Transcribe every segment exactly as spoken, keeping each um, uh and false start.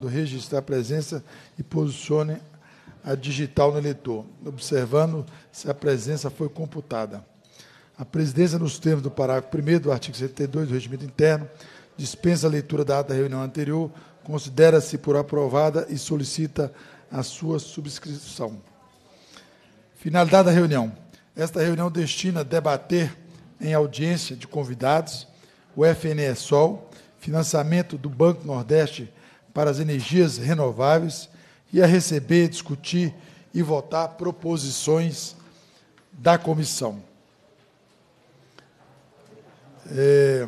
do registrar a presença e posicione a digital no eleitor, observando se a presença foi computada. A presidência, nos termos do parágrafo primeiro do artigo setenta e dois do Regimento Interno, dispensa a leitura da ata da reunião anterior, considera-se por aprovada e solicita a sua subscrição. Finalidade da reunião. Esta reunião destina a debater em audiência de convidados o F N E Sol, financiamento do Banco Nordeste para as energias renováveis, e a receber, discutir e votar proposições da comissão. É...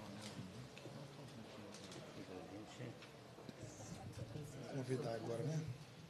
Convidar agora, né?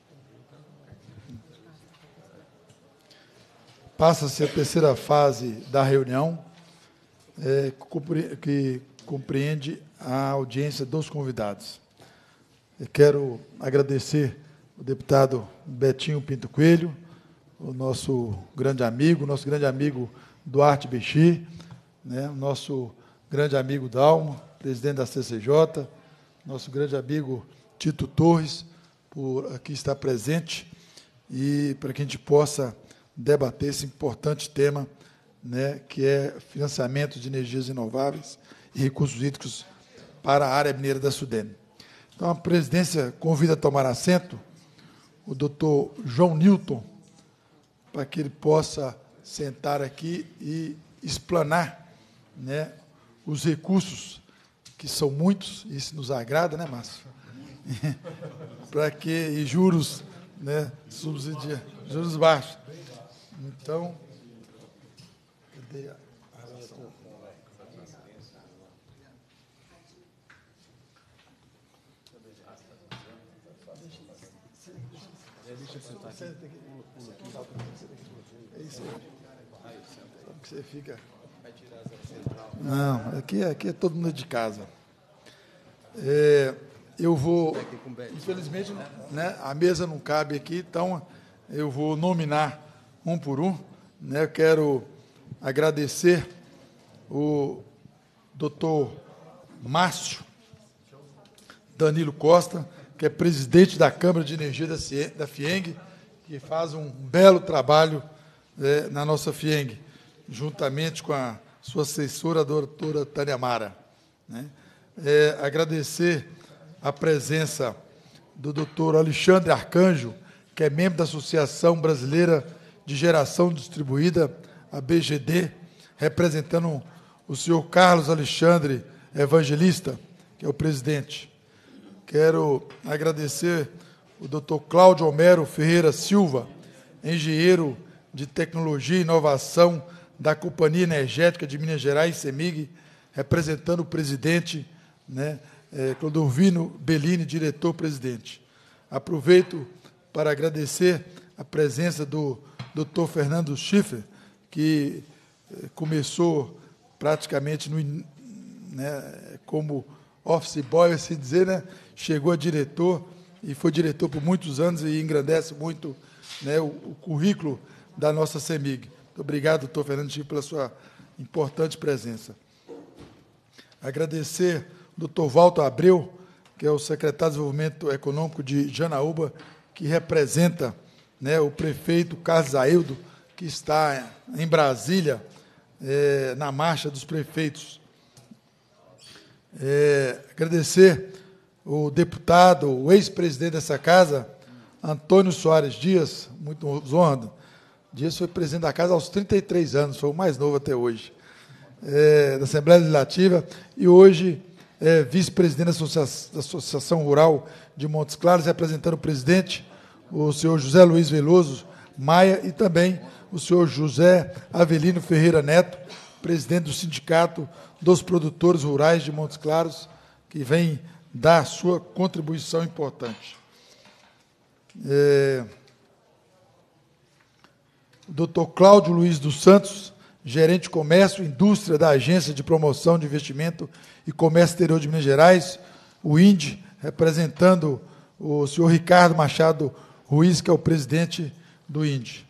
Passa-se a terceira fase da reunião, é, que compreende a audiência dos convidados. Eu quero agradecer o deputado Betinho Pinto Coelho, o nosso grande amigo, nosso grande amigo Duarte Bexi, né, o nosso grande amigo Dalmo, presidente da C C J, nosso grande amigo Tito Torres, por aqui estar presente, e para que a gente possa debater esse importante tema, né, que é financiamento de energias renováveis e recursos hídricos para a área mineira da Sudene. Então, a presidência convida a tomar assento o doutor João Newton, para que ele possa sentar aqui e explanar, né, os recursos, que são muitos, isso nos agrada, né, Márcio? Para que, e juros, né, subsidia, juros baixos. Então, cadê a relação? Deixa eu sentar aqui. É isso aí. Como que você fica? Não, aqui, aqui é todo mundo de casa. É, eu vou, infelizmente, né, a mesa não cabe aqui, então eu vou nominar um por um. Né, eu quero agradecer o doutor Márcio Danilo Costa, que é presidente da Câmara de Energia da FIENG, que faz um belo trabalho é, na nossa FIENG, juntamente com a sua assessora, a doutora Tânia Mara. Né? É, agradecer a presença do doutor Alexandre Arcanjo, que é membro da Associação Brasileira de Geração Distribuída, a B G D, representando o senhor Carlos Alexandre Evangelista, que é o presidente. Quero agradecer o doutor Cláudio Homero Ferreira Silva, engenheiro de Tecnologia e Inovação da Companhia Energética de Minas Gerais, CEMIG, representando o presidente, né, é, Clodovino Bellini, diretor-presidente. Aproveito para agradecer a presença do doutor Fernando Schiffer, que é, começou praticamente no, né, como office boy, assim dizer, né, chegou a diretor e foi diretor por muitos anos e engrandece muito, né, o, o currículo da nossa CEMIG. Muito obrigado, doutor Fernando Schiffer, pela sua importante presença. Agradecer ao doutor Walter Abreu, que é o secretário de Desenvolvimento Econômico de Janaúba, que representa, né, o prefeito Carlos Aildo, que está em Brasília, é, na marcha dos prefeitos. É, agradecer o deputado, o ex-presidente dessa casa, Antônio Soares Dias, muito honrado. Dias foi presidente da casa aos trinta e três anos, foi o mais novo até hoje, é, da Assembleia Legislativa, e hoje é vice-presidente da, Associa da Associação Rural de Montes Claros, representando o presidente, o senhor José Luiz Veloso Maia, e também o senhor José Avelino Ferreira Neto, presidente do Sindicato dos Produtores Rurais de Montes Claros, que vem dar sua contribuição importante. É, o doutor Cláudio Luiz dos Santos, gerente de comércio e indústria da Agência de Promoção de Investimento e Comércio Exterior de Minas Gerais, o I N D, representando o senhor Ricardo Machado Ruiz, que é o presidente do I N D.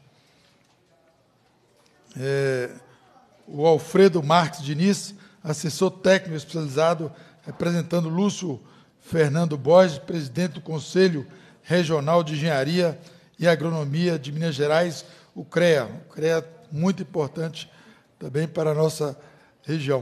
É, o Alfredo Marques Diniz, assessor técnico especializado, representando Lúcio Fernando Borges, presidente do Conselho Regional de Engenharia e Agronomia de Minas Gerais, o CREA. O CREA muito importante também para a nossa região.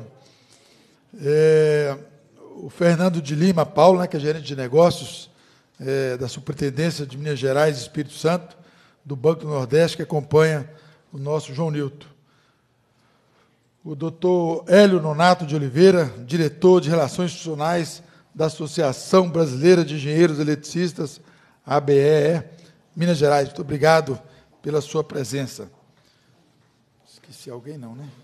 É, o Fernando de Lima Paulo, né, que é gerente de negócios é, da Superintendência de Minas Gerais e Espírito Santo, do Banco do Nordeste, que acompanha o nosso João Nilton. O doutor Hélio Nonato de Oliveira, diretor de Relações Institucionais da Associação Brasileira de Engenheiros Eletricistas, A B E E, Minas Gerais. Muito obrigado pela sua presença. Esqueci alguém, não, né?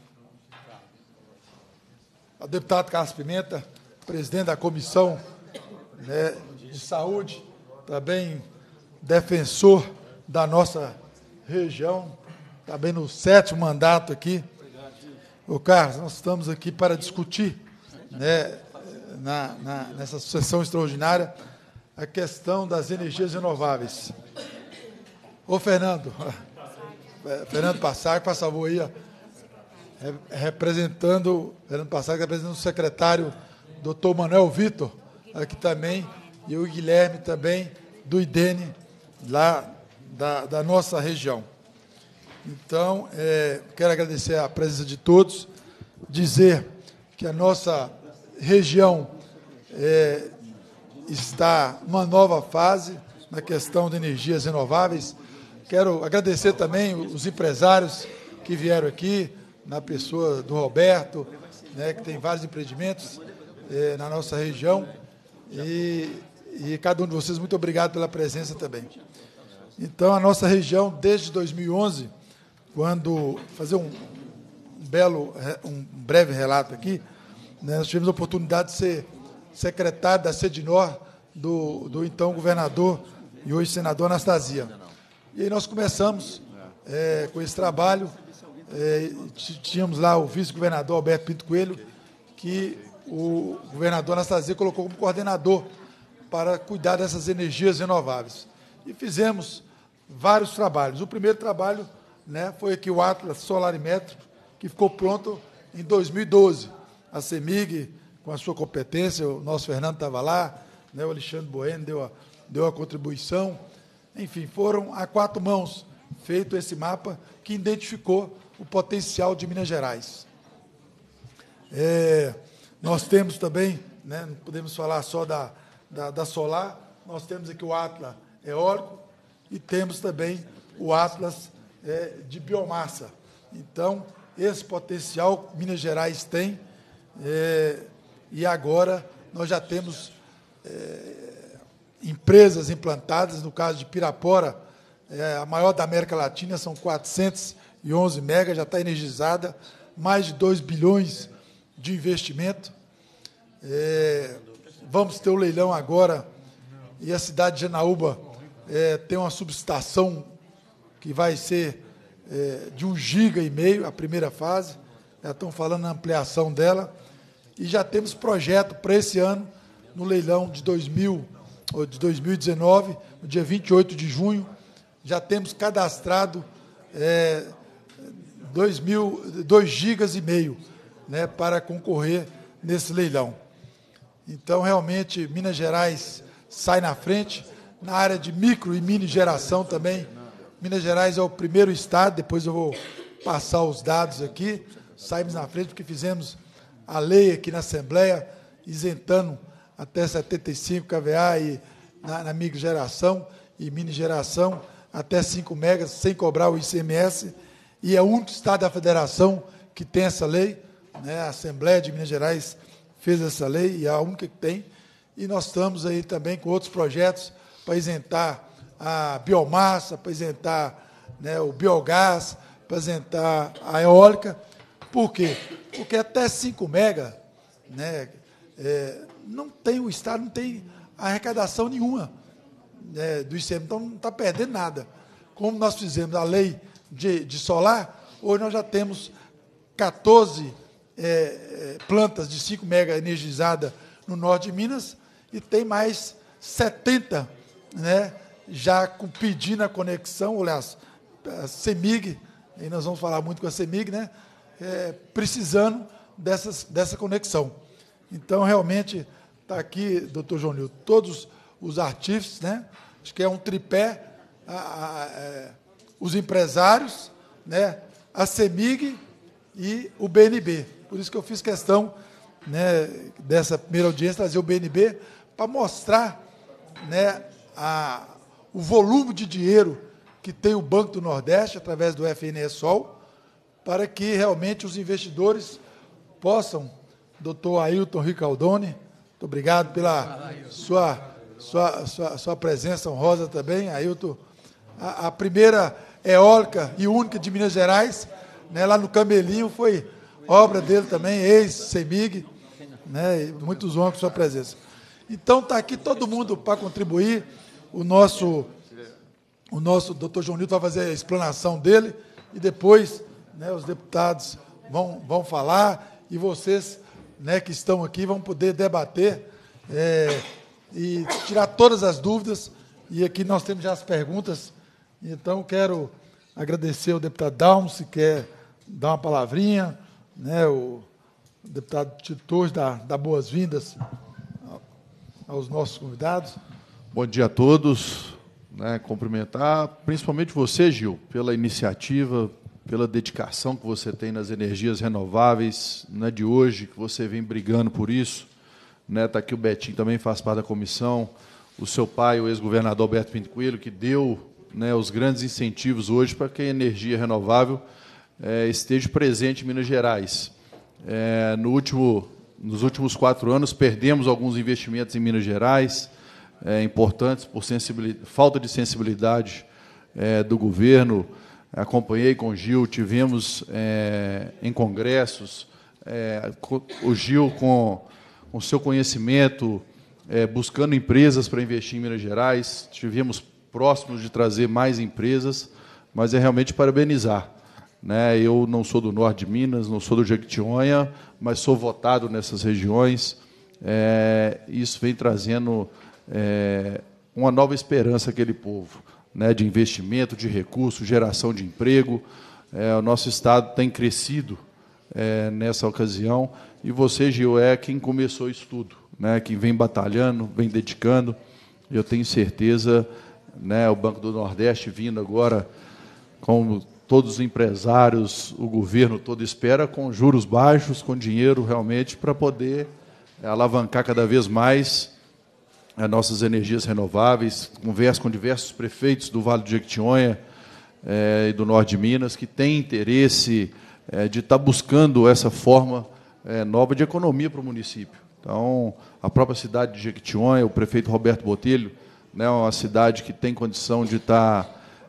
O deputado Carlos Pimenta, presidente da Comissão, né, de Saúde, também defensor da nossa região, também no sétimo mandato aqui. Ô, Carlos, nós estamos aqui para discutir, né, na, na, nessa sessão extraordinária, a questão das energias renováveis. Ô, Fernando, Fernando Passag, por favor, aí, ó, representando, Fernando Passag, representando o secretário, doutor Manuel Vitor, aqui também, e o Guilherme também, do I D E N, lá da, da nossa região. Então, é, quero agradecer a presença de todos, dizer que a nossa região é, está numa nova fase na questão de energias renováveis. Quero agradecer também os empresários que vieram aqui, na pessoa do Roberto, né, que tem vários empreendimentos é, na nossa região, e, e cada um de vocês, muito obrigado pela presença também. Então, a nossa região, desde dois mil e onze, quando, fazer um, um belo, um breve relato aqui, né, nós tivemos a oportunidade de ser secretário da Sedinor, do, do então governador e hoje senador Anastasia. E aí nós começamos é, com esse trabalho. É, tínhamos lá o vice-governador Alberto Pinto Coelho, que o governador Anastasia colocou como coordenador para cuidar dessas energias renováveis. E fizemos vários trabalhos. O primeiro trabalho, né, foi aqui o Atlas Solarimétrico, que ficou pronto em dois mil e doze. A CEMIG, com a sua competência, o nosso Fernando estava lá, né, o Alexandre Bueno deu a, deu a contribuição. Enfim, foram a quatro mãos feito esse mapa que identificou o potencial de Minas Gerais. É, nós temos também, né, não podemos falar só da, da, da solar, nós temos aqui o Atlas eólico e temos também o Atlas é, de biomassa. Então, esse potencial Minas Gerais tem, é, e agora nós já temos é, empresas implantadas, no caso de Pirapora, é, a maior da América Latina, são quatrocentos e onze megas, já está energizada, mais de dois bilhões de investimento. É, vamos ter o leilão agora, e a cidade de Janaúba é, tem uma subestação que vai ser é, de um giga e meio, a primeira fase, já estão falando na ampliação dela, e já temos projeto para esse ano, no leilão de, dois mil, ou de dois mil e dezenove, no dia vinte e oito de junho, já temos cadastrado é, dois gigas e meio, né, para concorrer nesse leilão. Então, realmente, Minas Gerais sai na frente. Na área de micro e mini geração também, Minas Gerais é o primeiro estado, depois eu vou passar os dados aqui, saímos na frente porque fizemos a lei aqui na Assembleia, isentando até setenta e cinco kVA e na, na micro geração e mini geração, até cinco megas, sem cobrar o I C M S, e é o único estado da federação que tem essa lei, né? A Assembleia de Minas Gerais fez essa lei, e é a única que tem, e nós estamos aí também com outros projetos para isentar a biomassa, para isentar, né, o biogás, para isentar a eólica. Por quê? Porque até cinco mega, né, é, não tem, o Estado não tem arrecadação nenhuma, né, do I C M S, então não está perdendo nada. Como nós fizemos a lei de, de solar, hoje nós já temos quatorze é, plantas de cinco mega energizadas no norte de Minas e tem mais setenta, né, já com pedindo a conexão, aliás, a CEMIG, e nós vamos falar muito com a CEMIG, né, é, precisando dessas, dessa conexão. Então, realmente, está está aqui, doutor João Nilton, todos os artífices, né? Acho que é um tripé, a, a, a, os empresários, né? A CEMIG e o B N B. Por isso que eu fiz questão, né, dessa primeira audiência, trazer o B N B para mostrar, né, a, o volume de dinheiro que tem o Banco do Nordeste, através do F N E Sol, para que realmente os investidores possam, doutor Ailton Ricaldoni, muito obrigado pela sua, sua, sua, sua presença honrosa também, Ailton, a, a primeira eólica e única de Minas Gerais, né, lá no Camelinho, foi obra dele também, ex-CEMIG, né, e muitos honros com sua presença. Então, está aqui todo mundo para contribuir, o nosso, o nosso doutor João Nilton vai fazer a explanação dele, e depois, né, os deputados vão, vão falar, e vocês, né, que estão aqui vão poder debater é, e tirar todas as dúvidas, e aqui nós temos já as perguntas, então quero agradecer ao deputado Dalmo, se quer dar uma palavrinha, né, o deputado Tito Torres dá, dá boas-vindas aos nossos convidados. Bom dia a todos, né, cumprimentar principalmente você, Gil, pela iniciativa, pela dedicação que você tem nas energias renováveis, né, de hoje, que você vem brigando por isso. Né, está aqui o Betinho, também faz parte da comissão, o seu pai, o ex-governador Alberto Pinto Coelho, que deu, né, os grandes incentivos hoje para que a energia renovável é, esteja presente em Minas Gerais. É, no último, nos últimos quatro anos, perdemos alguns investimentos em Minas Gerais, é, importantes por falta de sensibilidade é, do governo. Acompanhei com o Gil, tivemos é, em congressos, é, o Gil com o seu conhecimento, é, buscando empresas para investir em Minas Gerais, tivemos próximos de trazer mais empresas, mas é realmente parabenizar. Né? Eu não sou do norte de Minas, não sou do Jequitinhonha, mas sou votado nessas regiões. É, isso vem trazendo é, uma nova esperança àquele povo, né, de investimento, de recursos, geração de emprego. É, o nosso Estado tem crescido é, nessa ocasião, e você, Gil, é quem começou isso tudo, né, quem vem batalhando, vem dedicando. Eu tenho certeza, né, o Banco do Nordeste vindo agora, como todos os empresários, o governo todo espera, com juros baixos, com dinheiro realmente para poder alavancar cada vez mais as nossas energias renováveis. Converso com diversos prefeitos do Vale do Jequitinhonha é, e do Norte de Minas que têm interesse é, de estar buscando essa forma é, nova de economia para o município. Então, a própria cidade de Jequitinhonha, o prefeito Roberto Botelho, né, uma cidade que tem condição de estar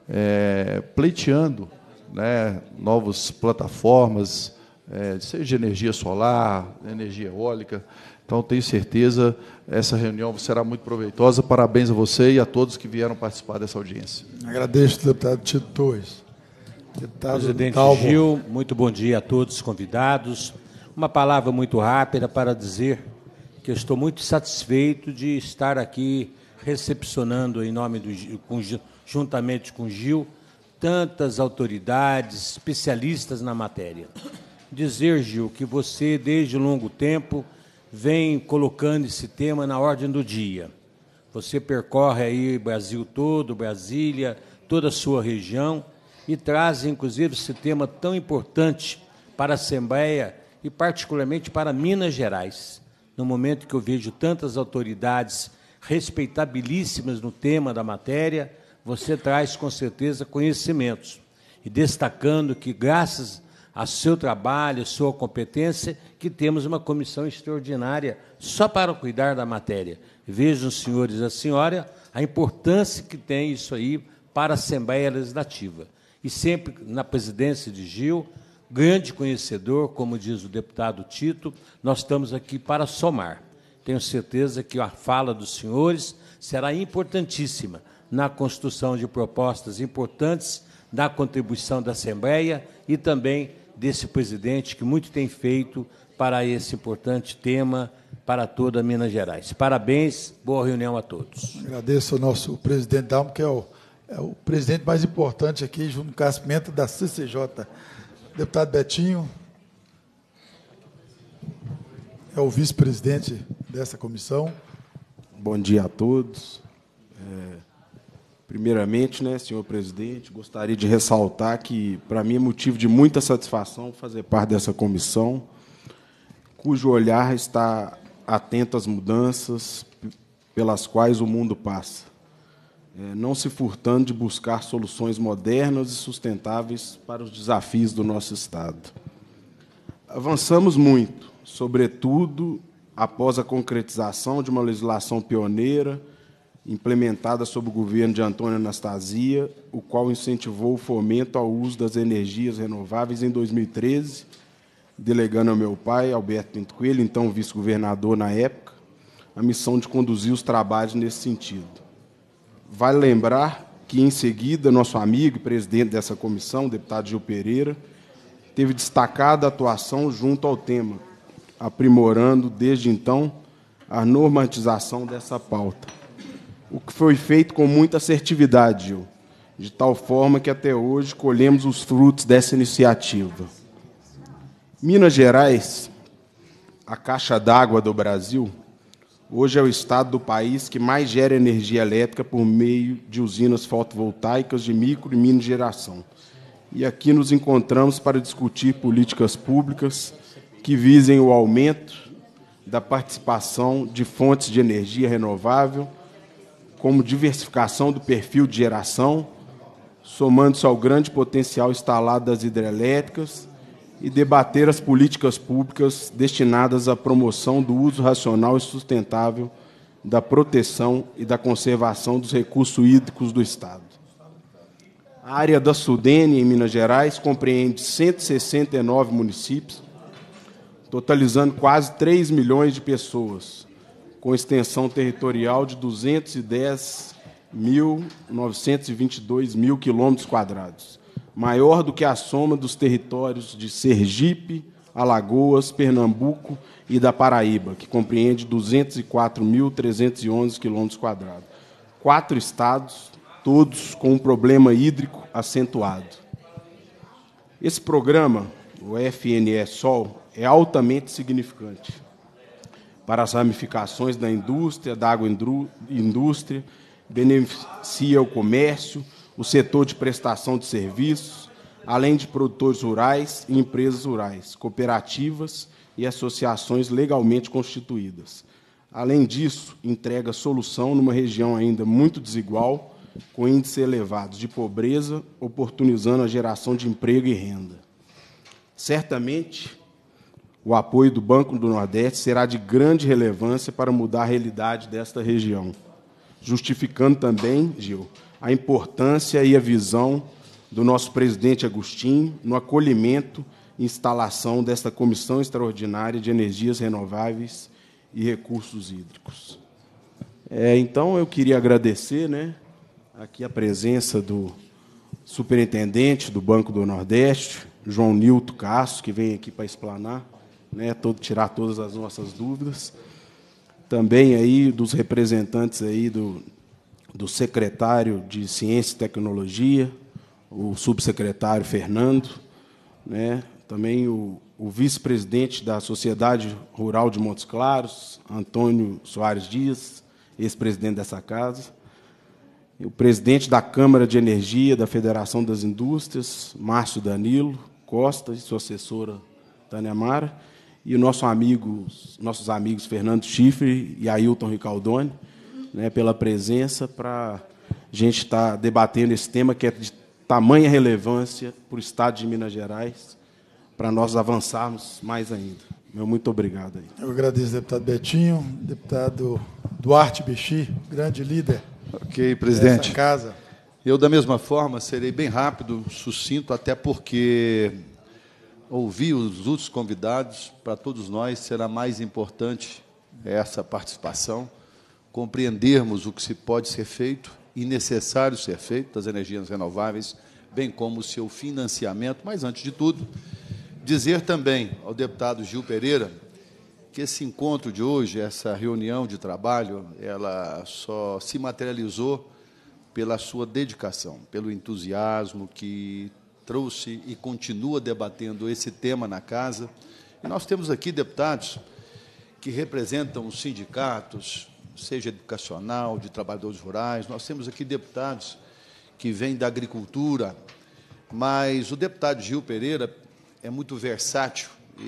é, pleiteando, né, novas plataformas, é, seja de energia solar, energia eólica. Então, tenho certeza, essa reunião será muito proveitosa. Parabéns a você e a todos que vieram participar dessa audiência. Agradeço, deputado Tito Torres. Deputado Presidente Dalmo. Gil, muito bom dia a todos os convidados. Uma palavra muito rápida para dizer que eu estou muito satisfeito de estar aqui recepcionando, em nome do Gil, juntamente com o Gil, tantas autoridades, especialistas na matéria. Dizer, Gil, que você, desde longo tempo, vem colocando esse tema na ordem do dia. Você percorre aí o Brasil todo, Brasília, toda a sua região, e traz, inclusive, esse tema tão importante para a Assembleia e, particularmente, para Minas Gerais. No momento que eu vejo tantas autoridades respeitabilíssimas no tema da matéria, você traz, com certeza, conhecimentos. E destacando que, graças ao seu trabalho, à sua competência, que temos uma comissão extraordinária só para cuidar da matéria. Vejam, senhores e a senhora, a importância que tem isso aí para a Assembleia Legislativa. E sempre na presidência de Gil, grande conhecedor, como diz o deputado Tito, nós estamos aqui para somar. Tenho certeza que a fala dos senhores será importantíssima na construção de propostas importantes, na contribuição da Assembleia e também desse presidente que muito tem feito para esse importante tema para toda Minas Gerais. Parabéns, boa reunião a todos. Agradeço ao nosso presidente Dalmo, que é o, é o presidente mais importante aqui, junto com o Cássio Pimenta, da C C J. Deputado Betinho, é o vice-presidente dessa comissão. Bom dia a todos. É, primeiramente, né, senhor presidente, gostaria de ressaltar que, para mim, é motivo de muita satisfação fazer parte dessa comissão, cujo olhar está atento às mudanças pelas quais o mundo passa, é, não se furtando de buscar soluções modernas e sustentáveis para os desafios do nosso Estado. Avançamos muito, sobretudo após a concretização de uma legislação pioneira implementada sob o governo de Antônio Anastasia, o qual incentivou o fomento ao uso das energias renováveis em dois mil e treze, delegando ao meu pai, Alberto Pinto Coelho, então vice-governador na época, a missão de conduzir os trabalhos nesse sentido. Vale lembrar que, em seguida, nosso amigo e presidente dessa comissão, o deputado Gil Pereira, teve destacada atuação junto ao tema, aprimorando, desde então, a normatização dessa pauta, o que foi feito com muita assertividade, Gil, de tal forma que, até hoje, colhemos os frutos dessa iniciativa. Minas Gerais, a caixa d'água do Brasil, hoje é o estado do país que mais gera energia elétrica por meio de usinas fotovoltaicas de micro e mini geração. E aqui nos encontramos para discutir políticas públicas que visem o aumento da participação de fontes de energia renovável, como diversificação do perfil de geração, somando-se ao grande potencial instalado das hidrelétricas, e debater as políticas públicas destinadas à promoção do uso racional e sustentável da proteção e da conservação dos recursos hídricos do Estado. A área da Sudene, em Minas Gerais, compreende cento e sessenta e nove municípios, totalizando quase três milhões de pessoas, com extensão territorial de duzentos e dez mil novecentos e vinte e dois mil quilômetros quadrados, maior do que a soma dos territórios de Sergipe, Alagoas, Pernambuco e da Paraíba, que compreende duzentos e quatro mil trezentos e onze quilômetros quadrados. Quatro estados, todos com um problema hídrico acentuado. Esse programa, o F N E Sol, é altamente significante para as ramificações da indústria, da agroindústria, beneficia o comércio, o setor de prestação de serviços, além de produtores rurais e empresas rurais, cooperativas e associações legalmente constituídas. Além disso, entrega solução numa região ainda muito desigual, com índices elevados de pobreza, oportunizando a geração de emprego e renda. Certamente, o apoio do Banco do Nordeste será de grande relevância para mudar a realidade desta região, justificando também, Gil, a importância e a visão do nosso presidente Agostinho no acolhimento e instalação desta Comissão Extraordinária de Energias Renováveis e Recursos Hídricos. É, então, eu queria agradecer, né, aqui a presença do superintendente do Banco do Nordeste, João Nilton Castro, que vem aqui para explanar, né, todo, tirar todas as nossas dúvidas. Também aí dos representantes aí do do secretário de Ciência e Tecnologia, o subsecretário Fernando, né? Também o, o vice-presidente da Sociedade Rural de Montes Claros, Antônio Soares Dias, ex-presidente dessa casa, o presidente da Câmara de Energia da Federação das Indústrias, Márcio Danilo Costa, e sua assessora, Tânia Mara, e o nosso amigo, nossos amigos Fernando Chifre e Ailton Ricaldoni, né, pela presença, para a gente estar debatendo esse tema que é de tamanha relevância para o Estado de Minas Gerais, para nós avançarmos mais ainda. Meu muito obrigado. Aí. Eu agradeço, deputado Betinho, deputado Duarte Bexi, grande líder. Ok, presidente. Dessa casa. Eu, da mesma forma, serei bem rápido, sucinto, até porque ouvir os outros convidados, para todos nós, será mais importante essa participação, compreendermos o que se pode ser feito e necessário ser feito das energias renováveis, bem como o seu financiamento, mas, antes de tudo, dizer também ao deputado Gil Pereira que esse encontro de hoje, essa reunião de trabalho, ela só se materializou pela sua dedicação, pelo entusiasmo que trouxe e continua debatendo esse tema na casa. E nós temos aqui deputados que representam os sindicatos, seja educacional, de trabalhadores rurais. Nós temos aqui deputados que vêm da agricultura, mas o deputado Gil Pereira é muito versátil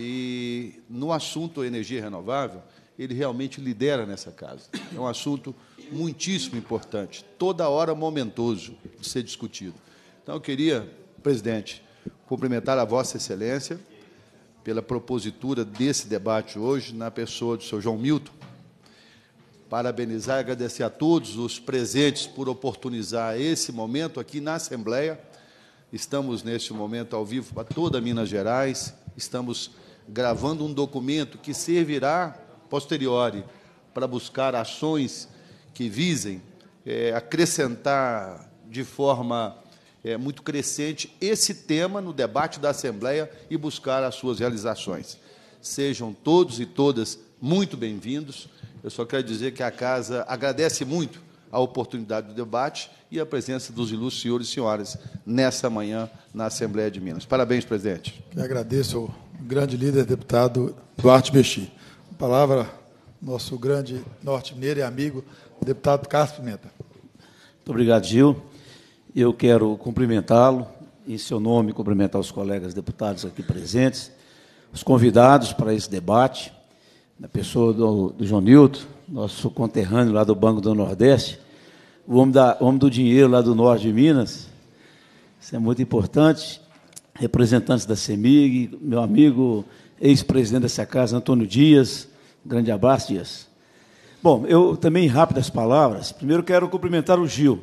e, no assunto energia renovável, ele realmente lidera nessa casa. É um assunto muitíssimo importante, toda hora momentoso de ser discutido. Então, eu queria, presidente, cumprimentar a Vossa Excelência pela propositura desse debate hoje, na pessoa do senhor João Milton, parabenizar e agradecer a todos os presentes por oportunizar esse momento aqui na Assembleia. Estamos, neste momento, ao vivo para toda Minas Gerais, estamos gravando um documento que servirá, posteriori, para buscar ações que visem é, acrescentar de forma é, muito crescente esse tema no debate da Assembleia e buscar as suas realizações. Sejam todos e todas muito bem-vindos. Eu só quero dizer que a Casa agradece muito a oportunidade do debate e a presença dos ilustres senhores e senhoras nessa manhã na Assembleia de Minas. Parabéns, presidente. Eu agradeço ao grande líder, deputado Duarte Bexi. A palavra, nosso grande norte-mineiro e amigo, deputado Cássio Pimenta. Muito obrigado, Gil. Eu quero cumprimentá-lo, em seu nome, cumprimentar os colegas deputados aqui presentes, os convidados para esse debate, na pessoa do, do João Nilton, nosso conterrâneo lá do Banco do Nordeste, o homem, da, homem do dinheiro lá do norte de Minas. Isso é muito importante. Representantes da CEMIG, meu amigo, ex-presidente dessa casa, Antônio Dias. Um grande abraço, Dias. Bom, eu também, em rápidas palavras, primeiro quero cumprimentar o Gil.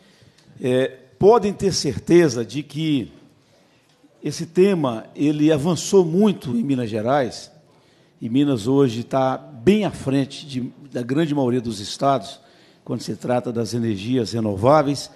É, podem ter certeza de que esse tema ele avançou muito em Minas Gerais, e Minas hoje está bem à frente de, da grande maioria dos estados, quando se trata das energias renováveis,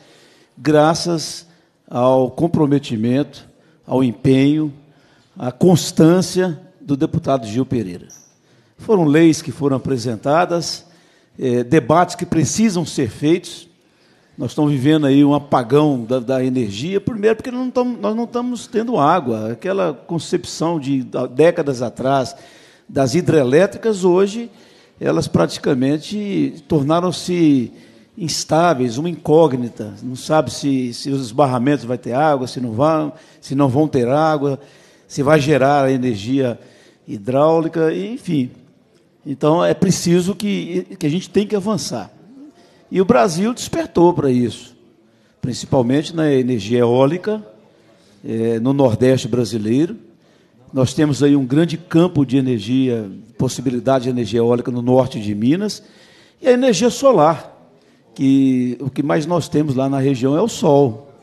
graças ao comprometimento, ao empenho, à constância do deputado Gil Pereira. Foram leis que foram apresentadas, eh, debates que precisam ser feitos. Nós estamos vivendo aí um apagão da, da energia, primeiro porque não estamos, nós não estamos tendo água. Aquela concepção de décadas atrás das hidrelétricas, hoje, elas praticamente tornaram-se instáveis, uma incógnita. Não sabe se, se os esbarramentos vai ter água, se não vão, se não vão ter água, se vai gerar a energia hidráulica, enfim. Então, é preciso que, que a gente tem que avançar. E o Brasil despertou para isso, principalmente na energia eólica, é, no Nordeste brasileiro. Nós temos aí um grande campo de energia, possibilidade de energia eólica no norte de Minas, e a energia solar, que o que mais nós temos lá na região é o sol,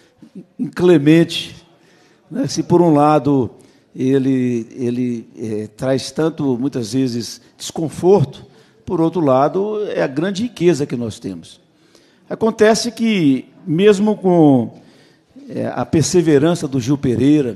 inclemente. Né? Se, por um lado, ele, ele é, traz tanto, muitas vezes, desconforto, por outro lado, é a grande riqueza que nós temos. Acontece que, mesmo com é, a perseverança do Gil Pereira,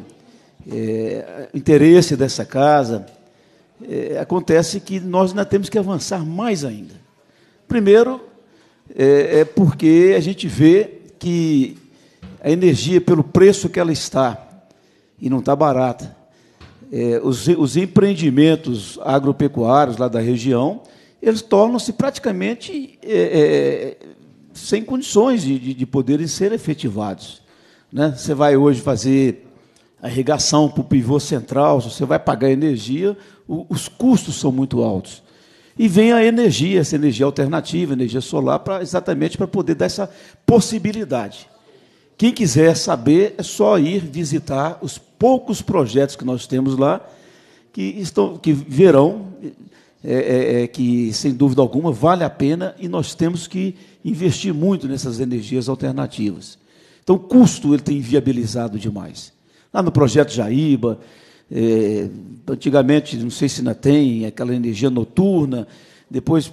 é, interesse dessa casa, é, acontece que nós ainda temos que avançar mais ainda. Primeiro, é, é porque a gente vê que a energia, pelo preço que ela está, e não está barata, é, os, os empreendimentos agropecuários lá da região, eles tornam-se praticamente é, é, sem condições de, de, de poderem ser efetivados. Né? Você vai hoje fazer a irrigação para o pivô central, você vai pagar energia, o, os custos são muito altos. E vem a energia, essa energia alternativa, energia solar, pra, exatamente para poder dar essa possibilidade. Quem quiser saber, é só ir visitar os poucos projetos que nós temos lá, que, estão, que verão, é, é, é, que, sem dúvida alguma, vale a pena, e nós temos que investir muito nessas energias alternativas. Então, o custo ele tem viabilizado demais. Lá no projeto Jaíba, é, antigamente, não sei se ainda tem, aquela energia noturna, depois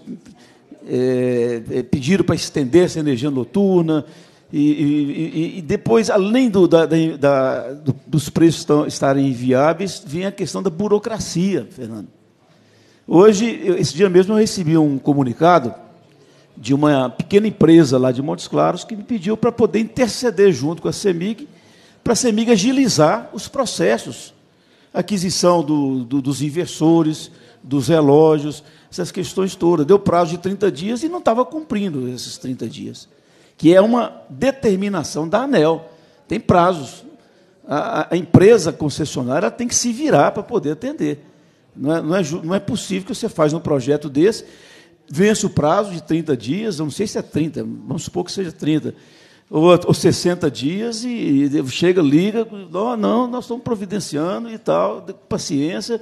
é, é, pediram para estender essa energia noturna, e, e, e depois, além do, da, da, do, dos preços estarem inviáveis, vem a questão da burocracia, Fernando. Hoje, esse dia mesmo, eu recebi um comunicado de uma pequena empresa lá de Montes Claros que me pediu para poder interceder junto com a CEMIG, para a CEMIG agilizar os processos, aquisição do, do, dos inversores, dos relógios, essas questões todas. Deu prazo de trinta dias e não estava cumprindo esses trinta dias, que é uma determinação da ANEEL. Tem prazos. A, a empresa concessionária tem que se virar para poder atender. Não é, não, é, não é possível que você faz um projeto desse, vence o prazo de trinta dias, eu não sei se é trinta, vamos supor que seja trinta, ou, ou sessenta dias, e, e chega, liga, oh, não, nós estamos providenciando e tal, paciência.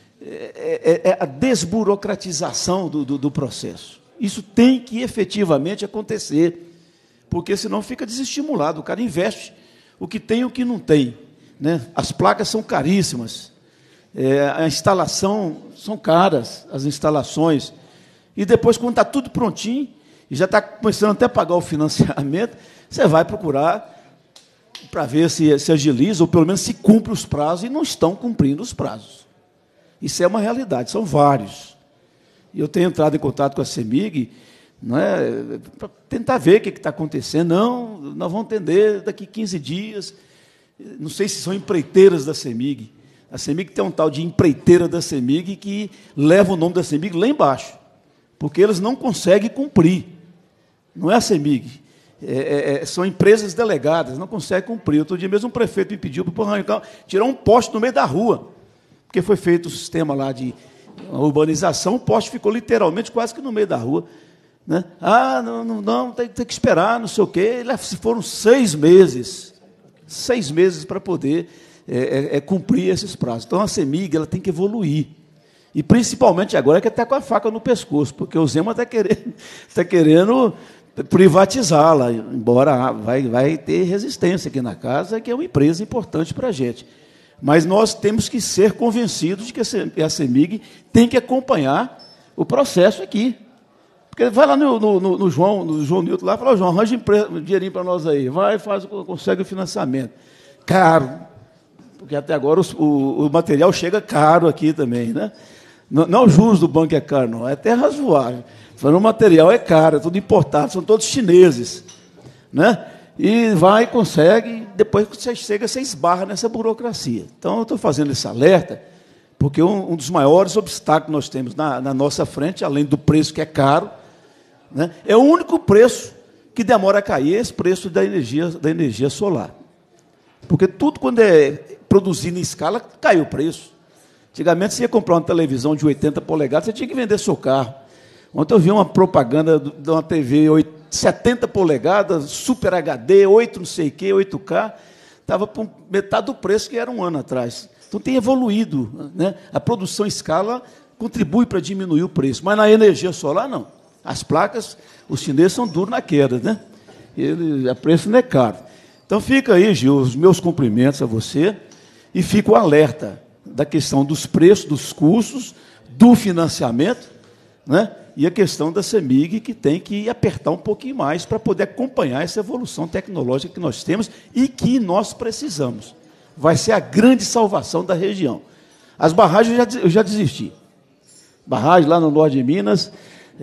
É, é, é a desburocratização do, do, do processo. Isso tem que efetivamente acontecer, porque senão fica desestimulado. O cara investe o que tem e o que não tem, né? As placas são caríssimas, é, a instalação são caras, as instalações, e depois, quando está tudo prontinho, e já está começando até a pagar o financiamento, você vai procurar para ver se, se agiliza, ou pelo menos se cumpre os prazos, e não estão cumprindo os prazos. Isso é uma realidade, são vários. E eu tenho entrado em contato com a CEMIG, não é, para tentar ver o que está acontecendo. Não, nós vamos atender daqui quinze dias. Não sei se são empreiteiras da CEMIG. A CEMIG tem um tal de empreiteira da CEMIG que leva o nome da CEMIG lá embaixo, porque eles não conseguem cumprir. Não é a CEMIG. É, é, são empresas delegadas, não conseguem cumprir. Outro dia mesmo um prefeito me pediu para arrancar, tirar um poste no meio da rua, porque foi feito o sistema lá de urbanização, o poste ficou literalmente quase que no meio da rua. Né? Ah, não, não, não tem, tem que esperar, não sei o quê. Se foram seis meses, seis meses para poder é, é, é, cumprir esses prazos. Então, a CEMIG ela tem que evoluir. E, principalmente agora, que está com a faca no pescoço, porque o Zema está querendo, tá querendo privatizá-la, embora vai, vai ter resistência aqui na casa, que é uma empresa importante para a gente. Mas nós temos que ser convencidos de que a CEMIG tem que acompanhar o processo aqui. Porque vai lá no, no, no João, no João Nilton lá e fala, oh, João, arranja um dinheirinho para nós aí, vai, faz, consegue o financiamento. Caro, porque até agora o, o, o material chega caro aqui também, né? Não, não os juros do banco é caro, não, é até razoável. Falando, o material é caro, é tudo importado, são todos chineses, né? E vai, consegue, depois que você chega, você esbarra nessa burocracia. Então, eu estou fazendo esse alerta, porque um, um dos maiores obstáculos que nós temos na, na nossa frente, além do preço que é caro, né, é o único preço que demora a cair, é esse preço da energia, da energia solar. Porque tudo, quando é produzido em escala, cai o preço. Antigamente, você ia comprar uma televisão de oitenta polegadas, você tinha que vender seu carro. Ontem eu vi uma propaganda de uma T V setenta polegadas, Super H D, oito não sei o quê, oito K, estava por metade do preço que era um ano atrás. Então, tem evoluído, né? A produção em escala contribui para diminuir o preço, mas na energia solar, não. As placas, os chineses são duros na queda, né? Ele, a preço não é caro. Então, fica aí, Gil, os meus cumprimentos a você, e fica o alerta da questão dos preços, dos custos, do financiamento, né? E a questão da CEMIG, que tem que apertar um pouquinho mais para poder acompanhar essa evolução tecnológica que nós temos e que nós precisamos. Vai ser a grande salvação da região. As barragens, eu já, eu já desisti. Barragem lá no norte de Minas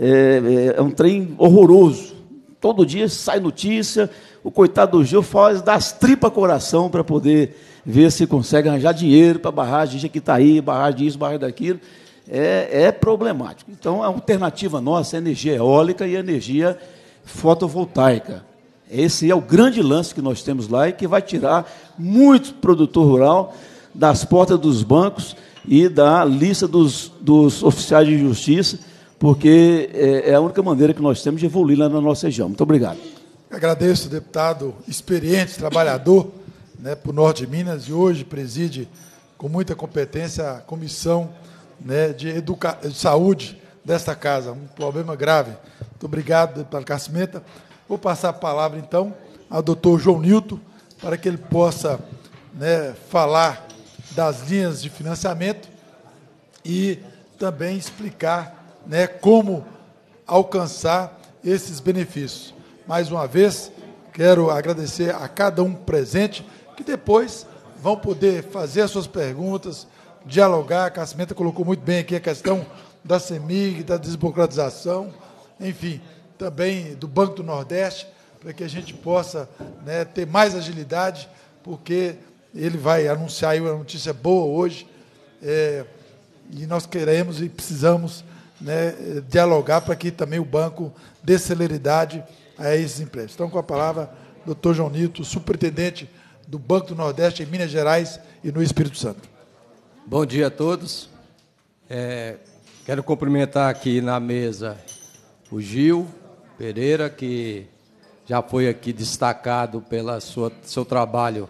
é, é um trem horroroso. Todo dia sai notícia, o coitado do Gil faz das tripas coração para poder ver se consegue arranjar dinheiro para barragem de Jequitaí, barragem disso, barragem daquilo. É, é problemático. Então, a alternativa nossa é energia eólica e energia fotovoltaica. Esse é o grande lance que nós temos lá e que vai tirar muito produtor rural das portas dos bancos e da lista dos, dos oficiais de justiça, porque é, é a única maneira que nós temos de evoluir lá na nossa região. Muito obrigado. Agradeço, deputado experiente, trabalhador, né, para o Norte de Minas, e hoje preside com muita competência a comissão, né, de, educa... de saúde desta casa, um problema grave. Muito obrigado, deputado Cassimenta. Vou passar a palavra, então, ao doutor João Nilton, para que ele possa, né, falar das linhas de financiamento e também explicar, né, como alcançar esses benefícios. Mais uma vez, quero agradecer a cada um presente, que depois vão poder fazer as suas perguntas, dialogar. A Cassimenta colocou muito bem aqui a questão da CEMIG, da desburocratização, enfim, também do Banco do Nordeste, para que a gente possa, né, ter mais agilidade, porque ele vai anunciar aí uma notícia boa hoje, é, e nós queremos e precisamos, né, dialogar para que também o banco dê celeridade a esses empréstimos. Então, com a palavra, doutor João Nilton, superintendente do Banco do Nordeste em Minas Gerais e no Espírito Santo. Bom dia a todos. É, quero cumprimentar aqui na mesa o Gil Pereira, que já foi aqui destacado pelo seu trabalho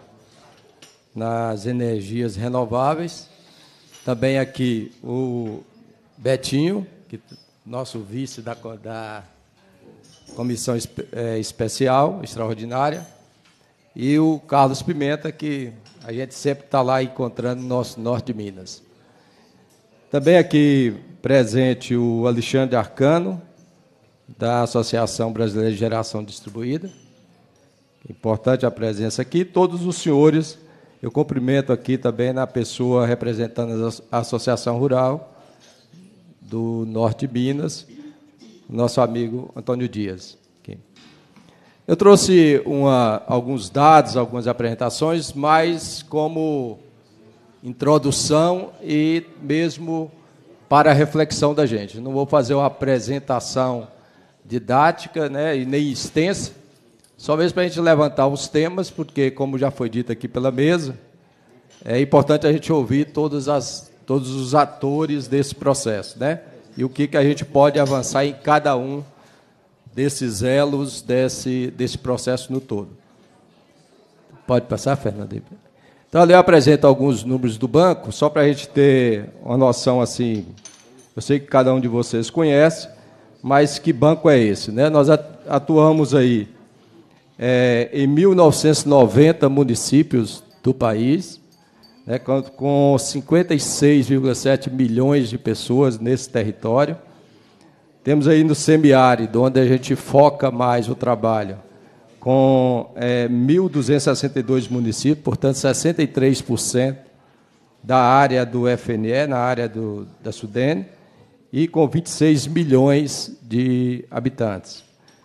nas energias renováveis. Também aqui o Betinho, que, nosso vice da, da Comissão é, Especial, Extraordinária, e o Carlos Pimenta, que a gente sempre está lá encontrando no nosso norte de Minas. Também aqui presente o Alexandre Arcano, da Associação Brasileira de Geração Distribuída. Importante a presença aqui. Todos os senhores, eu cumprimento aqui também na pessoa representando a Associação Rural do Norte de Minas, nosso amigo Antônio Dias. Aqui. Eu trouxe uma, alguns dados, algumas apresentações, mas como introdução e mesmo para a reflexão da gente. Não vou fazer uma apresentação didática, né, e nem extensa, só mesmo para a gente levantar os temas, porque, como já foi dito aqui pela mesa, é importante a gente ouvir todas as, todos os atores desse processo, né, e o que, que a gente pode avançar em cada um desses elos desse, desse processo no todo. Pode passar, Fernando? Então, ali eu apresento alguns números do banco, só para a gente ter uma noção assim. Eu sei que cada um de vocês conhece, mas que banco é esse, né? Nós atuamos aí é, em mil novecentos e noventa municípios do país, né, com, com cinquenta e seis vírgula sete milhões de pessoas nesse território. Temos aí no semiárido, onde a gente foca mais o trabalho, com é, mil duzentos e sessenta e dois municípios, portanto, sessenta e três por cento da área do F N E, na área do, da Sudene, e com vinte e seis milhões de habitantes.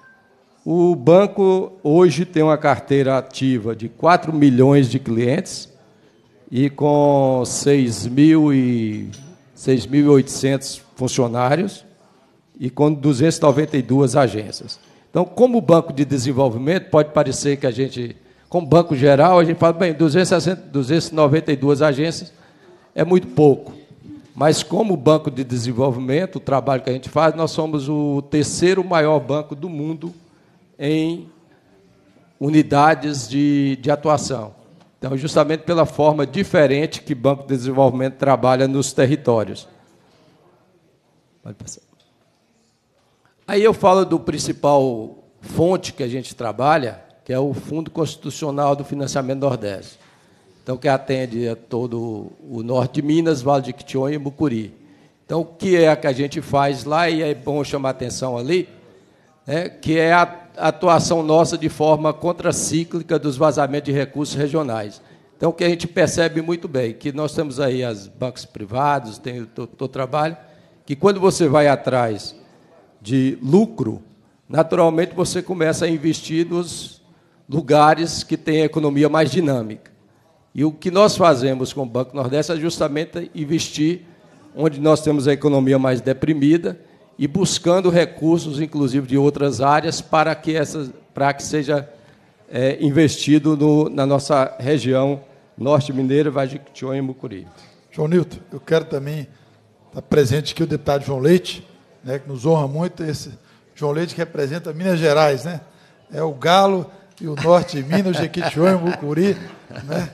O banco hoje tem uma carteira ativa de quatro milhões de clientes e com seis mil e oitocentos funcionários e com duzentas e noventa e duas agências. Então, como banco de desenvolvimento, pode parecer que a gente, como banco geral, a gente fala, bem, duzentas e noventa e duas agências é muito pouco. Mas, como banco de desenvolvimento, o trabalho que a gente faz, nós somos o terceiro maior banco do mundo em unidades de, de atuação. Então, justamente pela forma diferente que o Banco de Desenvolvimento trabalha nos territórios. Pode passar. Aí eu falo do principal fonte que a gente trabalha, que é o Fundo Constitucional do Financiamento Nordeste. Então, que atende a todo o norte de Minas, Vale de Jequitinhonha e Mucuri. Então, o que é que a gente faz lá, e é bom chamar a atenção ali, né, que é a atuação nossa de forma contracíclica dos vazamentos de recursos regionais. Então, o que a gente percebe muito bem, que nós temos aí os bancos privados, tem o teu trabalho, que quando você vai atrás de lucro, naturalmente você começa a investir nos lugares que têm a economia mais dinâmica. E o que nós fazemos com o Banco Nordeste é justamente investir onde nós temos a economia mais deprimida e buscando recursos, inclusive, de outras áreas, para que, essas, para que seja é, investido no, na nossa região norte mineira, Vale de Jequitinhonha e Mucuri. João Nilton, eu quero também estar presente aqui o deputado João Leite, né, que nos honra muito, esse João Leite que representa Minas Gerais, né? É o Galo e o norte de Minas, Jequitinhonha, Mucuri, né?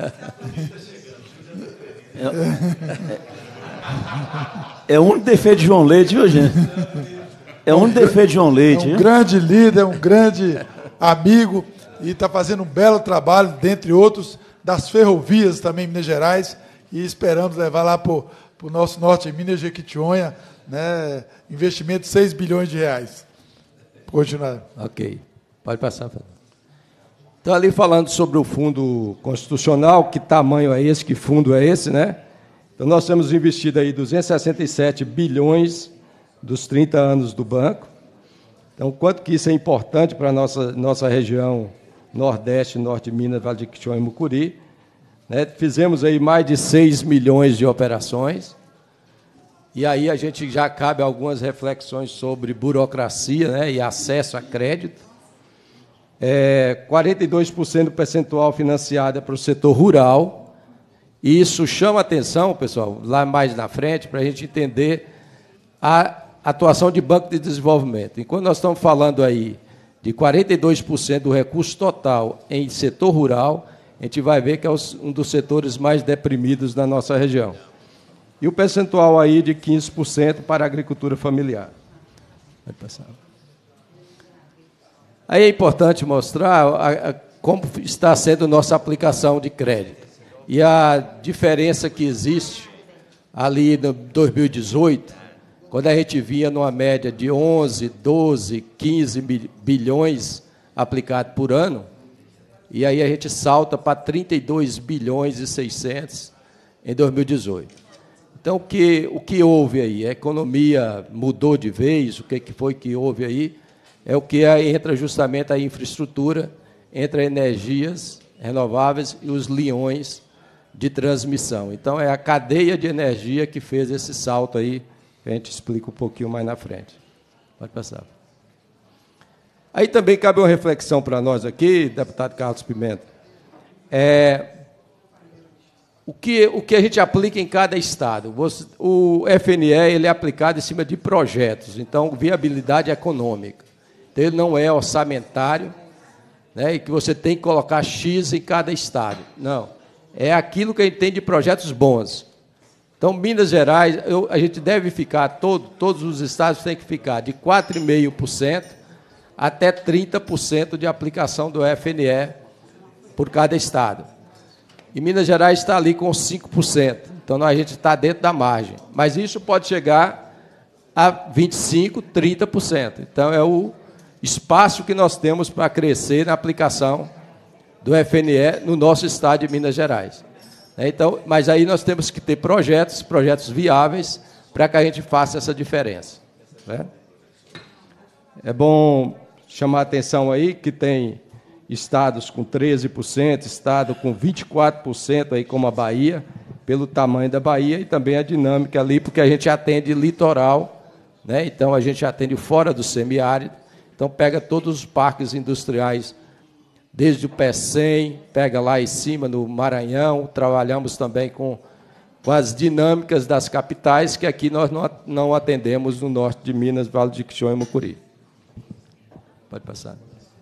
É, é um defeito de João Leite, viu, gente? É um defeito de João Leite. É um hein? grande líder, um grande amigo, e está fazendo um belo trabalho, dentre outros, das ferrovias também em Minas Gerais, e esperamos levar lá para o nosso norte de Minas, Jequitinhonha, né, investimento de seis bilhões de reais. Continuar. Ok. Pode passar, Fernando. Então, ali falando sobre o Fundo Constitucional, que tamanho é esse, que fundo é esse, né? Então, nós temos investido aí duzentos e sessenta e sete bilhões dos trinta anos do banco. Então, quanto que isso é importante para a nossa, nossa região Nordeste, Norte de Minas, Vale de Jequitinhonha e Mucuri. Né? Fizemos aí mais de seis milhões de operações. E aí a gente já cabe algumas reflexões sobre burocracia, né, e acesso a crédito. É, quarenta e dois por cento do percentual financiado é para o setor rural. E isso chama atenção, pessoal, lá mais na frente, para a gente entender a atuação de banco de desenvolvimento. Enquanto nós estamos falando aí de quarenta e dois por cento do recurso total em setor rural, a gente vai ver que é um dos setores mais deprimidos da nossa região. E o percentual aí de quinze por cento para a agricultura familiar. Vai passar. Aí é importante mostrar a, a, como está sendo a nossa aplicação de crédito. E a diferença que existe ali no dois mil e dezoito, quando a gente vinha numa média de onze, doze, quinze bilhões aplicados por ano, e aí a gente salta para trinta e dois bilhões e seiscentos em dois mil e dezoito. Então, o que, o que houve aí? A economia mudou de vez, o que, que foi que houve aí? É o que entra justamente a infraestrutura, entre energias renováveis e os leões de transmissão. Então, é a cadeia de energia que fez esse salto aí, que a gente explica um pouquinho mais na frente. Pode passar. Aí também cabe uma reflexão para nós aqui, deputado Carlos Pimenta. É, o, que, o que a gente aplica em cada estado? O F N E ele é aplicado em cima de projetos, então, viabilidade econômica. Então, ele não é orçamentário, né, e que você tem que colocar X em cada estado. Não. É aquilo que a gente tem de projetos bons. Então, Minas Gerais, eu, a gente deve ficar, todo, todos os estados têm que ficar de quatro vírgula cinco por cento até trinta por cento de aplicação do F N E por cada estado. E Minas Gerais está ali com cinco por cento. Então, a gente está dentro da margem. Mas isso pode chegar a vinte e cinco por cento, trinta por cento. Então, é o espaço que nós temos para crescer na aplicação do F N E no nosso estado de Minas Gerais. Então, mas aí nós temos que ter projetos, projetos viáveis, para que a gente faça essa diferença. Né? É bom chamar a atenção aí que tem estados com treze por cento, estado com vinte e quatro por cento, aí como a Bahia, pelo tamanho da Bahia, e também a dinâmica ali, porque a gente atende litoral, né? Então a gente atende fora do semiárido, então pega todos os parques industriais, desde o Pecém, pega lá em cima no Maranhão, trabalhamos também com, com as dinâmicas das capitais, que aqui nós não, não atendemos no norte de Minas, Vale de Jequitinhonha e Mucuri. Pode passar.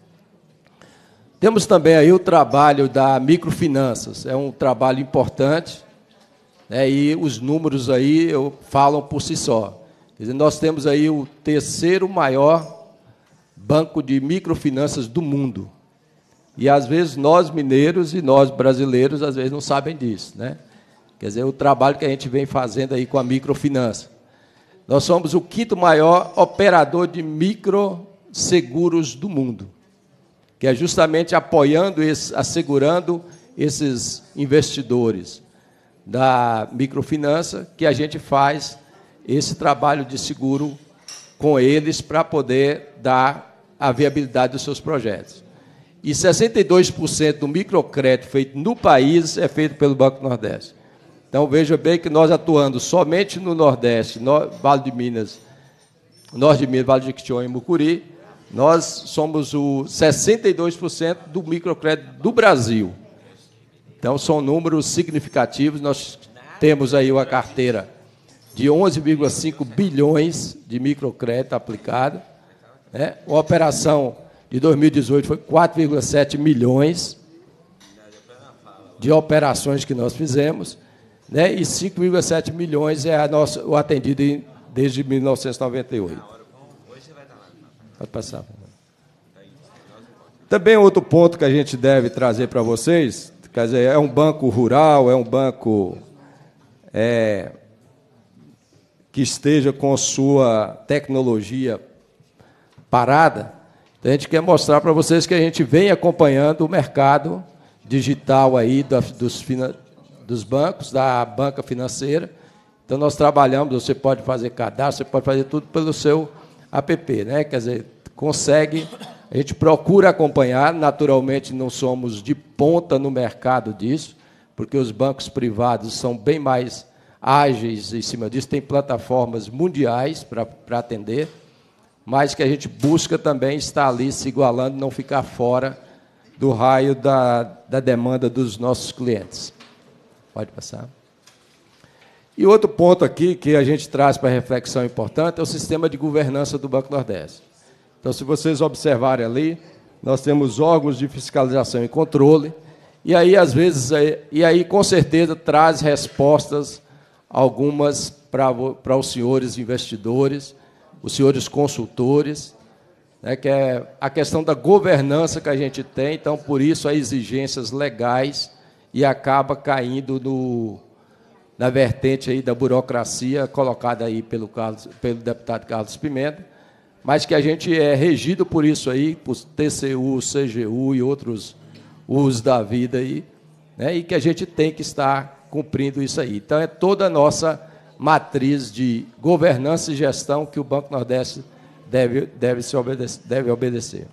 Temos também aí o trabalho da microfinanças, é um trabalho importante, né, e os números aí eu, falam por si só. Quer dizer, nós temos aí o terceiro maior banco de microfinanças do mundo. E, às vezes, nós mineiros e nós brasileiros, às vezes, não sabem disso. Né? Quer dizer, o trabalho que a gente vem fazendo aí com a microfinança. Nós somos o quinto maior operador de microseguros do mundo, que é justamente apoiando, esse, assegurando esses investidores da microfinança, que a gente faz esse trabalho de seguro com eles para poder dar a viabilidade dos seus projetos. E sessenta e dois por cento do microcrédito feito no país é feito pelo Banco do Nordeste. Então, veja bem que nós atuando somente no Nordeste, no Vale de Minas, Norte de Minas, Vale de Jequitinhonha e Mucuri, nós somos o sessenta e dois por cento do microcrédito do Brasil. Então, são números significativos. Nós temos aí uma carteira de onze vírgula cinco bilhões de microcrédito aplicado. Né? Uma operação de dois mil e dezoito foi quatro vírgula sete milhões de operações que nós fizemos, né? E cinco vírgula sete milhões é a nossa, o atendido em, desde mil novecentos e noventa e oito. Pode passar. Também outro ponto que a gente deve trazer para vocês, quer dizer, é um banco rural, é um banco é, que esteja com sua tecnologia parada. Então, a gente quer mostrar para vocês que a gente vem acompanhando o mercado digital aí dos, dos bancos, da banca financeira. Então, nós trabalhamos, você pode fazer cadastro, você pode fazer tudo pelo seu app, né? Quer dizer, consegue, a gente procura acompanhar, naturalmente não somos de ponta no mercado disso, porque os bancos privados são bem mais ágeis em cima disso, tem plataformas mundiais para atender, mas que a gente busca também estar ali se igualando, não ficar fora do raio da, da demanda dos nossos clientes. Pode passar. E outro ponto aqui que a gente traz para reflexão importante é o sistema de governança do Banco Nordeste. Então, se vocês observarem ali, nós temos órgãos de fiscalização e controle, e aí, às vezes, e aí, com certeza, traz respostas, algumas para, para os senhores investidores, os senhores consultores, né, que é a questão da governança que a gente tem, então, por isso, há exigências legais e acaba caindo no, na vertente aí da burocracia colocada aí pelo, Carlos, pelo deputado Carlos Pimenta, mas que a gente é regido por isso aí, por T C U, C G U e outros usos da vida aí, né, e que a gente tem que estar cumprindo isso aí. Então, é toda a nossa matriz de governança e gestão que o Banco Nordeste deve, deve, se obedecer, deve obedecer.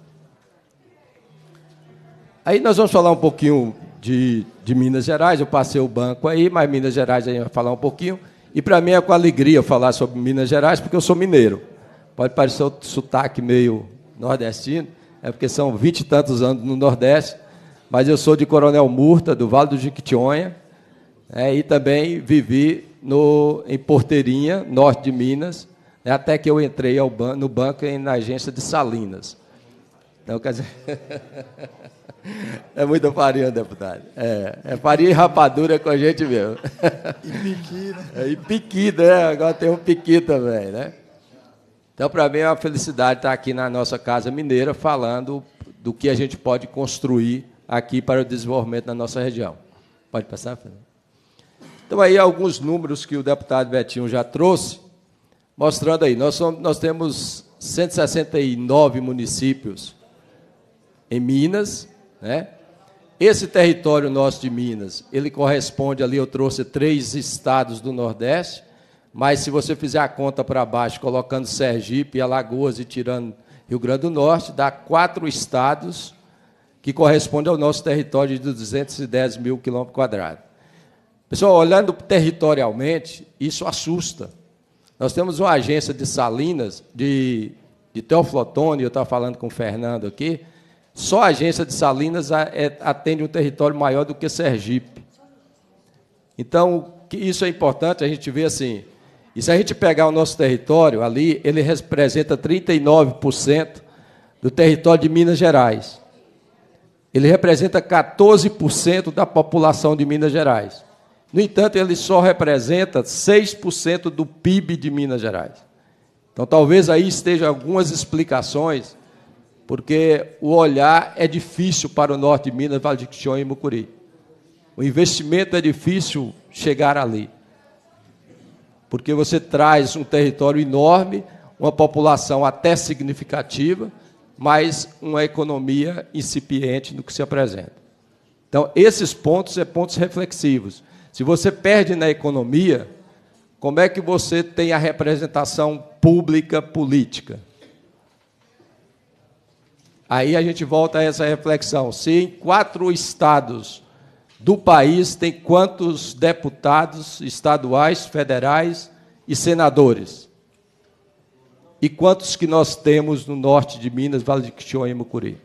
Aí nós vamos falar um pouquinho de, de Minas Gerais, eu passei o banco aí, mas Minas Gerais a gente vai falar um pouquinho, e para mim é com alegria falar sobre Minas Gerais, porque eu sou mineiro. Pode parecer um sotaque meio nordestino, é porque são vinte e tantos anos no Nordeste, mas eu sou de Coronel Murta, do Vale do Jequitinhonha, é, e também vivi no, em Porteirinha, norte de Minas, né, até que eu entrei ao ban no banco e na agência de Salinas. Então, quer dizer, é muita farinha, deputado. É, é farinha e rapadura com a gente mesmo. E piqui, né? É, e piqui, né? Agora tem um piqui também, né? Então, para mim, é uma felicidade estar aqui na nossa Casa Mineira falando do que a gente pode construir aqui para o desenvolvimento da nossa região. Pode passar, Fernando? Então, aí, alguns números que o deputado Betinho já trouxe, mostrando aí, nós, somos, nós temos cento e sessenta e nove municípios em Minas, né? Esse território nosso de Minas, ele corresponde ali, eu trouxe três estados do Nordeste, mas se você fizer a conta para baixo, colocando Sergipe, Alagoas e tirando Rio Grande do Norte, dá quatro estados que correspondem ao nosso território de duzentos e dez mil quilômetros quadrados. Pessoal, olhando territorialmente, isso assusta. Nós temos uma agência de Salinas, de, de Teoflotone, eu estava falando com o Fernando aqui, só a agência de Salinas atende um território maior do que Sergipe. Então, isso é importante a gente ver assim, e se a gente pegar o nosso território ali, ele representa trinta e nove por cento do território de Minas Gerais. Ele representa quatorze por cento da população de Minas Gerais. No entanto, ele só representa seis por cento do P I B de Minas Gerais. Então, talvez aí estejam algumas explicações, porque o olhar é difícil para o norte de Minas, Vale de Jequitinhonha e Mucuri. O investimento é difícil chegar ali, porque você traz um território enorme, uma população até significativa, mas uma economia incipiente no que se apresenta. Então, esses pontos são pontos reflexivos. Se você perde na economia, como é que você tem a representação pública política? Aí a gente volta a essa reflexão. Se em quatro estados do país tem quantos deputados estaduais, federais e senadores? E quantos que nós temos no norte de Minas, Vale de Jequitinhonha e Mucuri?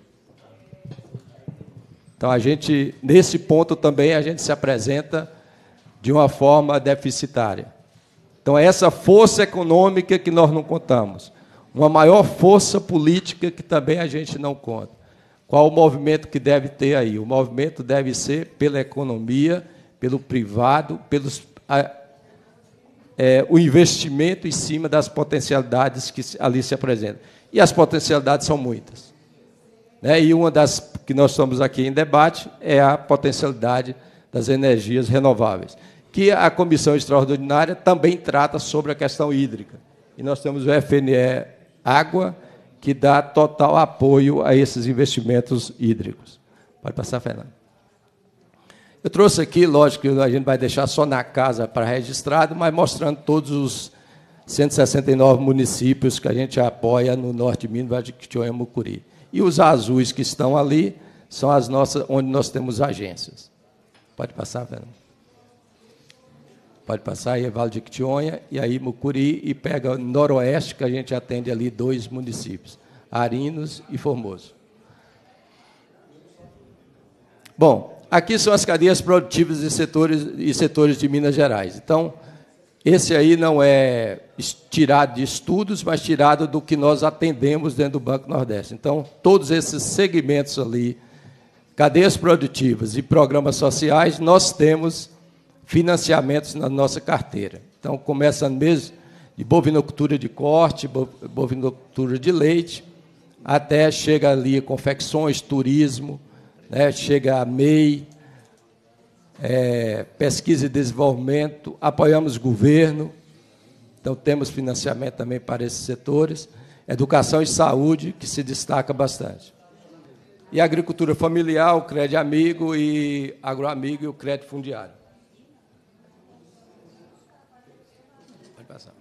Então, a gente, nesse ponto também, a gente se apresenta de uma forma deficitária. Então, é essa força econômica que nós não contamos. Uma maior força política que também a gente não conta. Qual o movimento que deve ter aí? O movimento deve ser pela economia, pelo privado, pelos, a, é, o investimento em cima das potencialidades que ali se apresentam. E as potencialidades são muitas. Né? E uma das que nós estamos aqui em debate é a potencialidade das energias renováveis, que a Comissão Extraordinária também trata sobre a questão hídrica. E nós temos o F N E Água, que dá total apoio a esses investimentos hídricos. Pode passar, Fernando. Eu trouxe aqui, lógico que a gente vai deixar só na casa para registrado, mas mostrando todos os cento e sessenta e nove municípios que a gente apoia no norte de Minas, Vale de Jequitinhonha e Mucuri. E os azuis que estão ali são as nossas, onde nós temos agências. Pode passar, Fernando. pode passar, aí é Vale de Quitionha, e aí Mucuri, e pega o Noroeste, que a gente atende ali dois municípios, Arinos e Formoso. Bom, aqui são as cadeias produtivas e setores, e setores de Minas Gerais. Então, esse aí não é tirado de estudos, mas tirado do que nós atendemos dentro do Banco Nordeste. Então, todos esses segmentos ali, cadeias produtivas e programas sociais, nós temos financiamentos na nossa carteira. Então, começa mesmo de bovinocultura de corte, bovinocultura de leite, até chega ali confecções, turismo, né, chega a M E I, é, pesquisa e desenvolvimento, apoiamos governo, então temos financiamento também para esses setores, educação e saúde, que se destaca bastante. E agricultura familiar, o crédito amigo e agroamigo e o crédito fundiário. Pode passar.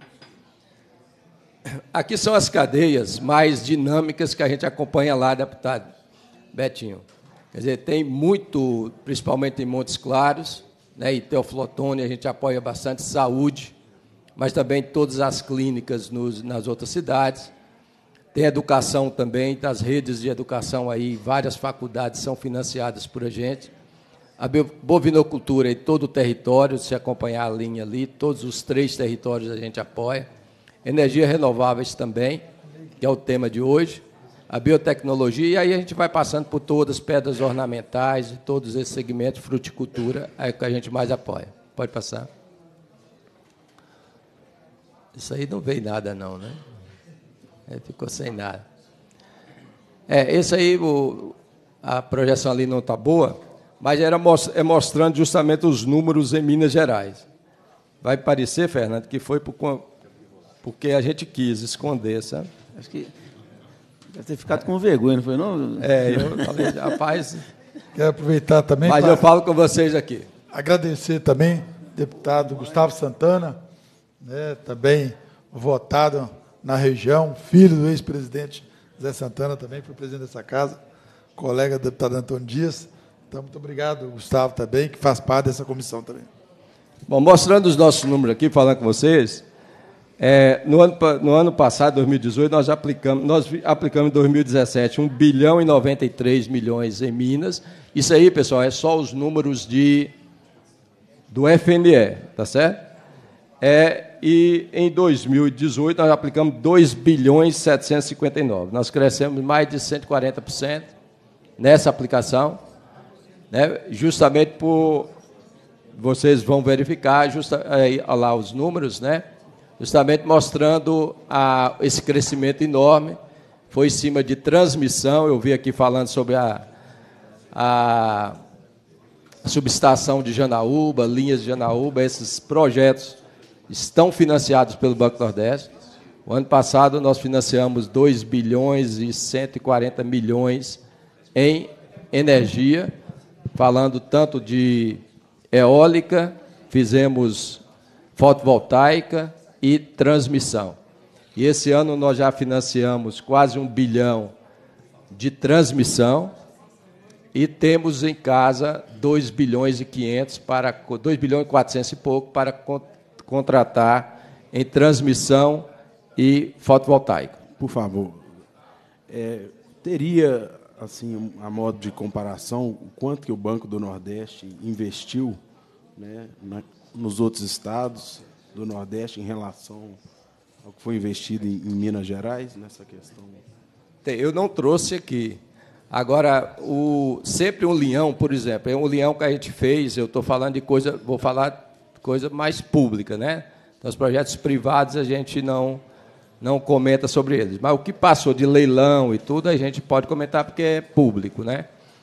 Aqui são as cadeias mais dinâmicas que a gente acompanha lá, deputado Betinho. Quer dizer, tem muito, principalmente em Montes Claros, né, e Teoflotone, a gente apoia bastante saúde, mas também todas as clínicas nos, nas outras cidades. Tem educação também, das redes de educação aí, várias faculdades são financiadas por a gente. A bovinocultura em todo o território, se acompanhar a linha ali, todos os três territórios a gente apoia. Energias renováveis também, que é o tema de hoje. A biotecnologia, e aí a gente vai passando por todas, pedras ornamentais, todos esses segmentos, fruticultura, é o que a gente mais apoia. Pode passar. Isso aí não veio nada, não, né? É, ficou sem nada. É, esse aí, o, a projeção ali não está boa, mas era é mostrando justamente os números em Minas Gerais. Vai parecer, Fernando, que foi por, porque a gente quis esconder, sabe? Acho que deve ter ficado com vergonha, não foi, não? É, eu falei, rapaz... Quero aproveitar também Mas para eu falo com vocês aqui. Agradecer também, deputado Gustavo Santana, né, também votado na região, filho do ex-presidente Zé Santana, também foi presidente dessa casa, colega do deputado Antônio Dias. Então, muito obrigado, Gustavo, também, que faz parte dessa comissão também. Bom, mostrando os nossos números aqui, falando com vocês, é, no, ano, no ano passado, dois mil e dezoito, nós aplicamos, nós aplicamos em dois mil e dezessete um bilhão e noventa e três milhões em Minas. Isso aí, pessoal, é só os números de, do F N E, tá certo? É, e em dois mil e dezoito nós aplicamos dois bilhões setecentos e cinquenta e nove. Nós crescemos mais de cento e quarenta por cento nessa aplicação, né, justamente por, vocês vão verificar, justa, aí, olha lá os números, né, justamente mostrando a, esse crescimento enorme. Foi em cima de transmissão, eu vi aqui falando sobre a, a, a subestação de Janaúba, linhas de Janaúba, esses projetos estão financiados pelo Banco Nordeste. O ano passado nós financiamos dois bilhões e cento e quarenta milhões em energia, falando tanto de eólica, fizemos fotovoltaica e transmissão. E esse ano nós já financiamos quase um bilhão de transmissão e temos em casa dois bilhões e quinhentos para dois bilhões e quatrocentos e pouco para contratar em transmissão e fotovoltaica. Por favor, é, teria, assim, a modo de comparação, o quanto que o Banco do Nordeste investiu, né, na, nos outros estados do Nordeste em relação ao que foi investido em, em Minas Gerais, nessa questão? Eu não trouxe aqui. Agora, o, sempre um leão, por exemplo, é um leão que a gente fez, eu estou falando de coisa, vou falar coisa mais pública, né? Então, os projetos privados a gente não, não comenta sobre eles. Mas o que passou de leilão e tudo, a gente pode comentar porque é público, né?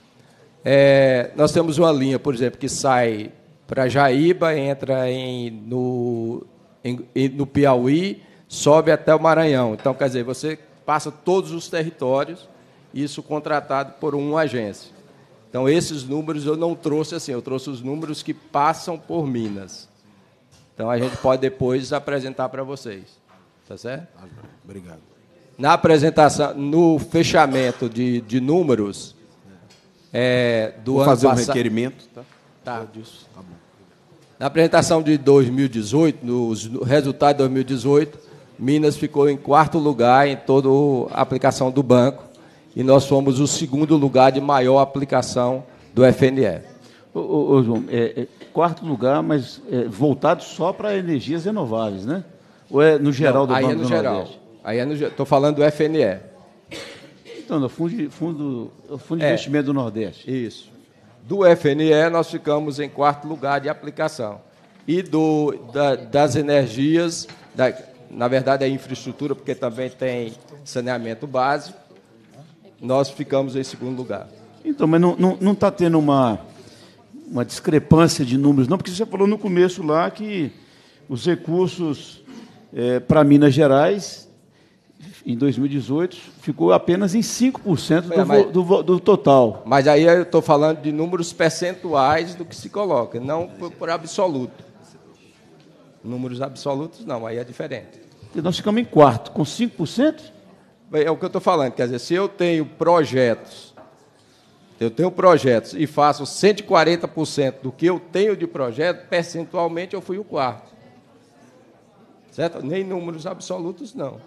É, nós temos uma linha, por exemplo, que sai para Jaíba, entra em, no, em, no Piauí, sobe até o Maranhão. Então, quer dizer, você passa todos os territórios, isso contratado por uma agência. Então, esses números eu não trouxe assim, eu trouxe os números que passam por Minas. Então, a gente pode depois apresentar para vocês. Tá certo? Obrigado. Na apresentação, no fechamento de, de números é, do Vou ano fazer passado... um requerimento, tá? Tá. Disso. Tá bom. Na apresentação de dois mil e dezoito, nos resultados de dois mil e dezoito, Minas ficou em quarto lugar em toda a aplicação do banco, e nós fomos o segundo lugar de maior aplicação do F N E. Ô, ô, ô, João, é, é, quarto lugar, mas é, voltado só para energias renováveis, né? Ou é no geral? Não, do aí Banco é no do geral. Nordeste? Aí é no Estou falando do F N E. Então, no fundo, fundo, fundo de é, investimento do Nordeste. Isso. Do F N E, nós ficamos em quarto lugar de aplicação. E do, da, das energias, da, na verdade, é infraestrutura, porque também tem saneamento básico, nós ficamos em segundo lugar. Então, mas não está tendo uma, uma discrepância de números, não, porque você falou no começo lá que os recursos é, para Minas Gerais, em dois mil e dezoito, ficou apenas em cinco por cento do, é, mas, do, do total. Mas aí eu estou falando de números percentuais do que se coloca, não por, por absoluto. Números absolutos, não, aí é diferente. E nós ficamos em quarto, com cinco por cento? É o que eu estou falando, quer dizer, se eu tenho projetos, eu tenho projetos e faço cento e quarenta por cento do que eu tenho de projeto, percentualmente eu fui o quarto. Certo? Nem números absolutos, não.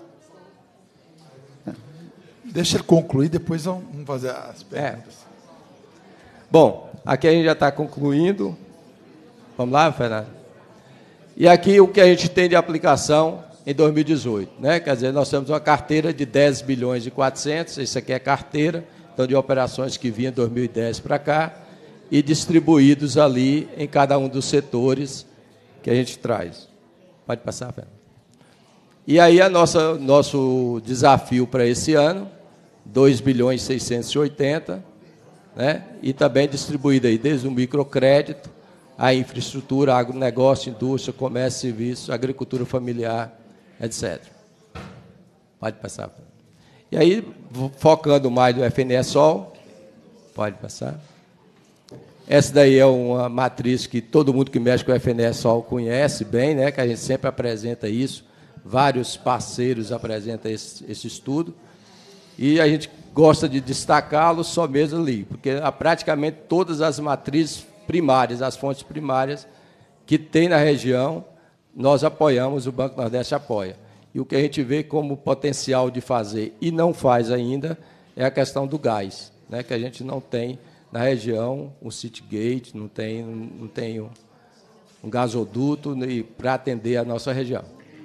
Deixa ele concluir, depois vamos fazer as perguntas. É. Bom, aqui a gente já está concluindo. Vamos lá, Fernando? E aqui o que a gente tem de aplicação em dois mil e dezoito, né? Quer dizer, nós temos uma carteira de dez bilhões e quatrocentos, isso aqui é carteira, então de operações que vinham de dois mil e dez para cá, e distribuídos ali em cada um dos setores que a gente traz. Pode passar, Fernando. E aí a nossa nosso desafio para esse ano, dois bilhões e seiscentos e oitenta, né? E também distribuído aí desde o microcrédito, a infraestrutura, agronegócio, indústria, comércio, serviço, agricultura familiar, etcétera. Pode passar. E aí, focando mais no F N E Sol, pode passar. Essa daí é uma matriz que todo mundo que mexe com o F N E Sol conhece bem, né? Que a gente sempre apresenta isso, vários parceiros apresentam esse, esse estudo, e a gente gosta de destacá-lo só mesmo ali, porque praticamente todas as matrizes primárias, as fontes primárias que tem na região, nós apoiamos, o Banco Nordeste apoia. E o que a gente vê como potencial de fazer e não faz ainda é a questão do gás, né, que a gente não tem na região um Citygate, não tem, não tem um, um gasoduto para atender a nossa região.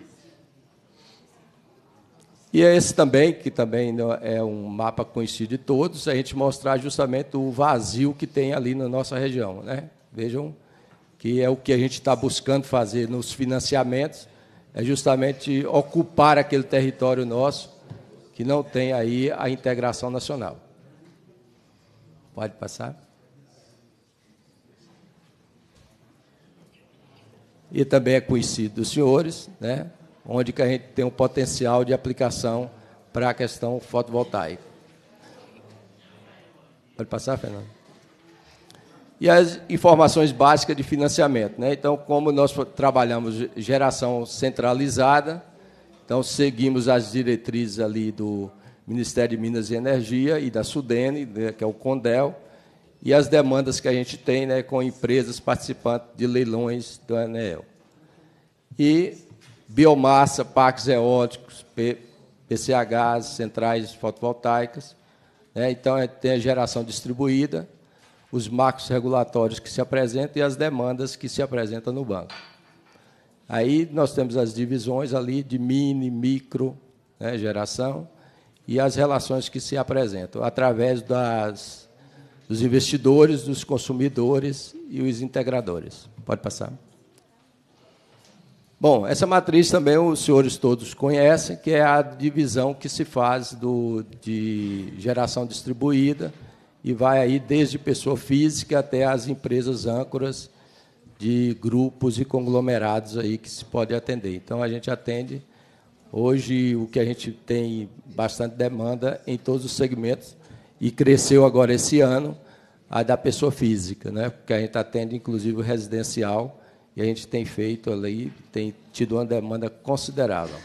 E é esse também, que também é um mapa conhecido de todos, a gente mostrar justamente o vazio que tem ali na nossa região, né? Vejam que é o que a gente está buscando fazer nos financiamentos, é justamente ocupar aquele território nosso que não tem aí a integração nacional. Pode passar. E também é conhecido dos senhores, né? Onde que a gente tem um potencial de aplicação para a questão fotovoltaica. Pode passar, Fernando? E as informações básicas de financiamento, né? Então, como nós trabalhamos geração centralizada, então seguimos as diretrizes ali do Ministério de Minas e Energia e da Sudene, né, que é o Condel, e as demandas que a gente tem, né, com empresas participantes de leilões do ANEEL. E biomassa, parques eólicos, P C Hs, centrais fotovoltaicas, né? Então, tem a geração distribuída, os marcos regulatórios que se apresentam e as demandas que se apresentam no banco. Aí nós temos as divisões ali de mini, micro, né, geração, e as relações que se apresentam através das, dos investidores, dos consumidores e os integradores. Pode passar. Bom, essa matriz também os senhores todos conhecem, que é a divisão que se faz do, de geração distribuída, e vai aí desde pessoa física até as empresas âncoras de grupos e conglomerados aí que se pode atender. Então, a gente atende, hoje, o que a gente tem bastante demanda em todos os segmentos, e cresceu agora esse ano a da pessoa física, né? Porque a gente atende, inclusive, o residencial, e a gente tem feito ali, tem tido uma demanda considerável.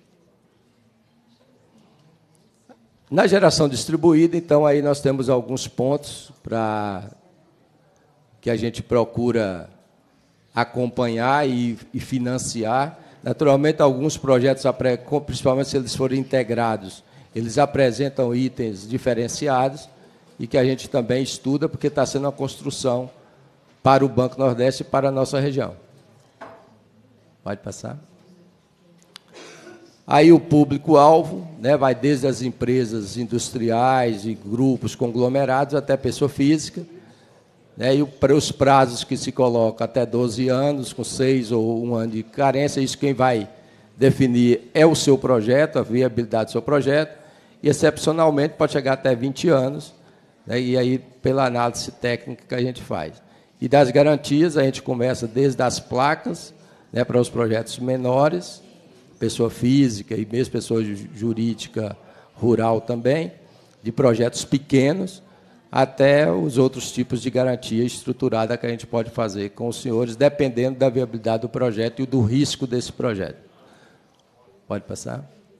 Na geração distribuída, então, aí nós temos alguns pontos para que a gente procura acompanhar e, e financiar. Naturalmente, alguns projetos, principalmente se eles forem integrados, eles apresentam itens diferenciados e que a gente também estuda, porque está sendo uma construção para o Banco Nordeste e para a nossa região. Pode passar. Aí o público-alvo, né, vai desde as empresas industriais e grupos conglomerados até pessoa física, né, e para os prazos que se colocam até doze anos, com seis ou um ano de carência, isso quem vai definir é o seu projeto, a viabilidade do seu projeto, e excepcionalmente pode chegar até vinte anos, né, e aí pela análise técnica que a gente faz. E das garantias, a gente começa desde as placas, né, para os projetos menores, pessoa física e mesmo pessoa jurídica rural também, de projetos pequenos, até os outros tipos de garantia estruturada que a gente pode fazer com os senhores, dependendo da viabilidade do projeto e do risco desse projeto. Pode passar?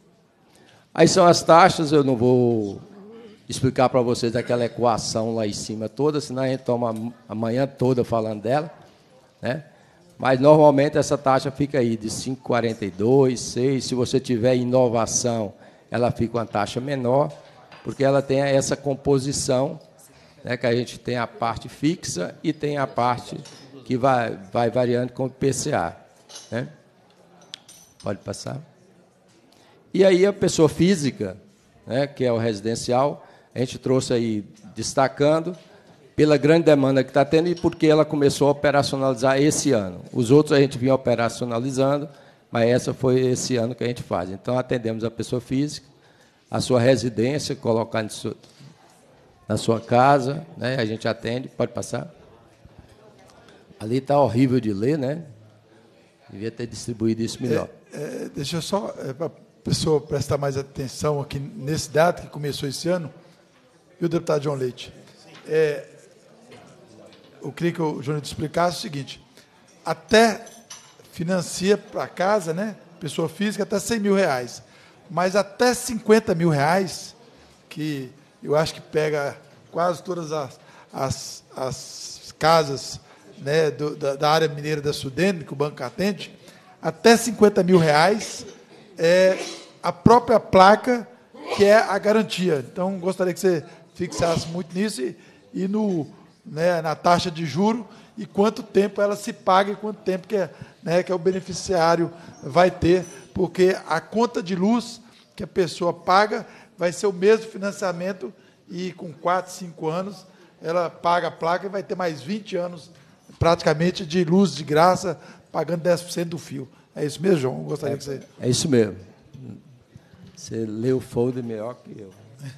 Aí são as taxas, eu não vou explicar para vocês aquela equação lá em cima toda, senão a gente toma a manhã toda falando dela, né? Mas, normalmente, essa taxa fica aí de cinco vírgula quarenta e dois, seis. Se você tiver inovação, ela fica uma taxa menor, porque ela tem essa composição, né, que a gente tem a parte fixa e tem a parte que vai, vai variando com o I P C A. Né? Pode passar. E aí, a pessoa física, né, que é o residencial, a gente trouxe aí, destacando, pela grande demanda que está tendo e porque ela começou a operacionalizar esse ano. Os outros a gente vinha operacionalizando, mas essa foi esse ano que a gente faz. Então, atendemos a pessoa física, a sua residência, colocar na sua casa, né? A gente atende. Pode passar? Ali está horrível de ler, né? Devia ter distribuído isso melhor. É, é, deixa eu só, é, para a pessoa prestar mais atenção aqui nesse dado que começou esse ano, e o deputado João Leite. É, eu queria que o Júnior explicasse o seguinte: até financia para casa, né, pessoa física, até cem mil reais, mas até cinquenta mil reais, que eu acho que pega quase todas as, as, as casas, né, do, da, da área mineira da Sudene, que o banco atende, até cinquenta mil reais é a própria placa que é a garantia. Então, gostaria que você fixasse muito nisso e, e no, né, na taxa de juro e quanto tempo ela se paga e quanto tempo que, é, né, que é o beneficiário vai ter, porque a conta de luz que a pessoa paga vai ser o mesmo financiamento e com quatro, cinco anos ela paga a placa e vai ter mais vinte anos praticamente de luz de graça, pagando dez por cento do fio. É isso mesmo, João? Eu gostaria é, que você... É isso mesmo. Você leu o folder melhor que eu.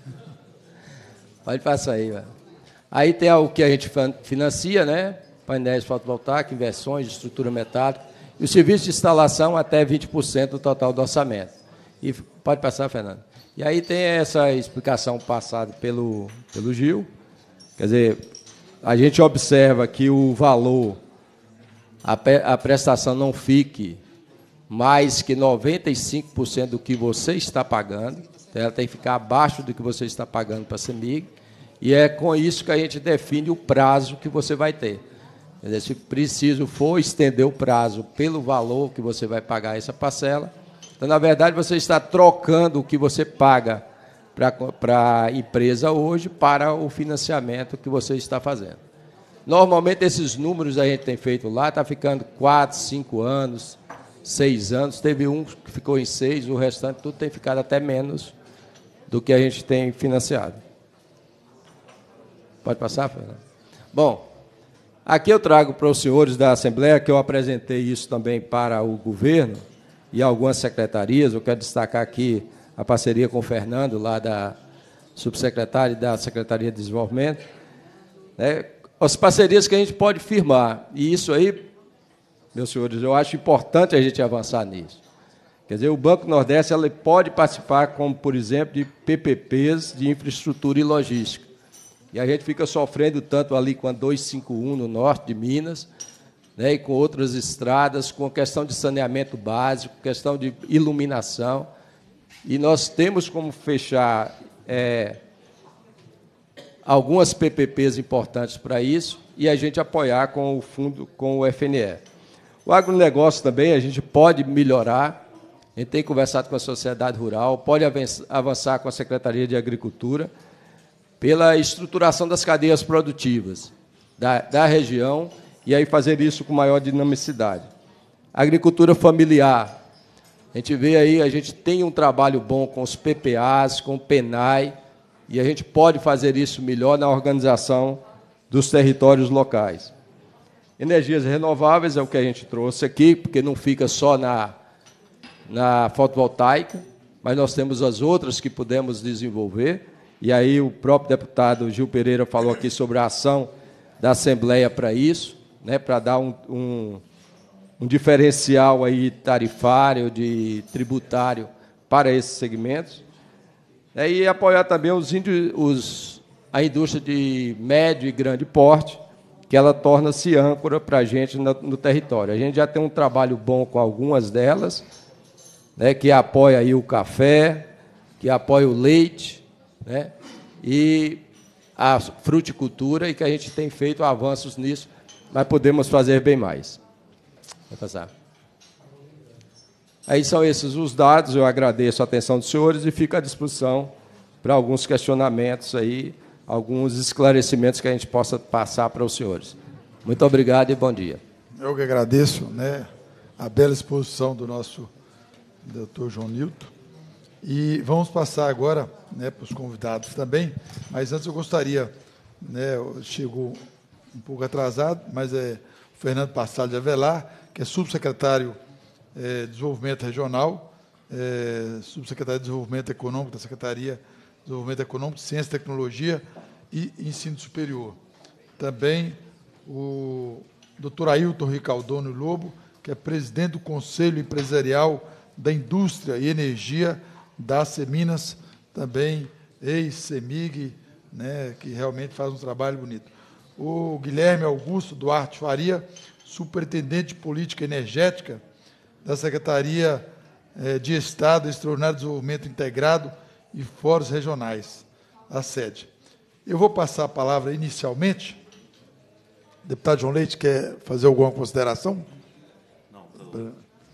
Pode passar aí, velho. Aí tem o que a gente financia, né? Painéis fotovoltaicos, inversões de estrutura metálica, e o serviço de instalação até vinte por cento do total do orçamento. E, pode passar, Fernando. E aí tem essa explicação passada pelo, pelo Gil. Quer dizer, a gente observa que o valor, a, a prestação não fique mais que noventa e cinco por cento do que você está pagando, então ela tem que ficar abaixo do que você está pagando para a CEMIG, e é com isso que a gente define o prazo que você vai ter. Quer dizer, se preciso for estender o prazo pelo valor que você vai pagar essa parcela, então, na verdade, você está trocando o que você paga para a empresa hoje para o financiamento que você está fazendo. Normalmente, esses números a gente tem feito lá, está ficando quatro, cinco anos, seis anos. Teve um que ficou em seis, o restante tudo tem ficado até menos do que a gente tem financiado. Pode passar, Fernando? Bom, aqui eu trago para os senhores da Assembleia, que eu apresentei isso também para o governo e algumas secretarias. Eu quero destacar aqui a parceria com o Fernando, lá da subsecretária da Secretaria de Desenvolvimento, né? As parcerias que a gente pode firmar. E isso aí, meus senhores, eu acho importante a gente avançar nisso. Quer dizer, o Banco Nordeste ele pode participar, como, por exemplo, de P P Ps de infraestrutura e logística. E a gente fica sofrendo tanto ali com a duzentos e cinquenta e um no norte de Minas, né, e com outras estradas, com a questão de saneamento básico, questão de iluminação. E nós temos como fechar é, algumas P P Ps importantes para isso e a gente apoiar com o fundo, com o F N E. O agronegócio também a gente pode melhorar, a gente tem conversado com a sociedade rural, pode avançar com a Secretaria de Agricultura, pela estruturação das cadeias produtivas da, da região, e aí fazer isso com maior dinamicidade. Agricultura familiar, a gente vê aí, a gente tem um trabalho bom com os P P As, com o PENAI, e a gente pode fazer isso melhor na organização dos territórios locais. Energias renováveis é o que a gente trouxe aqui, porque não fica só na, na fotovoltaica, mas nós temos as outras que podemos desenvolver, e aí o próprio deputado Gil Pereira falou aqui sobre a ação da Assembleia para isso, né, para dar um, um, um diferencial aí tarifário, de tributário para esses segmentos, né, e apoiar também os, os, a indústria de médio e grande porte, que ela torna-se âncora para a gente no, no território. A gente já tem um trabalho bom com algumas delas, né, que apoia aí o café, que apoia o leite, né, e a fruticultura, e que a gente tem feito avanços nisso, mas podemos fazer bem mais. Vai passar. Aí são esses os dados, eu agradeço a atenção dos senhores e fico à disposição para alguns questionamentos aí, alguns esclarecimentos que a gente possa passar para os senhores. Muito obrigado e bom dia. Eu que agradeço, né, a bela exposição do nosso doutor João Nilton. E vamos passar agora, né, para os convidados também, mas antes eu gostaria, né, chegou um pouco atrasado, mas é o Fernando Passalho de Avelar, que é subsecretário é, de Desenvolvimento Regional, é, subsecretário de Desenvolvimento Econômico da Secretaria de Desenvolvimento Econômico, Ciência, Tecnologia e Ensino Superior. Também o doutor Ailton Ricaldoni Lobo, que é presidente do Conselho Empresarial da Indústria e Energia da Seminas, também ex-CEMIG, né, que realmente faz um trabalho bonito. O Guilherme Augusto Duarte Faria, superintendente de Política Energética da Secretaria de Estado, Extraordinário de Desenvolvimento Integrado e Fóruns Regionais, a sede. Eu vou passar a palavra inicialmente. O deputado João Leite quer fazer alguma consideração? Não. não.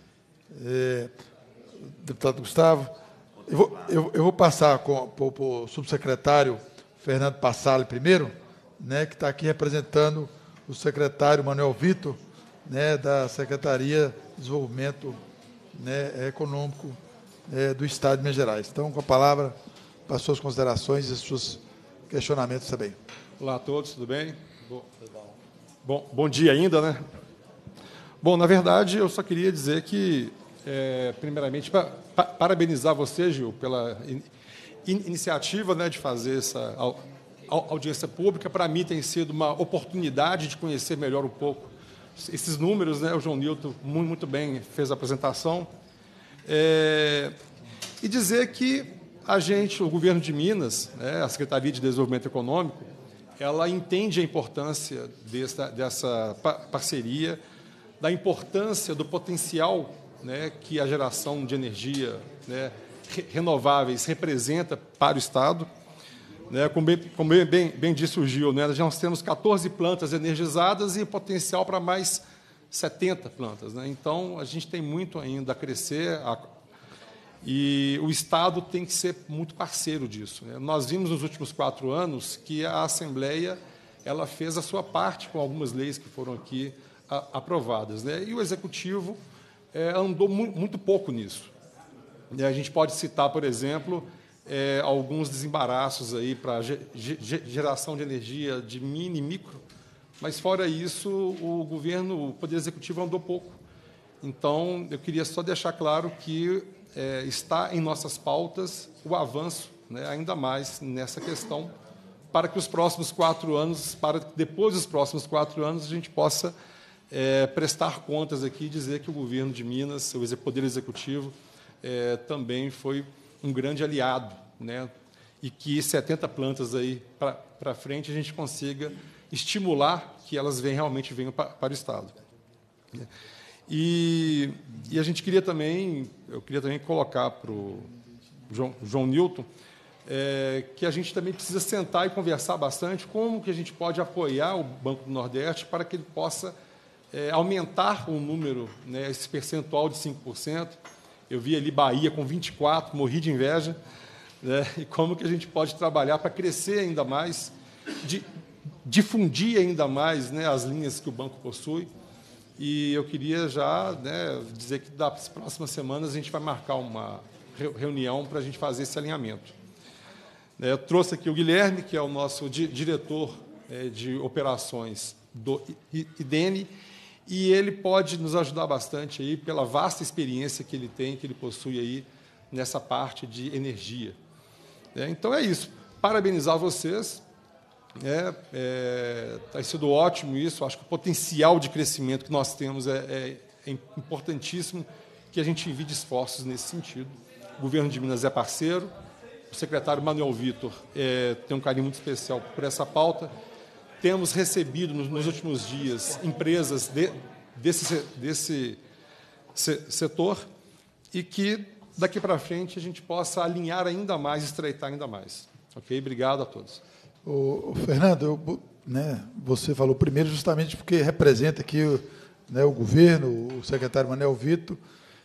É, deputado Gustavo, eu vou, eu, eu vou passar para o subsecretário Fernando Passalho primeiro, né, que está aqui representando o secretário Manuel Vitor, né, da Secretaria de Desenvolvimento, né, Econômico, é, do Estado de Minas Gerais. Então, com a palavra, para as suas considerações e os seus questionamentos também. Olá a todos, tudo bem? Bom, bom, bom dia ainda, né? Bom, na verdade, eu só queria dizer que, é, primeiramente, pa, pa, parabenizar você, Gil, pela in, in, iniciativa, né, de fazer essa au, au, audiência pública. Para mim, tem sido uma oportunidade de conhecer melhor um pouco esses números, né? O João Nilton muito, muito bem fez a apresentação. É, e dizer que a gente, o governo de Minas, né, a Secretaria de Desenvolvimento Econômico, ela entende a importância dessa, dessa parceria, da importância do potencial, né, que a geração de energia, né, renováveis representa para o Estado. Né, como bem, como bem, bem disse o Gil, né, nós temos quatorze plantas energizadas e potencial para mais setenta plantas. Né? Então, a gente tem muito ainda a crescer, a, e o Estado tem que ser muito parceiro disso. Né? Nós vimos nos últimos quatro anos que a Assembleia ela fez a sua parte com algumas leis que foram aqui a, aprovadas. Né? E o Executivo é, andou mu muito pouco nisso. E a gente pode citar, por exemplo, é, alguns desembaraços aí para ge geração de energia de mini e micro, mas, fora isso, o governo, o Poder Executivo andou pouco. Então, eu queria só deixar claro que é, está em nossas pautas o avanço, né, ainda mais nessa questão, para que os próximos quatro anos, para que depois dos próximos quatro anos, a gente possa é, prestar contas aqui e dizer que o governo de Minas, o Poder Executivo, é, também foi um grande aliado, né, e que setenta plantas aí para frente a gente consiga estimular que elas venham, realmente venham para, para o Estado. E, e a gente queria também, eu queria também colocar para o João, João Nilton, é, que a gente também precisa sentar e conversar bastante como que a gente pode apoiar o Banco do Nordeste para que ele possa é, aumentar o número, né, esse percentual de cinco por cento. Eu vi ali Bahia com vinte e quatro por cento, morri de inveja, né, e como que a gente pode trabalhar para crescer ainda mais, de, difundir ainda mais, né, as linhas que o banco possui. E eu queria já, né, dizer que das próximas semanas a gente vai marcar uma reunião para a gente fazer esse alinhamento. Eu trouxe aqui o Guilherme, que é o nosso di diretor é, de operações do I D N, e ele pode nos ajudar bastante aí pela vasta experiência que ele tem, que ele possui aí nessa parte de energia. É, então é isso. Parabenizar vocês. É, é, tem sido ótimo isso. Acho que o potencial de crescimento que nós temos é, é, é importantíssimo que a gente envie esforços nesse sentido. O governo de Minas é parceiro. O secretário Manuel Vitor é, tem um carinho muito especial por essa pauta. Temos recebido, nos, nos últimos dias, empresas de, desse, desse setor e que, daqui para frente, a gente possa alinhar ainda mais, estreitar ainda mais. Ok? Obrigado a todos. Ô, ô, Fernando, eu, né, você falou primeiro justamente porque representa aqui o, né, o governo, o secretário Manuel Vitor.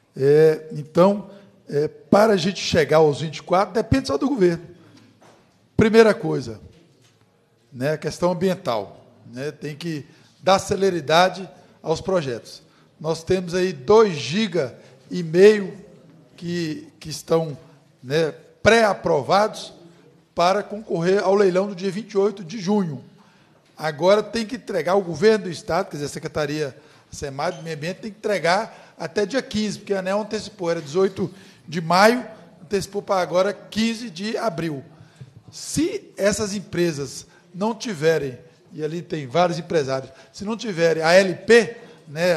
É, então, é, para a gente chegar aos vinte e quatro, depende só do governo. Primeira coisa, né, a questão ambiental. Né, tem que dar celeridade aos projetos. Nós temos aí dois gigas e meio que, que estão, né, pré-aprovados para concorrer ao leilão do dia vinte e oito de junho. Agora tem que entregar, o governo do Estado, quer dizer, a Secretaria SEMAI do Meio Ambiente, tem que entregar até dia quinze, porque a ANEEL antecipou, era dezoito de maio, antecipou para agora quinze de abril. Se essas empresas não tiverem, e ali tem vários empresários, se não tiverem a L P, né,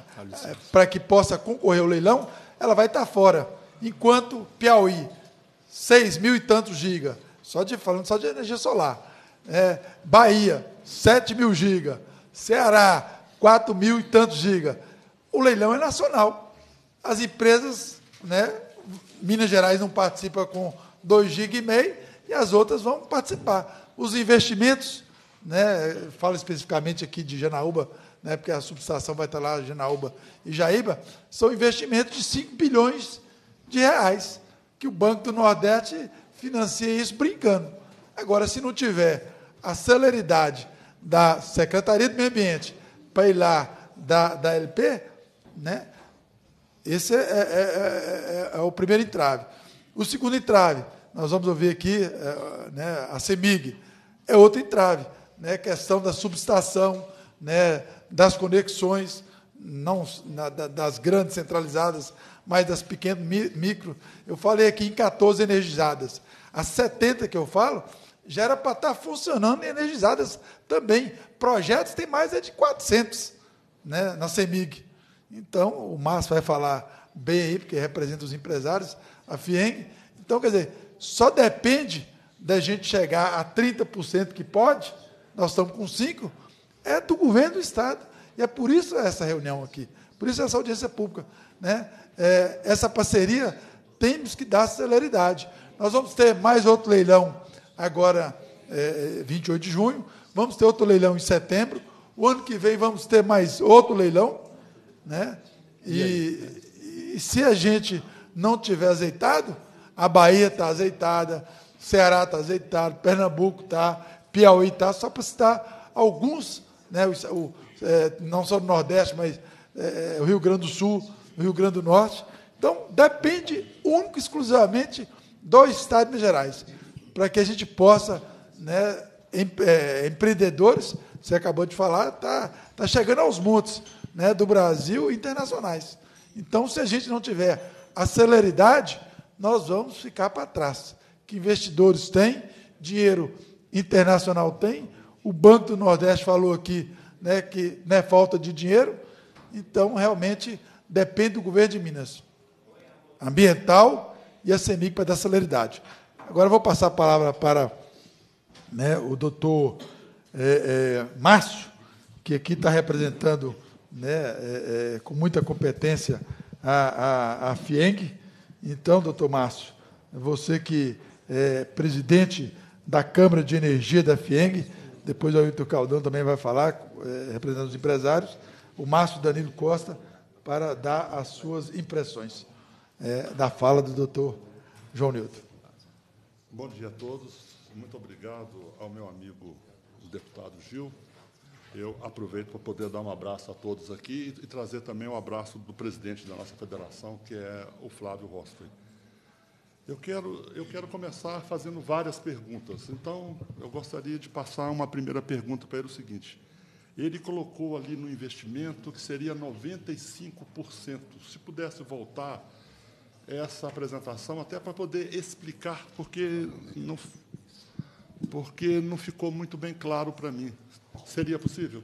para que possa concorrer ao leilão, ela vai estar fora. Enquanto Piauí, seis mil e tantos gigas, só de, falando só de energia solar. É, Bahia, sete mil gigas. Ceará, quatro mil e tantos gigas. O leilão é nacional. As empresas, né, Minas Gerais não participa com dois gigas e meio e as outras vão participar. Os investimentos, né, falo especificamente aqui de Janaúba, né, porque a subestação vai estar lá, Janaúba e Jaíba, são investimentos de cinco bilhões de reais, que o Banco do Nordeste financia isso brincando. Agora, se não tiver a celeridade da Secretaria do Meio Ambiente para ir lá da, da L P, né, esse é, é, é, é, é o primeiro entrave. O segundo entrave, nós vamos ouvir aqui, é, né, a CEMIG, é outro entrave, né, questão da subestação, né, das conexões, não na, das grandes centralizadas, mas das pequenas, micro. Eu falei aqui em quatorze energizadas. As setenta que eu falo, já era para estar funcionando e energizadas também. Projetos tem mais é de quatrocentos, né, na CEMIG. Então, o Márcio vai falar bem aí, porque representa os empresários, a FIENG. Então, quer dizer, só depende da gente chegar a trinta por cento que pode, nós estamos com cinco por cento, é do governo do Estado. E é por isso essa reunião aqui, por isso essa audiência pública. Né? É, essa parceria temos que dar celeridade. Nós vamos ter mais outro leilão agora, é, vinte e oito de junho, vamos ter outro leilão em setembro, o ano que vem vamos ter mais outro leilão, né? E, e, e se a gente não tiver azeitado, a Bahia está azeitada, Ceará está azeitado, Pernambuco está, Piauí está, só para citar alguns, né? o, o, é, não só do Nordeste, mas é, o Rio Grande do Sul, o Rio Grande do Norte. Então, depende único e exclusivamente do Estado de Minas Gerais, para que a gente possa, né, em, é, empreendedores, você acabou de falar, está tá chegando aos montes, né, do Brasil e internacionais. Então, se a gente não tiver a celeridade, nós vamos ficar para trás. Que investidores têm, dinheiro internacional tem, o Banco do Nordeste falou aqui, né, que não é falta de dinheiro, então, realmente, depende do governo de Minas. Ambiental e a CEMIG para dar celeridade. Agora, eu vou passar a palavra para, né, o doutor é, é, Márcio, que aqui está representando, né, é, é, com muita competência a, a, a FIENG. Então, doutor Márcio, você que é presidente da Câmara de Energia da FIENG, depois o Ailton Caldão também vai falar, é, representando os empresários. o Márcio Danilo Costa para dar as suas impressões é, da fala do doutor João Newton. Bom dia a todos. Muito obrigado ao meu amigo, o deputado Gil. Eu aproveito para poder dar um abraço a todos aqui e trazer também um abraço do presidente da nossa federação, que é o Flávio Rostri. Eu quero, eu quero começar fazendo várias perguntas. Então, eu gostaria de passar uma primeira pergunta para ele, o seguinte. Ele colocou ali no investimento que seria noventa e cinco por cento. Se pudesse voltar essa apresentação, até para poder explicar, porque não, porque não ficou muito bem claro para mim. Seria possível?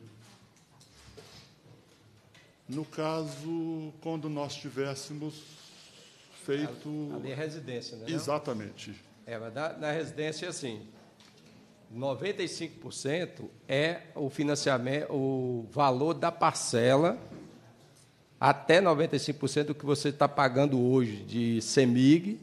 No caso, quando nós tivéssemos feito... A minha residência, né? Exatamente. É, mas na, na residência, assim, noventa e cinco por cento é o financiamento, o valor da parcela, até noventa e cinco por cento do que você está pagando hoje de CEMIG,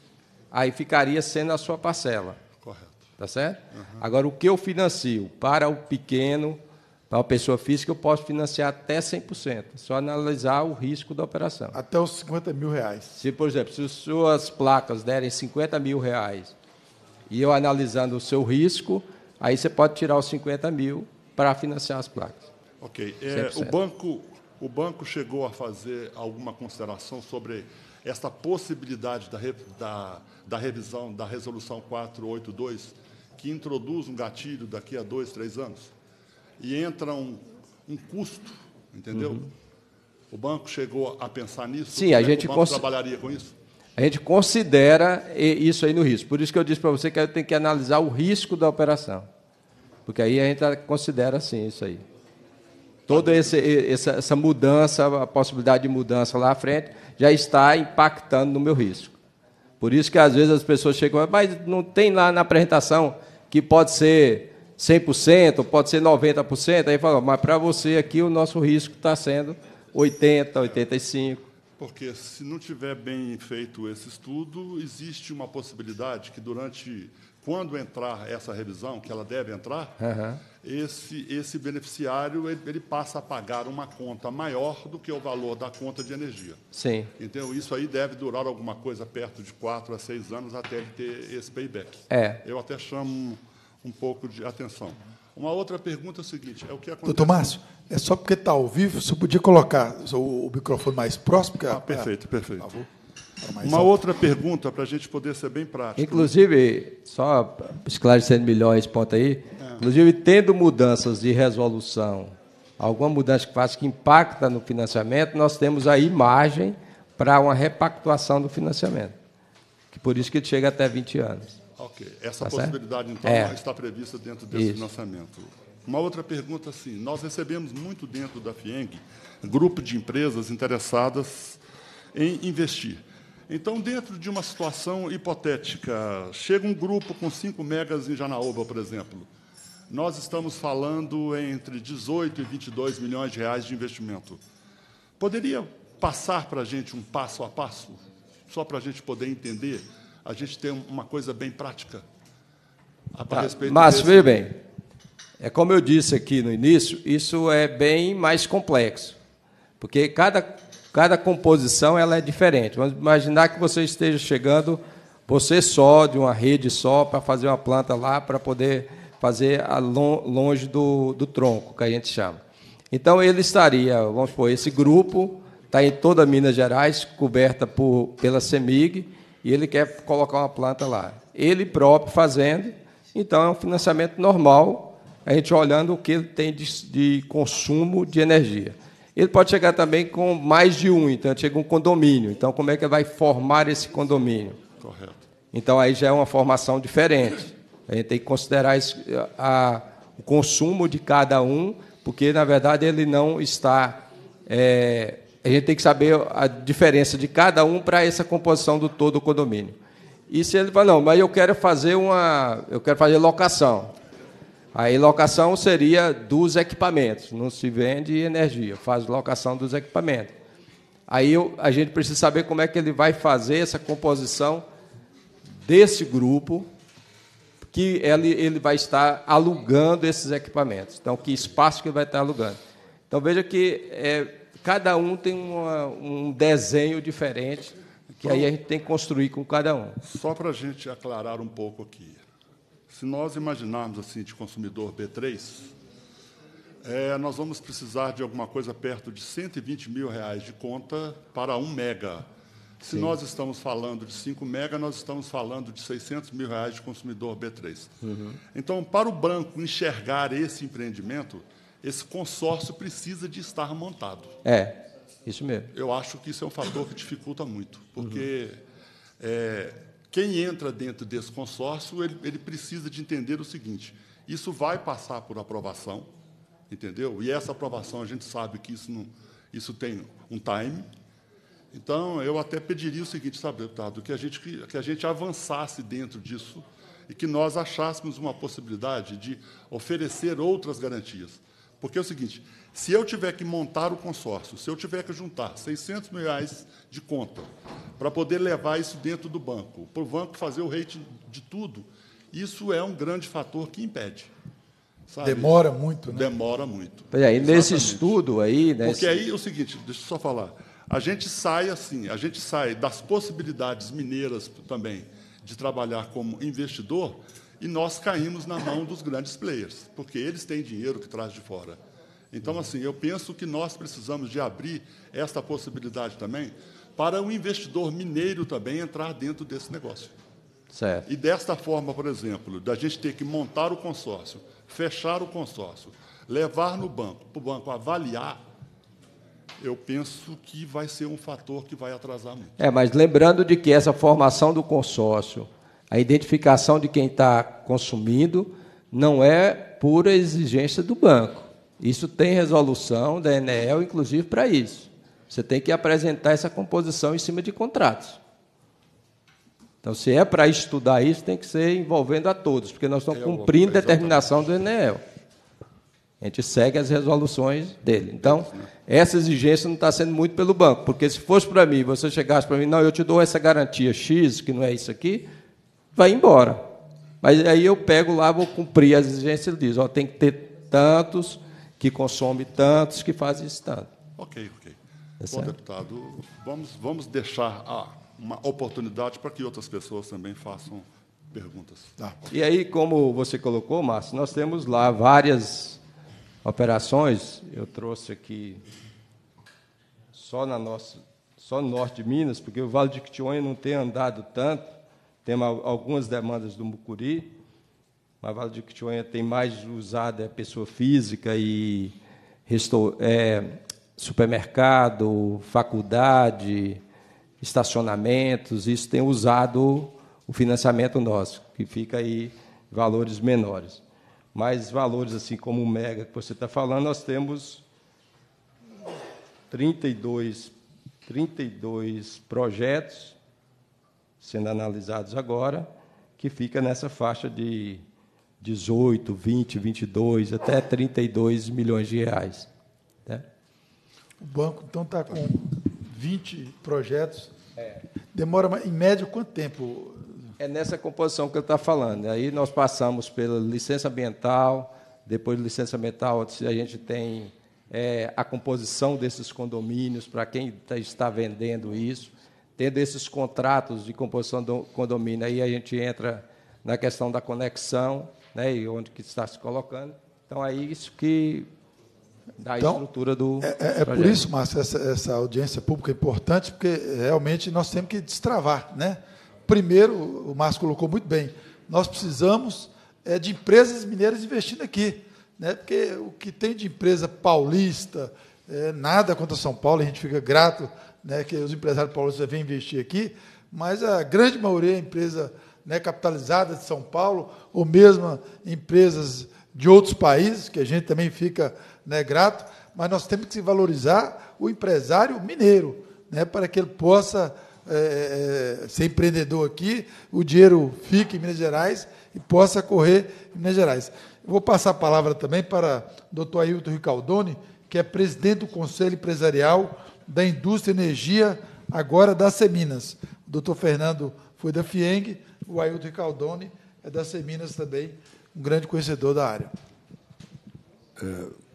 aí ficaria sendo a sua parcela. Correto. Tá certo? Uhum. Agora, o que eu financio para o pequeno, para a pessoa física, eu posso financiar até cem por cento. Só analisar o risco da operação. Até os cinquenta mil reais. Se, por exemplo, se as suas placas derem cinquenta mil reais e eu analisando o seu risco, aí você pode tirar os cinquenta mil para financiar as placas. Ok. É, o, banco, o banco chegou a fazer alguma consideração sobre essa possibilidade da, da, da revisão da Resolução quatrocentos e oitenta e dois, que introduz um gatilho daqui a dois, três anos, e entra um, um custo, entendeu? Uhum. O banco chegou a pensar nisso? Sim, a gente o banco trabalharia com isso? A gente considera isso aí no risco. Por isso que eu disse para você que eu tenho que analisar o risco da operação. Porque aí a gente considera sim isso aí. Toda esse, essa, essa mudança, a possibilidade de mudança lá à frente, já está impactando no meu risco. Por isso que, às vezes, as pessoas chegam, mas não tem lá na apresentação que pode ser cem por cento, pode ser noventa por cento, aí fala, mas para você aqui o nosso risco está sendo oitenta por cento, oitenta e cinco por cento. Porque, se não tiver bem feito esse estudo, existe uma possibilidade que, durante, quando entrar essa revisão, que ela deve entrar, uhum. esse, esse beneficiário ele, ele passa a pagar uma conta maior do que o valor da conta de energia. Sim. Então, isso aí deve durar alguma coisa perto de quatro a seis anos até ele ter esse payback. É. Eu até chamo um pouco de atenção. Uma outra pergunta é o seguinte, é o que acontece... Doutor Márcio, é só porque está ao vivo, você podia colocar o, o microfone mais próximo? Que ah, perfeito, é, perfeito. Por favor. Uma alto. outra pergunta, para a gente poder ser bem prático. Inclusive, só esclarecendo melhor esse ponto aí, é. inclusive, tendo mudanças de resolução, alguma mudança que faz que impacta no financiamento, nós temos aí margem para uma repactuação do financiamento. Que por isso que chega até vinte anos. Ok. Essa tá possibilidade, certo? então, é. está prevista dentro desse Isso. financiamento. Uma outra pergunta, assim, nós recebemos muito dentro da FIENG grupo de empresas interessadas em investir. Então, dentro de uma situação hipotética, chega um grupo com cinco megas em Janaúba, por exemplo. Nós estamos falando entre dezoito e vinte e dois milhões de reais de investimento. Poderia passar para a gente um passo a passo, só para a gente poder entender? A gente tem uma coisa bem prática a tá. respeito Mas, desse... veja bem, é como eu disse aqui no início, isso é bem mais complexo, porque cada, cada composição ela é diferente. Vamos imaginar que você esteja chegando, você só, de uma rede só, para fazer uma planta lá, para poder fazer a longe do, do tronco, que a gente chama. Então, ele estaria, vamos supor, esse grupo está em toda Minas Gerais, coberta por, pela CEMIG, e ele quer colocar uma planta lá. Ele próprio fazendo, então é um financiamento normal, a gente olhando o que ele tem de, de consumo de energia. Ele pode chegar também com mais de um, então chega um condomínio. Então, como é que ele vai formar esse condomínio? Correto. Então, aí já é uma formação diferente. A gente tem que considerar esse, a, o consumo de cada um, porque, na verdade, ele não está... É, a gente tem que saber a diferença de cada um para essa composição do todo o condomínio. E se ele fala, não, mas eu quero fazer uma, eu quero fazer locação. Aí locação seria dos equipamentos, não se vende energia, faz locação dos equipamentos. Aí eu, a gente precisa saber como é que ele vai fazer essa composição desse grupo, que ele, ele vai estar alugando esses equipamentos. Então, que espaço que ele vai estar alugando. Então, veja que é, cada um tem uma, um desenho diferente, que aí a gente tem que construir com cada um. Só para a gente aclarar um pouco aqui. Se nós imaginarmos assim de consumidor B três, é, nós vamos precisar de alguma coisa perto de cento e vinte mil reais de conta para um mega. Se Sim. nós estamos falando de cinco mega, nós estamos falando de seiscentos mil reais de consumidor B três. Uhum. Então, para o banco enxergar esse empreendimento, esse consórcio precisa de estar montado. É, isso mesmo. Eu acho que isso é um fator que dificulta muito, porque uhum. é, quem entra dentro desse consórcio, ele, ele precisa de entender o seguinte, isso vai passar por aprovação, entendeu? E essa aprovação, a gente sabe que isso, não, isso tem um time. Então, eu até pediria o seguinte, sabe, deputado, que a gente, que a gente avançasse dentro disso e que nós achássemos uma possibilidade de oferecer outras garantias. Porque é o seguinte, se eu tiver que montar o consórcio, se eu tiver que juntar seiscentos mil reais de conta para poder levar isso dentro do banco, para o banco fazer o rating de tudo, isso é um grande fator que impede. Sabe? Demora muito, né? Demora muito. E aí, nesse estudo aí... Nesse... Porque aí é o seguinte, deixa eu só falar, a gente sai assim, a gente sai das possibilidades mineiras também de trabalhar como investidor e nós caímos na mão dos grandes players, porque eles têm dinheiro que traz de fora. Então, assim, eu penso que nós precisamos de abrir esta possibilidade também para o investidor mineiro também entrar dentro desse negócio. Certo. E desta forma, por exemplo, da gente ter que montar o consórcio, fechar o consórcio, levar no banco, para o banco avaliar, eu penso que vai ser um fator que vai atrasar muito. É, mas lembrando de que essa formação do consórcio, a identificação de quem está consumindo, não é pura exigência do banco. Isso tem resolução da Enel, inclusive, para isso. Você tem que apresentar essa composição em cima de contratos. Então, se é para estudar isso, tem que ser envolvendo a todos, porque nós estamos cumprindo a determinação do Enel. A gente segue as resoluções dele. Então, essa exigência não está sendo muito pelo banco, porque se fosse para mim, você chegasse para mim, não, eu te dou essa garantia X, que não é isso aqui, vai embora. Mas aí eu pego lá, vou cumprir as exigências disso. Ó, tem que ter tantos, que consome tantos, que faz isso tanto. Ok, ok. É Bom, deputado, vamos, vamos deixar ah, uma oportunidade para que outras pessoas também façam perguntas. Tá. E aí, como você colocou, Márcio, nós temos lá várias operações. Eu trouxe aqui só, na nossa, só no norte de Minas, porque o Vale de Quitionha não tem andado tanto. Temos algumas demandas do Mucuri, mas o Vale de Quitionha tem mais usado a pessoa física e restou, é, supermercado, faculdade, estacionamentos. Isso tem usado o financiamento nosso, que fica aí valores menores. Mas valores assim como o Mega que você está falando, nós temos trinta e dois, trinta e dois projetos sendo analisados agora, que fica nessa faixa de dezoito, vinte, vinte e dois, até trinta e dois milhões de reais. Né? O banco, então, está com vinte projetos. É. Demora, em média, quanto tempo? É nessa composição que eu estou falando. Aí nós passamos pela licença ambiental, depois de licença ambiental, a gente tem é, a composição desses condomínios, para quem está vendendo isso. Tendo esses contratos de composição do condomínio, aí a gente entra na questão da conexão, né, e onde que está se colocando. Então, é isso que dá a então, estrutura do É, é, é por isso, Márcio, essa, essa audiência pública é importante, porque realmente nós temos que destravar. Né? Primeiro, o Márcio colocou muito bem, nós precisamos é, de empresas mineiras investindo aqui, né? Porque o que tem de empresa paulista, é, nada contra São Paulo, a gente fica grato, né, que os empresários paulistas vêm investir aqui, mas a grande maioria é empresa, né, capitalizada de São Paulo, ou mesmo empresas de outros países, que a gente também fica, né, grato, mas nós temos que valorizar o empresário mineiro, né, para que ele possa é, é, ser empreendedor aqui, o dinheiro fique em Minas Gerais e possa correr em Minas Gerais. Eu vou passar a palavra também para o doutor Ailton Ricaldoni, que é presidente do Conselho Empresarial da Indústria e Energia, agora da Seminas. O doutor Fernando foi da FIENG, o Ailton Ricaldoni é da Seminas também, um grande conhecedor da área. É,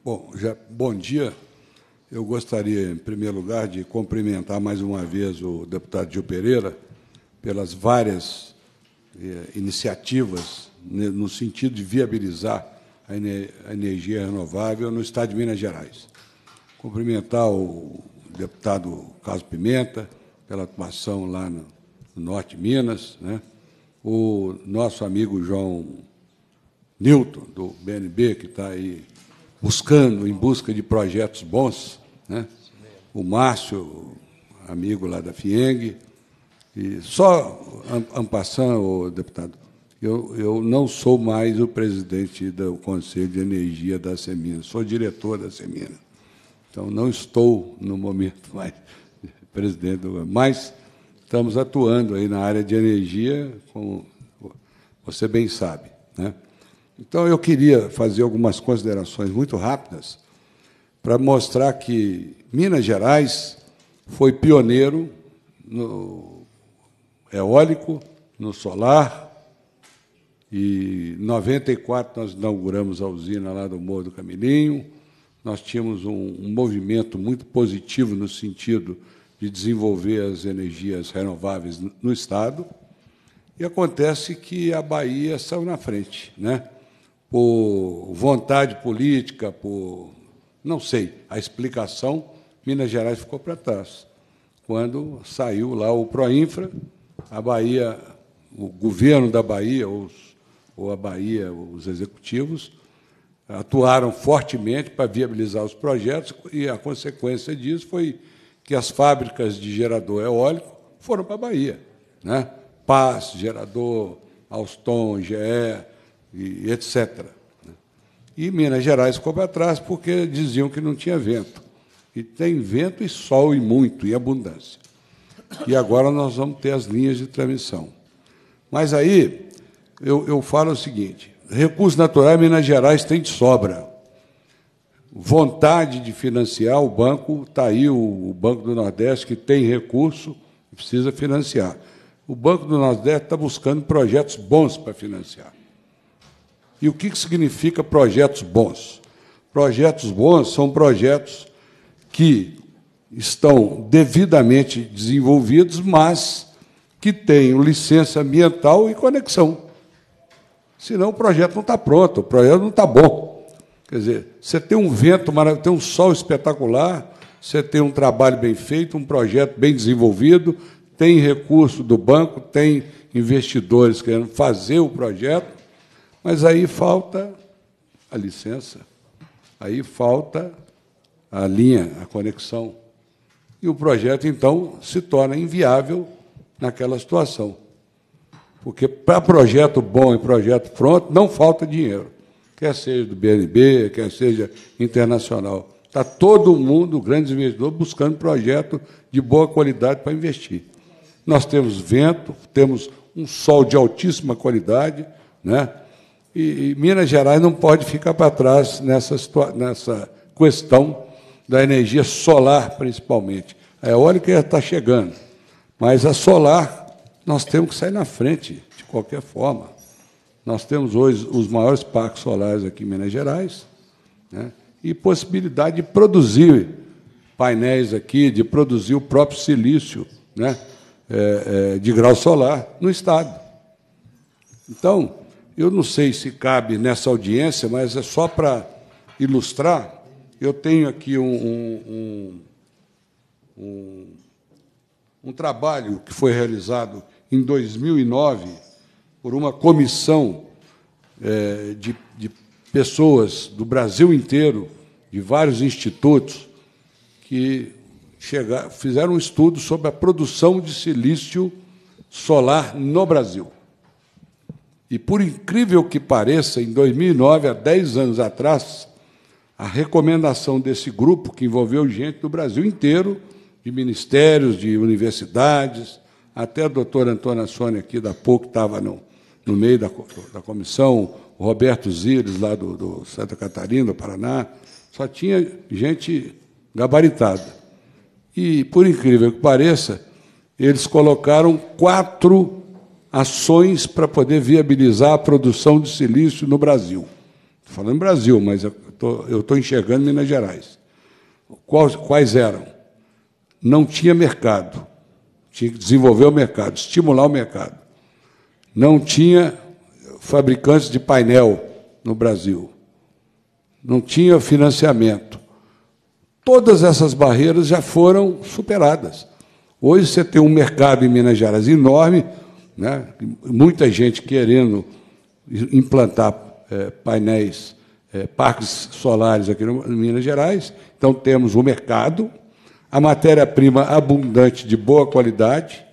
Bom, já, bom dia. Eu gostaria, em primeiro lugar, de cumprimentar mais uma vez o deputado Gil Pereira pelas várias eh, iniciativas né, no sentido de viabilizar a, ener a energia renovável no Estado de Minas Gerais. Cumprimentar o deputado Carlos Pimenta pela atuação lá no, no Norte de Minas, né? O nosso amigo João Newton, do B N B, que está aí buscando, em busca de projetos bons, né? O Márcio, amigo lá da FIENG. E só, en passant, deputado, eu, eu não sou mais o presidente do Conselho de Energia da Semina, sou diretor da Semina. Então, não estou, no momento, mais presidente, do, mas estamos atuando aí na área de energia, como você bem sabe, né? Então, eu queria fazer algumas considerações muito rápidas para mostrar que Minas Gerais foi pioneiro no eólico, no solar, e em noventa e quatro nós inauguramos a usina lá do Morro do Camilinho. Nós tínhamos um, um movimento muito positivo no sentido de desenvolver as energias renováveis no, no Estado, e acontece que a Bahia saiu na frente, né? Por vontade política, por, não sei, a explicação, Minas Gerais ficou para trás. Quando saiu lá o Proinfra, a Bahia, o governo da Bahia, os, ou a Bahia, os executivos, atuaram fortemente para viabilizar os projetos, e a consequência disso foi que as fábricas de gerador eólico foram para a Bahia, né? Paz, gerador, Alstom, G E, e etcétera. E Minas Gerais ficou para trás porque diziam que não tinha vento. E tem vento e sol, e muito, e abundância. E agora nós vamos ter as linhas de transmissão. Mas aí eu, eu falo o seguinte: recursos naturais Minas Gerais tem de sobra. Vontade de financiar, o banco, está aí o, o Banco do Nordeste, que tem recurso e precisa financiar. O Banco do Nordeste está buscando projetos bons para financiar. E o que significa projetos bons? Projetos bons são projetos que estão devidamente desenvolvidos, mas que tenham licença ambiental e conexão. Senão o projeto não está pronto, o projeto não está bom. Quer dizer, você tem um vento maravilhoso, tem um sol espetacular, você tem um trabalho bem feito, um projeto bem desenvolvido, tem recurso do banco, tem investidores querendo fazer o projeto, mas aí falta a licença, aí falta a linha, a conexão. E o projeto, então, se torna inviável naquela situação. Porque, para projeto bom e projeto pronto, não falta dinheiro, quer seja do B N B, quer seja internacional. Está todo mundo, grandes investidores, buscando projeto de boa qualidade para investir. Nós temos vento, temos um sol de altíssima qualidade, né? E, e Minas Gerais não pode ficar para trás nessa, nessa questão da energia solar, principalmente. A eólica já está chegando, mas a solar nós temos que sair na frente, de qualquer forma. Nós temos hoje os maiores parques solares aqui em Minas Gerais, né? E possibilidade de produzir painéis aqui, de produzir o próprio silício, né? é, é, de grau solar no Estado. Então, eu não sei se cabe nessa audiência, mas é só para ilustrar. Eu tenho aqui um, um, um, um trabalho que foi realizado em dois mil e nove por uma comissão é, de, de pessoas do Brasil inteiro, de vários institutos, que chegaram, fizeram um estudo sobre a produção de silício solar no Brasil. E, por incrível que pareça, em dois mil e nove, há dez anos atrás, a recomendação desse grupo, que envolveu gente do Brasil inteiro, de ministérios, de universidades, até a doutora Antônia Sônia, aqui da pouco, estava no, no meio da, da comissão, o Roberto Zires, lá do, do Santa Catarina, do Paraná, só tinha gente gabaritada. E, por incrível que pareça, eles colocaram quatro ações para poder viabilizar a produção de silício no Brasil. Estou falando Brasil, mas eu estou enxergando Minas Gerais. Quais, quais eram? Não tinha mercado. Tinha que desenvolver o mercado, estimular o mercado. Não tinha fabricantes de painel no Brasil. Não tinha financiamento. Todas essas barreiras já foram superadas. Hoje você tem um mercado em Minas Gerais enorme, né? Muita gente querendo implantar é, painéis, é, parques solares aqui no, em Minas Gerais. Então, temos o mercado, a matéria-prima abundante de boa qualidade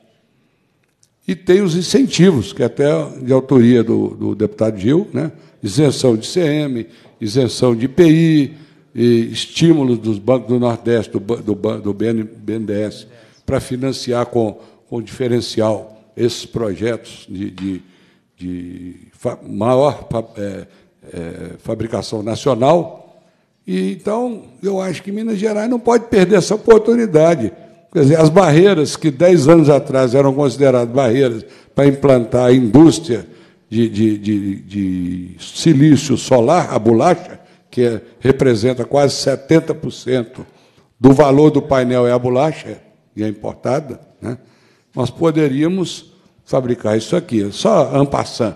e tem os incentivos, que é até de autoria do, do deputado Gil, né? Isenção de C M, isenção de I P I, e estímulos dos bancos do Nordeste, do, do, do B N D E S, para financiar com, com diferencial esses projetos de, de, de fa, maior é, é, fabricação nacional. E, então, eu acho que Minas Gerais não pode perder essa oportunidade. Quer dizer, as barreiras que dez anos atrás eram consideradas barreiras para implantar a indústria de, de, de, de silício solar, a bolacha, que é, representa quase setenta por cento do valor do painel é a bolacha, e é importada, né? Nós poderíamos fabricar isso aqui, só en passant.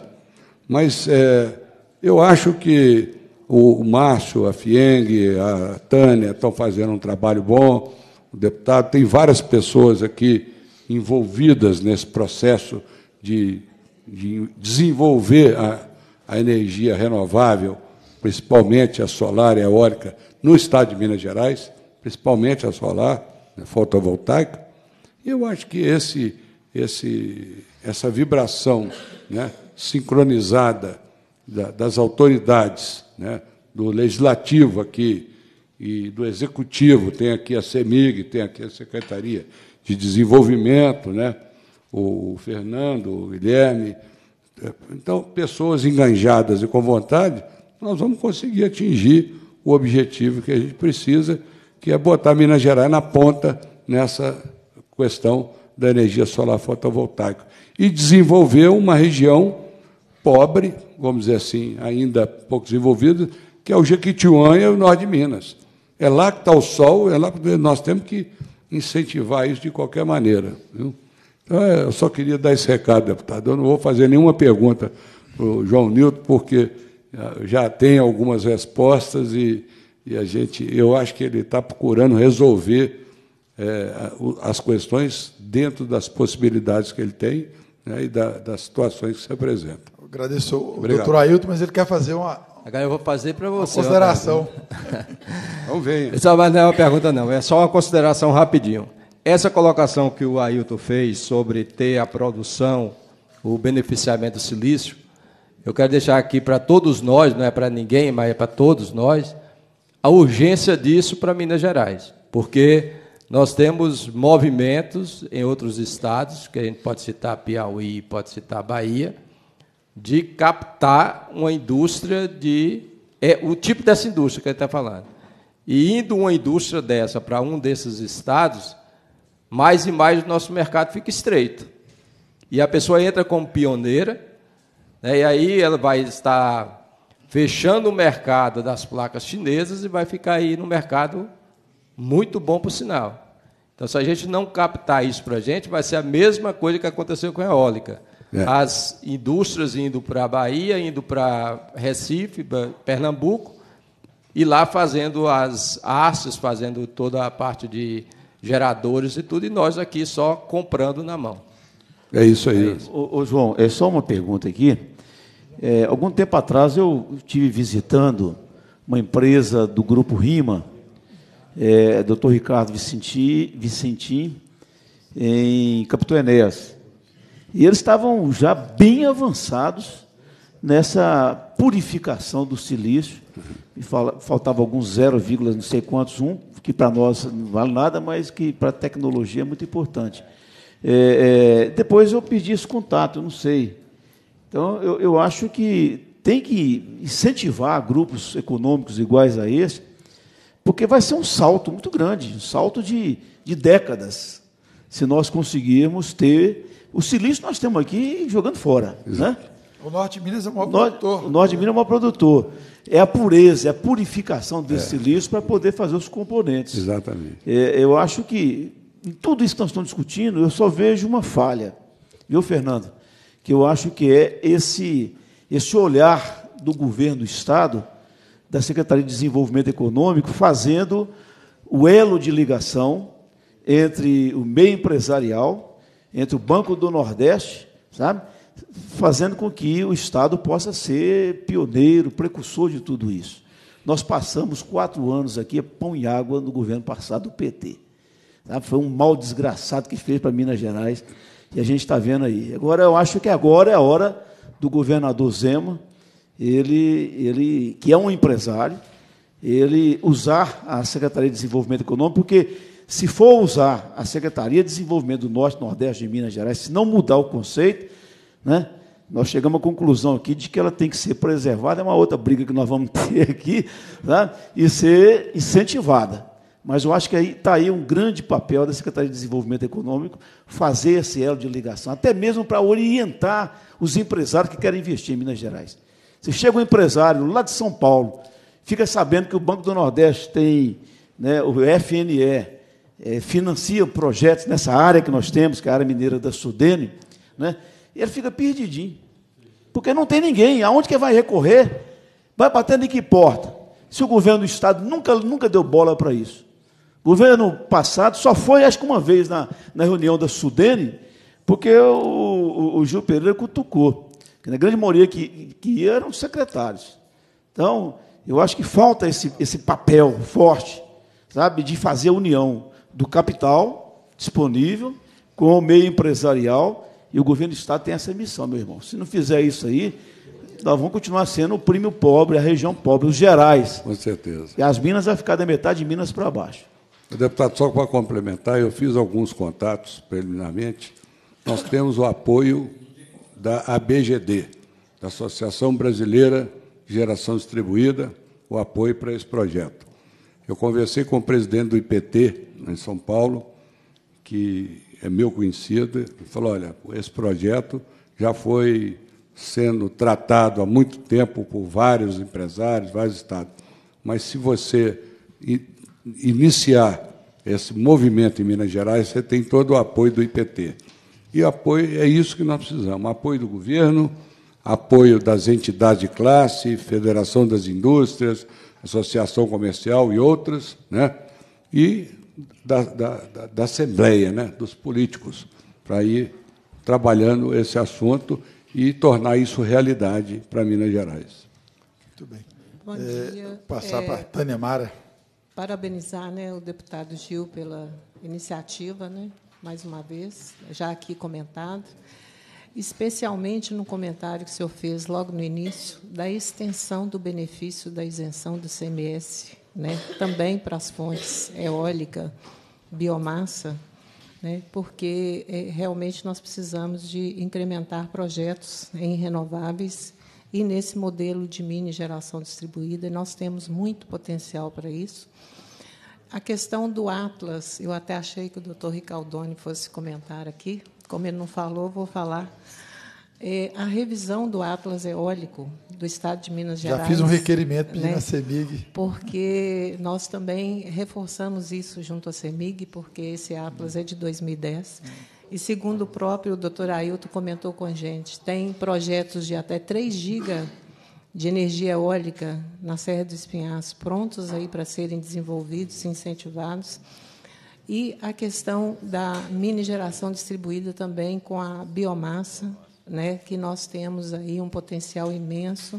Mas é, eu acho que o Márcio, a Fieng, a Tânia estão fazendo um trabalho bom, o deputado, tem várias pessoas aqui envolvidas nesse processo de, de desenvolver a, a energia renovável, principalmente a solar e a eólica, no estado de Minas Gerais, principalmente a solar, a fotovoltaica. E eu acho que esse, esse, essa vibração, né, sincronizada da, das autoridades, né, do legislativo aqui e do executivo, tem aqui a CEMIG, tem aqui a Secretaria de Desenvolvimento, né, o Fernando, o Guilherme. Então, pessoas enganjadas e com vontade, nós vamos conseguir atingir o objetivo que a gente precisa, que é botar Minas Gerais na ponta nessa questão da energia solar fotovoltaica e desenvolver uma região pobre, vamos dizer assim, ainda pouco desenvolvida, que é o Jequitinhonha e o norte de Minas. É lá que está o sol, é lá que nós temos que incentivar isso de qualquer maneira. Viu? Então, eu só queria dar esse recado, deputado. Eu não vou fazer nenhuma pergunta para o João Nilton, porque já tem algumas respostas e, e a gente, eu acho que ele está procurando resolver é, as questões dentro das possibilidades que ele tem, né, e da, das situações que se apresentam. Eu agradeço o doutor Ailton, mas ele quer fazer uma, Agora eu vou fazer para você. uma consideração. Vamos ver. Pessoal, mas não é uma pergunta, não. É só uma consideração rapidinho. Essa colocação que o Ailton fez sobre ter a produção, o beneficiamento do silício, eu quero deixar aqui para todos nós, não é para ninguém, mas é para todos nós, a urgência disso para Minas Gerais, porque nós temos movimentos em outros estados, que a gente pode citar Piauí, pode citar Bahia, de captar uma indústria de... É o tipo dessa indústria que a gente está falando. E indo uma indústria dessa para um desses estados, mais e mais o nosso mercado fica estreito. E a pessoa entra como pioneira, né, e aí ela vai estar fechando o mercado das placas chinesas e vai ficar aí no mercado muito bom, por sinal. Então, se a gente não captar isso para a gente, vai ser a mesma coisa que aconteceu com a eólica. É. As indústrias indo para a Bahia, indo para Recife, Pernambuco, e lá fazendo as hastes, fazendo toda a parte de geradores e tudo, e nós aqui só comprando na mão. É isso aí. É isso. Ô, ô, João, é só uma pergunta aqui. É, algum tempo atrás eu estive visitando uma empresa do Grupo Rima, é, doutor Ricardo Vicentim, Vicentim, em Capitão Enéas. E eles estavam já bem avançados nessa purificação do silício. E fala, faltava alguns zero, não sei quantos, um, que para nós não vale nada, mas que para a tecnologia é muito importante. É, é, depois eu pedi esse contato, eu não sei. Então, eu, eu acho que tem que incentivar grupos econômicos iguais a esse, porque vai ser um salto muito grande, um salto de, de décadas, se nós conseguirmos ter... O silício nós temos aqui jogando fora. Né? O Norte de Minas é o maior Norte, produtor. O Norte de Minas é o maior produtor. é a pureza, é a purificação desse é. lixo para poder fazer os componentes. Exatamente. É, eu acho que, em tudo isso que nós estamos discutindo, eu só vejo uma falha, viu, Fernando? Que eu acho que é esse, esse olhar do governo do Estado, da Secretaria de Desenvolvimento Econômico, fazendo o elo de ligação entre o meio empresarial, entre o Banco do Nordeste, sabe? Fazendo com que o Estado possa ser pioneiro, precursor de tudo isso. Nós passamos quatro anos aqui, pão e água, no governo passado do P T. Sabe? Foi um mal desgraçado que fez para Minas Gerais, e a gente está vendo aí. Agora, eu acho que agora é a hora do governador Zema, ele, ele, que é um empresário, ele usar a Secretaria de Desenvolvimento Econômico, porque, se for usar a Secretaria de Desenvolvimento do Norte e Nordeste de Minas Gerais, se não mudar o conceito, né, nós chegamos à conclusão aqui de que ela tem que ser preservada, é uma outra briga que nós vamos ter aqui, tá, e ser incentivada. Mas eu acho que aí está aí um grande papel da Secretaria de Desenvolvimento Econômico, fazer esse elo de ligação, até mesmo para orientar os empresários que querem investir em Minas Gerais. Se chega um empresário lá de São Paulo, fica sabendo que o Banco do Nordeste tem, né, o F N E, é, financia projetos nessa área que nós temos, que é a área mineira da Sudene, né, e ele fica perdidinho, porque não tem ninguém. Aonde que vai recorrer? Vai batendo em que porta? Se o governo do Estado nunca, nunca deu bola para isso. O governo passado só foi, acho que uma vez, na, na reunião da Sudene, porque o, o, o Gil Pereira cutucou, que na grande maioria que, que ia eram os secretários. Então, eu acho que falta esse, esse papel forte, sabe, de fazer a união do capital disponível com o meio empresarial, e o governo do Estado tem essa missão, meu irmão. Se não fizer isso aí, nós vamos continuar sendo o prêmio pobre, a região pobre, os Gerais. Com certeza. E as Minas vai ficar da metade de Minas para baixo. Deputado, só para complementar, eu fiz alguns contatos preliminarmente. Nós temos o apoio da A B G D, da Associação Brasileira de Geração Distribuída, o apoio para esse projeto. Eu conversei com o presidente do I P T, em São Paulo, que é meu conhecido, e falou, olha, esse projeto já foi sendo tratado há muito tempo por vários empresários, vários estados, mas se você iniciar esse movimento em Minas Gerais, você tem todo o apoio do I P T. E apoio, é isso que nós precisamos, apoio do governo, apoio das entidades de classe, Federação das Indústrias, Associação Comercial e outras, né? E da, da, da, da Assembleia, né? Dos políticos, para ir trabalhando esse assunto e tornar isso realidade para Minas Gerais. Muito bem. Bom dia. É, passar é, para a Tânia Mara. Parabenizar, né, o deputado Gil pela iniciativa, né, mais uma vez, já aqui comentado, especialmente no comentário que o senhor fez logo no início, da extensão do benefício da isenção do C M S, né, também para as fontes eólica, biomassa, né, porque é, realmente nós precisamos de incrementar projetos em renováveis e nesse modelo de mini geração distribuída, nós temos muito potencial para isso. A questão do Atlas, eu até achei que o doutor Ricaldoni fosse comentar aqui, como ele não falou, vou falar. É, a revisão do Atlas eólico do Estado de Minas Gerais... Já fiz um requerimento pedindo, né, à CEMIG. Porque nós também reforçamos isso junto à CEMIG, porque esse Atlas é de dois mil e dez. E, segundo o próprio doutor Ailton comentou com a gente, tem projetos de até três gigas de energia eólica na Serra do Espinhaço, prontos aí para serem desenvolvidos e incentivados. E a questão da mini geração distribuída também com a biomassa, né, que nós temos aí um potencial imenso,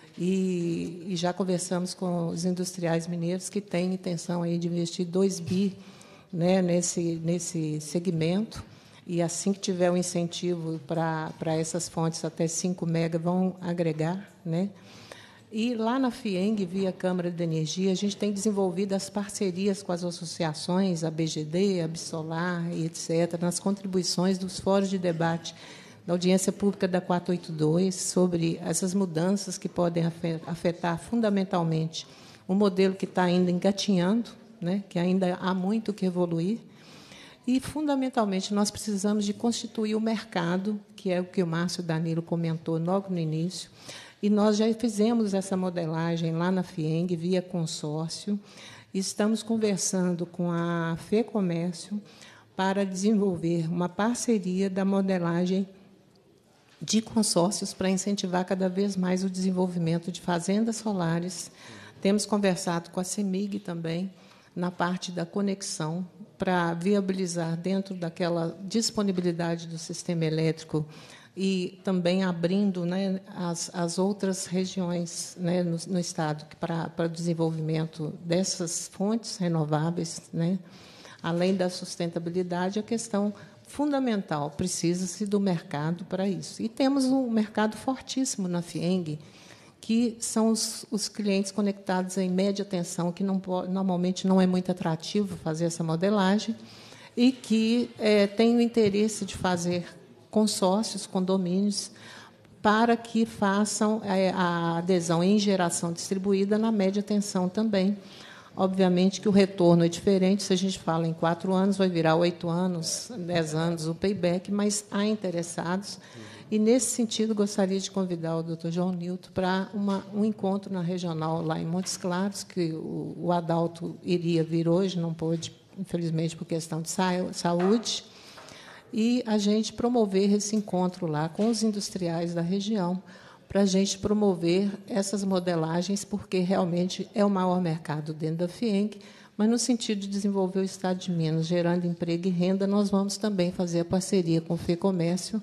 e, e já conversamos com os industriais mineiros que têm intenção aí de investir dois bi, né, nesse, nesse segmento, e assim que tiver o um incentivo para, para essas fontes, até cinco mega vão agregar, né? E lá na FIENG, via Câmara de Energia, a gente tem desenvolvido as parcerias com as associações, a B G D, a Absolar, e etcétera, nas contribuições dos fóruns de debate da audiência pública da quatrocentos e oitenta e dois, sobre essas mudanças que podem afetar fundamentalmente um modelo que está ainda engatinhando, né, que ainda há muito que evoluir. E, fundamentalmente, nós precisamos de constituir o mercado, que é o que o Márcio Danilo comentou logo no início, E nós já fizemos essa modelagem lá na FIENG, via consórcio. Estamos conversando com a FEComércio para desenvolver uma parceria da modelagem de consórcios para incentivar cada vez mais o desenvolvimento de fazendas solares. Temos conversado com a CEMIG também, na parte da conexão, para viabilizar dentro daquela disponibilidade do sistema elétrico e também abrindo, né, as, as outras regiões, né, no, no Estado para, para o desenvolvimento dessas fontes renováveis, né, além da sustentabilidade, a questão fundamental, precisa-se do mercado para isso. E temos um mercado fortíssimo na FIENG, que são os, os clientes conectados em média tensão, que não, normalmente não é muito atrativo fazer essa modelagem, e que é, tem o interesse de fazer consórcios, condomínios, para que façam é, a adesão em geração distribuída na média tensão também. Obviamente que o retorno é diferente, se a gente fala em quatro anos, vai virar oito anos, dez anos o payback, mas há interessados. E, nesse sentido, gostaria de convidar o doutor João Nilton para uma, um encontro na regional lá em Montes Claros, que o, o Adalto iria vir hoje, não pôde, infelizmente, por questão de sa saúde, e a gente promover esse encontro lá com os industriais da região, para a gente promover essas modelagens, porque realmente é o maior mercado dentro da FIENG, mas, no sentido de desenvolver o Estado de Minas, gerando emprego e renda, nós vamos também fazer a parceria com o FEComércio,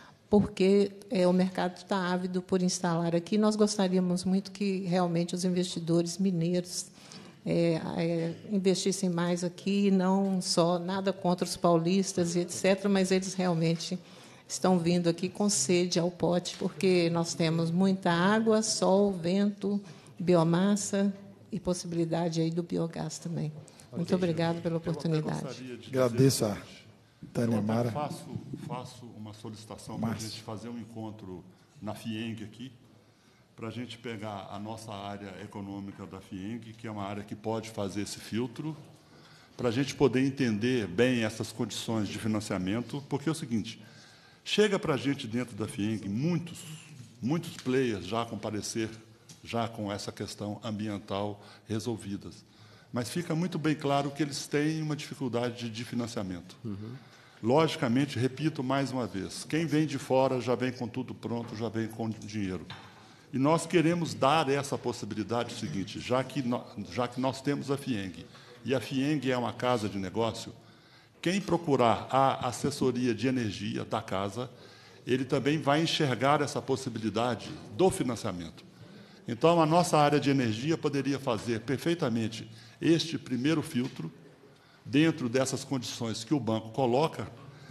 porque é, o mercado está ávido por instalar aqui. Nós gostaríamos muito que, realmente, os investidores mineiros é, é, investissem mais aqui, não só nada contra os paulistas e etcétera, mas eles realmente estão vindo aqui com sede ao pote, porque nós temos muita água, sol, vento, biomassa e possibilidade aí do biogás também. Muito obrigado pela oportunidade. Agradeço a Tânia Mara. Faço, faço uma solicitação para a gente fazer um encontro na FIENG aqui, para a gente pegar a nossa área econômica da FIENG, que é uma área que pode fazer esse filtro, para a gente poder entender bem essas condições de financiamento, porque é o seguinte, chega para a gente dentro da FIENG muitos, muitos players já a comparecer, já com essa questão ambiental resolvidas. Mas fica muito bem claro que eles têm uma dificuldade de financiamento. Uhum. Logicamente, repito mais uma vez, quem vem de fora já vem com tudo pronto, já vem com dinheiro. E nós queremos dar essa possibilidade seguinte, já que, no, já que nós temos a FIENG, e a FIENG é uma casa de negócio, quem procurar a assessoria de energia da casa, ele também vai enxergar essa possibilidade do financiamento. Então, a nossa área de energia poderia fazer perfeitamente este primeiro filtro, dentro dessas condições que o banco coloca,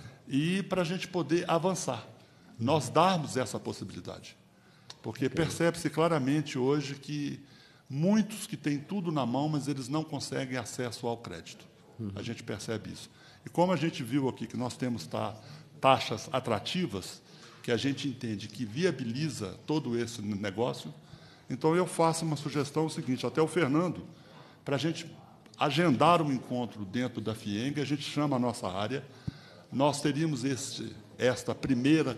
e para a gente poder avançar, nós darmos essa possibilidade. Porque percebe-se claramente hoje que muitos que têm tudo na mão, mas eles não conseguem acesso ao crédito. Uhum. A gente percebe isso. E como a gente viu aqui que nós temos tá, taxas atrativas, que a gente entende que viabiliza todo esse negócio, então eu faço uma sugestão seguinte, até o Fernando, para a gente agendar um encontro dentro da FIENG, a gente chama a nossa área, nós teríamos este, esta primeira,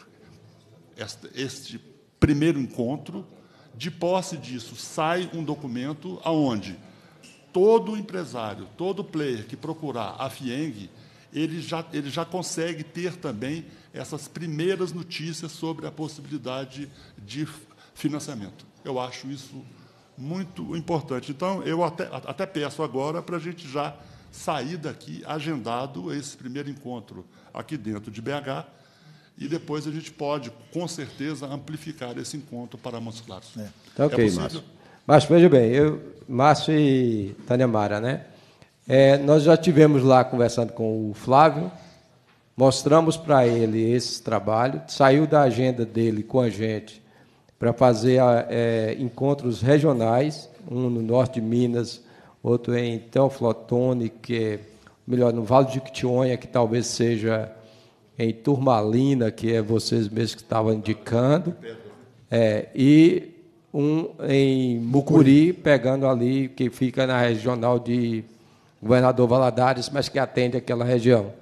esta, este primeiro encontro, de posse disso sai um documento aonde todo empresário, todo player que procurar a FIENG, ele já, ele já consegue ter também essas primeiras notícias sobre a possibilidade de financiamento. Eu acho isso muito importante. Então, eu até, até peço agora para a gente já sair daqui agendado esse primeiro encontro aqui dentro de B H, e depois a gente pode, com certeza, amplificar esse encontro para Montes Claros. É. Tá ok, é Márcio. Márcio, veja bem, eu, Márcio e Tânia Mara, né? É, nós já tivemos lá conversando com o Flávio, mostramos para ele esse trabalho, saiu da agenda dele com a gente para fazer é, encontros regionais, um no norte de Minas, outro em Teoflotone, que é, melhor, no Vale de Jequitinhonha, que talvez seja em Turmalina, que é vocês mesmos que estavam indicando, é, e um em Mucuri, pegando ali, que fica na regional de Governador Valadares, mas que atende aquela região.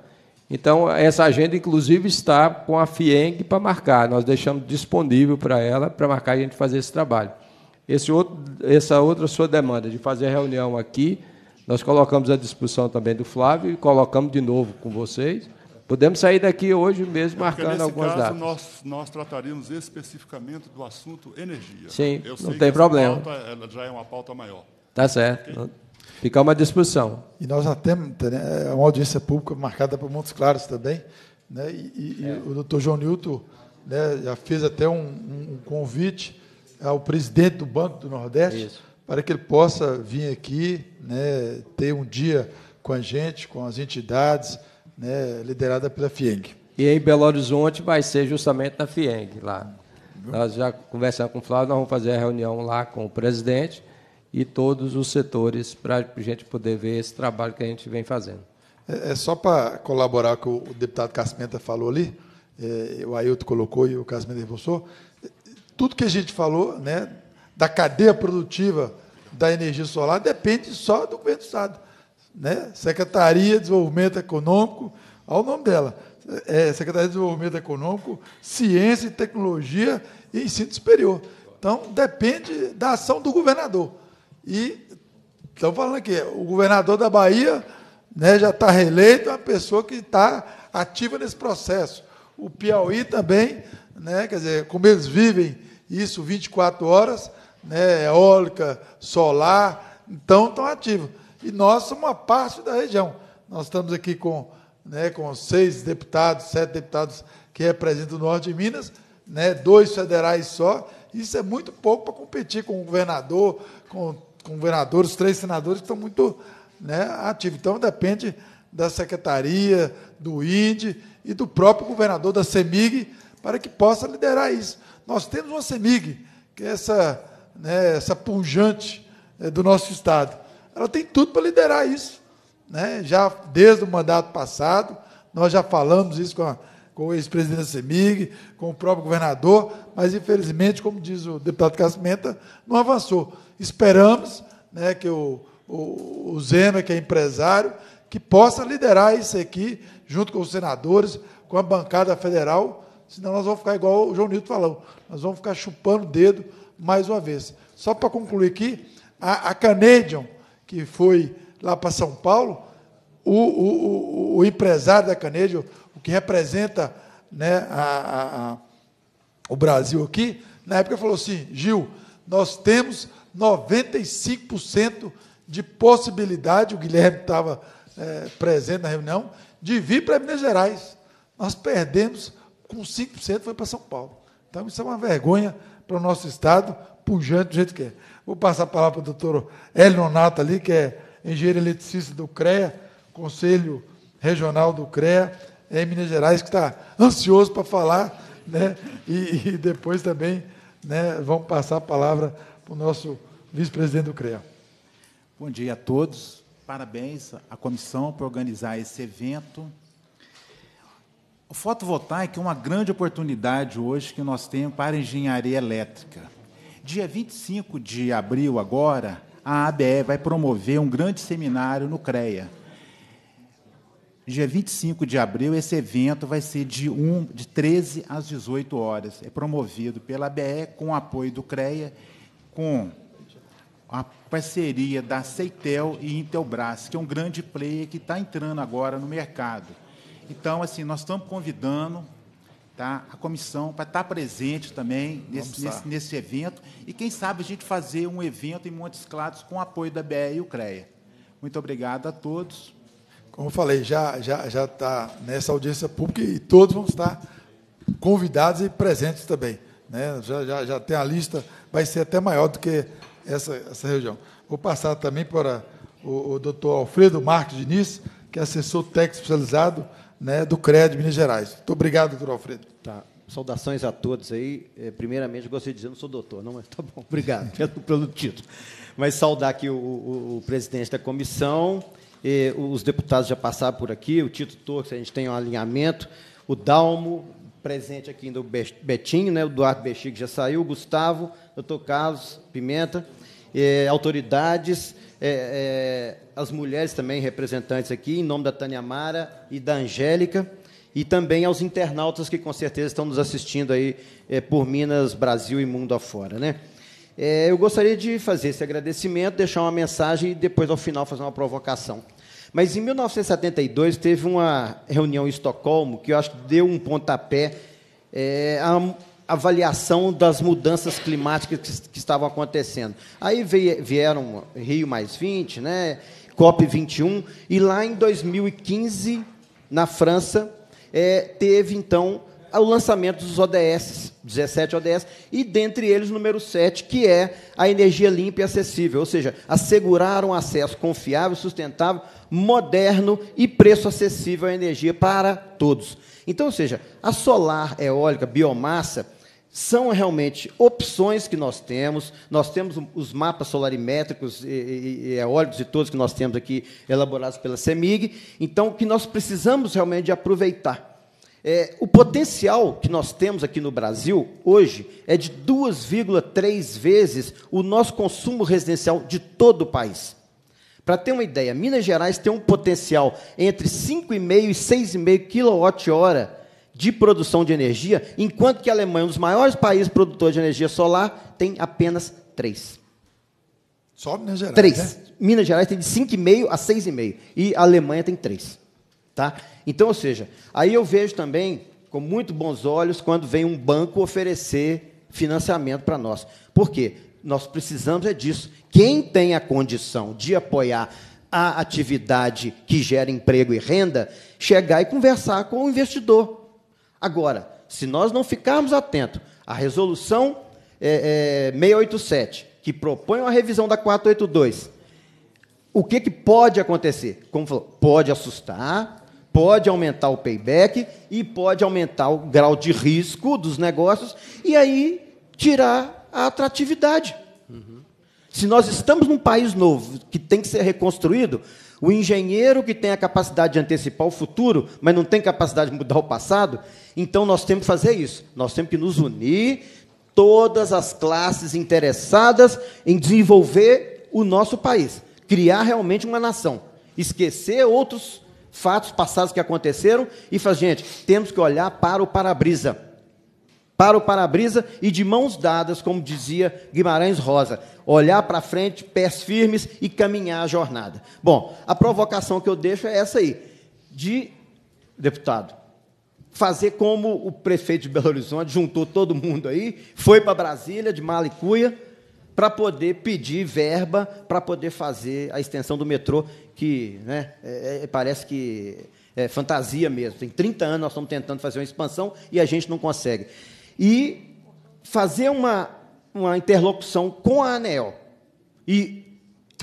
Então, essa agenda, inclusive, está com a FIENG para marcar. Nós deixamos disponível para ela, para marcar e a gente fazer esse trabalho. Esse outro, essa outra sua demanda de fazer a reunião aqui, nós colocamos à disposição também do Flávio e colocamos de novo com vocês. Podemos sair daqui hoje mesmo marcando nesse algumas caso, datas. Nós, nós trataríamos especificamente do assunto energia. Sim, Eu não sei tem que essa problema. pauta, ela já é uma pauta maior. Tá certo. Okay. Ficamos à disposição. E nós já temos né, uma audiência pública marcada para Montes Claros também, né, e, e, é. e o doutor João Nilton né, já fez até um, um convite ao presidente do Banco do Nordeste Isso. para que ele possa vir aqui, né, ter um dia com a gente, com as entidades, né, liderada pela FIENG. E em Belo Horizonte vai ser justamente na FIENG, lá. Uhum. Nós já conversamos com o Flávio, nós vamos fazer a reunião lá com o presidente e todos os setores para a gente poder ver esse trabalho que a gente vem fazendo. É, é só para colaborar com o deputado Casmenta falou ali, é, o Ailton colocou e o Casmenta reforçou, tudo que a gente falou né, da cadeia produtiva da energia solar depende só do governo do Estado. Né? Secretaria de Desenvolvimento Econômico, olha o nome dela, é, Secretaria de Desenvolvimento Econômico, Ciência e Tecnologia e Ensino Superior. Então, depende da ação do governador. E estamos falando aqui, o governador da Bahia né, já está reeleito, é uma pessoa que está ativa nesse processo. O Piauí também, né, quer dizer, como eles vivem isso vinte e quatro horas, né, eólica, solar, então estão ativos. E nós somos uma parte da região. Nós estamos aqui com, né, com seis deputados, sete deputados que representam o norte de Minas, né, dois federais só. Isso é muito pouco para competir com o governador, com, com governadores, três senadores que estão muito né, ativos. Então, depende da secretaria, do I N D E e do próprio governador da CEMIG para que possa liderar isso. Nós temos uma CEMIG, que é essa, né, essa pujante é, do nosso Estado. Ela tem tudo para liderar isso. Né? Já desde o mandato passado, nós já falamos isso com, a, com o ex-presidente da CEMIG, com o próprio governador, mas, infelizmente, como diz o deputado Casmenta, não avançou. Esperamos né, que o, o, o Zema, que é empresário, que possa liderar isso aqui, junto com os senadores, com a bancada federal, senão nós vamos ficar igual o João Nilton falou, nós vamos ficar chupando o dedo mais uma vez. Só para concluir aqui, a, a Canadian, que foi lá para São Paulo, o, o, o, o empresário da Canadian, o que representa né, a, a, a, o Brasil aqui, na época falou assim, Gil, nós temos noventa e cinco por cento de possibilidade, o Guilherme estava é, presente na reunião, de vir para Minas Gerais. Nós perdemos com cinco por cento, foi para São Paulo. Então, isso é uma vergonha para o nosso Estado, pujante do jeito que é. Vou passar a palavra para o doutor Hélio Nonato ali, que é engenheiro eletricista do CREA, Conselho Regional do CREA, em Minas Gerais, que está ansioso para falar, né? e, e depois também né, vamos passar a palavra para o nosso vice-presidente do CREA. Bom dia a todos. Parabéns à comissão por organizar esse evento. O fotovoltaico é uma grande oportunidade hoje que nós temos para a engenharia elétrica. Dia vinte e cinco de abril, agora, a A B E vai promover um grande seminário no CREA. Dia vinte e cinco de abril, esse evento vai ser de, um, de treze às dezoito horas. É promovido pela A B E, com o apoio do CREA, com a parceria da Ceitel e Intelbras, que é um grande player que está entrando agora no mercado. Então, assim, nós estamos convidando tá, a comissão para estar presente também nesse, nesse, nesse evento e, quem sabe, a gente fazer um evento em Montes Claros com o apoio da A B E e o CREA. Muito obrigado a todos. Como eu falei, já já já está nessa audiência pública e todos vão estar convidados e presentes também. Né? Já, já, já tem a lista, vai ser até maior do que essa, essa região. Vou passar também para o, o doutor Alfredo Marques Diniz, que é assessor técnico especializado né, do CREA de Minas Gerais. Muito obrigado, doutor Alfredo. Tá. Saudações a todos aí. Primeiramente, eu gostaria de dizer, não sou doutor, não, mas tá bom, obrigado pelo, pelo título. Mas saudar aqui o, o, o presidente da comissão, e os deputados já passaram por aqui, o Tito Torres, a gente tem um alinhamento, o Dalmo, presente aqui do Betinho, né, o Duarte Bexiga já saiu, o Gustavo, doutor Carlos Pimenta, eh, autoridades, é, é, as mulheres também representantes aqui, em nome da Tânia Mara e da Angélica, e também aos internautas que, com certeza, estão nos assistindo aí é, por Minas, Brasil e mundo afora, né? É, eu gostaria de fazer esse agradecimento, deixar uma mensagem e, depois, ao final, fazer uma provocação. Mas, em mil novecentos e setenta e dois, teve uma reunião em Estocolmo que eu acho que deu um pontapé é, à avaliação das mudanças climáticas que, que estavam acontecendo. Aí veio, vieram Rio mais vinte, né, COP vinte e um, e lá em dois mil e quinze, na França, é, teve, então, o lançamento dos O D S, dezessete O D S, e, dentre eles, o número sete, que é a energia limpa e acessível, ou seja, assegurar um acesso confiável, sustentável, moderno e preço acessível à energia para todos. Então, ou seja, a solar, eólica, biomassa, são realmente opções que nós temos. Nós temos os mapas solarimétricos e, e, e eólicos e todos que nós temos aqui elaborados pela CEMIG. Então, o que nós precisamos realmente de aproveitar. É, o potencial que nós temos aqui no Brasil, hoje, é de duas vírgula três vezes o nosso consumo residencial de todo o país. Para ter uma ideia, Minas Gerais tem um potencial entre cinco vírgula cinco e seis vírgula cinco quilowatt-hora de produção de energia, enquanto que a Alemanha, um dos maiores países produtores de energia solar, tem apenas três. Só Minas Gerais, três. Né? Minas Gerais tem de cinco vírgula cinco a seis vírgula cinco, e a Alemanha tem três. Tá? Então, ou seja, aí eu vejo também, com muito bons olhos, quando vem um banco oferecer financiamento para nós. Por quê? Nós precisamos é disso. Quem tem a condição de apoiar a atividade que gera emprego e renda, chegar e conversar com o investidor. Agora, se nós não ficarmos atentos à resolução é, é, seiscentos e oitenta e sete, que propõe uma revisão da quatrocentos e oitenta e dois, o que, que pode acontecer? Como falou, pode assustar, pode aumentar o payback e pode aumentar o grau de risco dos negócios e aí tirar a atratividade. Uhum. Se nós estamos num país novo, que tem que ser reconstruído, o engenheiro que tem a capacidade de antecipar o futuro, mas não tem capacidade de mudar o passado, então nós temos que fazer isso. Nós temos que nos unir, todas as classes interessadas em desenvolver o nosso país, criar realmente uma nação, esquecer outros fatos passados que aconteceram e falar, gente, temos que olhar para o para-brisa. Para o para-brisa e de mãos dadas, como dizia Guimarães Rosa, olhar para frente, pés firmes e caminhar a jornada. Bom, a provocação que eu deixo é essa aí, de, deputado, fazer como o prefeito de Belo Horizonte, juntou todo mundo aí, foi para Brasília, de mala e cuia, para poder pedir verba para poder fazer a extensão do metrô, que, né, é, é, parece que é fantasia mesmo. Tem trinta anos nós estamos tentando fazer uma expansão e a gente não consegue. E fazer uma, uma interlocução com a ANEEL e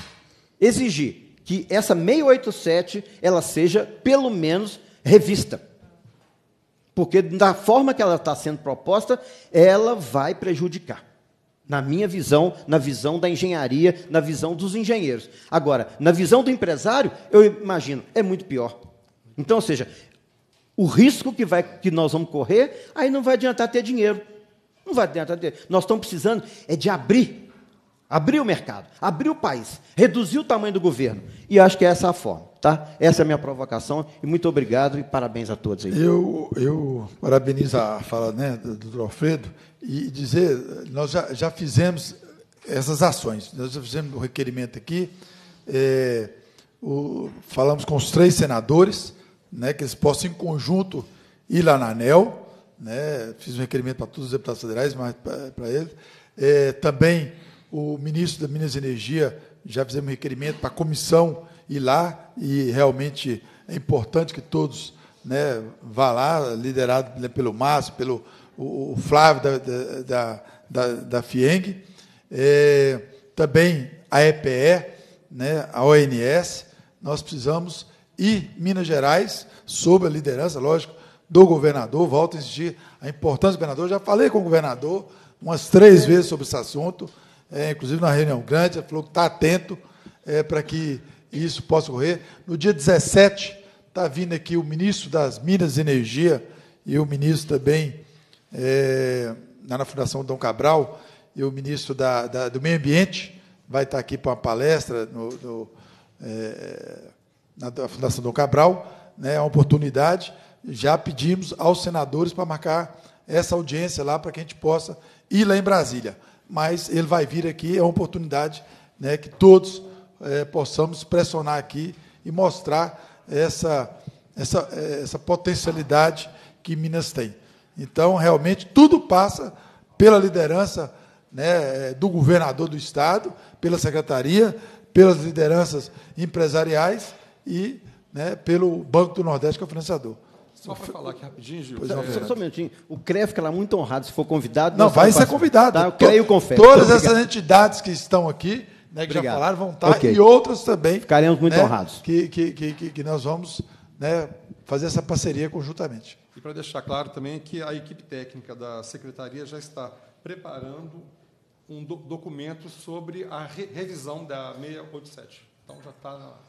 exigir que essa seiscentos e oitenta e sete ela seja, pelo menos, revista. Porque, da forma que ela está sendo proposta, ela vai prejudicar. Na minha visão, na visão da engenharia, na visão dos engenheiros. Agora, na visão do empresário, eu imagino, é muito pior. Então, ou seja, o risco que, vai, que nós vamos correr, aí não vai adiantar ter dinheiro. Não vai adiantar ter. Nós estamos precisando é de abrir, abrir o mercado, abrir o país, reduzir o tamanho do governo. E acho que essa é a forma. Tá? Essa é a minha provocação, e muito obrigado, e parabéns a todos aí. Eu, eu parabenizo a fala, né, do doutor Alfredo, e dizer, nós já, já fizemos essas ações, nós já fizemos um requerimento aqui, é, o, falamos com os três senadores, né, que eles possam, em conjunto, ir lá na ANEEL, né, fiz um requerimento para todos os deputados federais, mas para, para eles. É, também o ministro da Minas e Energia, já fizemos um requerimento para a comissão ir lá, e realmente é importante que todos, né, vá lá, liderado, né, pelo Márcio, pelo o, o Flávio da, da, da, da FIENG, é, também a E P E, né, a O N S, nós precisamos ir Minas Gerais, sob a liderança, lógico, do governador, volto a insistir, a importância do governador, já falei com o governador umas três vezes sobre esse assunto, é, inclusive na reunião grande, ele falou que está atento é, para que isso possa ocorrer. No dia dezessete, está vindo aqui o ministro das Minas e Energia e o ministro também, é, na Fundação Dom Cabral, e o ministro da, da, do Meio Ambiente, vai estar aqui para uma palestra no, no, é, na Fundação Dom Cabral, né, é uma oportunidade. Já pedimos aos senadores para marcar essa audiência lá, para que a gente possa ir lá em Brasília. Mas ele vai vir aqui, é uma oportunidade, né, que todos é, possamos pressionar aqui e mostrar essa, essa, essa potencialidade que Minas tem. Então, realmente, tudo passa pela liderança, né, do governador do Estado, pela secretaria, pelas lideranças empresariais e, né, pelo Banco do Nordeste, que é o financiador. Só para falar aqui rapidinho, Gil. Só, só, só um minutinho. O C R E F fica lá muito honrado se for convidado. Não, vai ser convidado. Tá, eu creio e confesso. Todas essas entidades que estão aqui, né, que Obrigado. já falaram, vão estar, okay. e outras também. Ficaremos muito né, honrados. Que, que, que, que nós vamos, né, fazer essa parceria conjuntamente. E para deixar claro também que a equipe técnica da Secretaria já está preparando um do, documento sobre a re, revisão da seiscentos e oitenta e sete. Então, já está na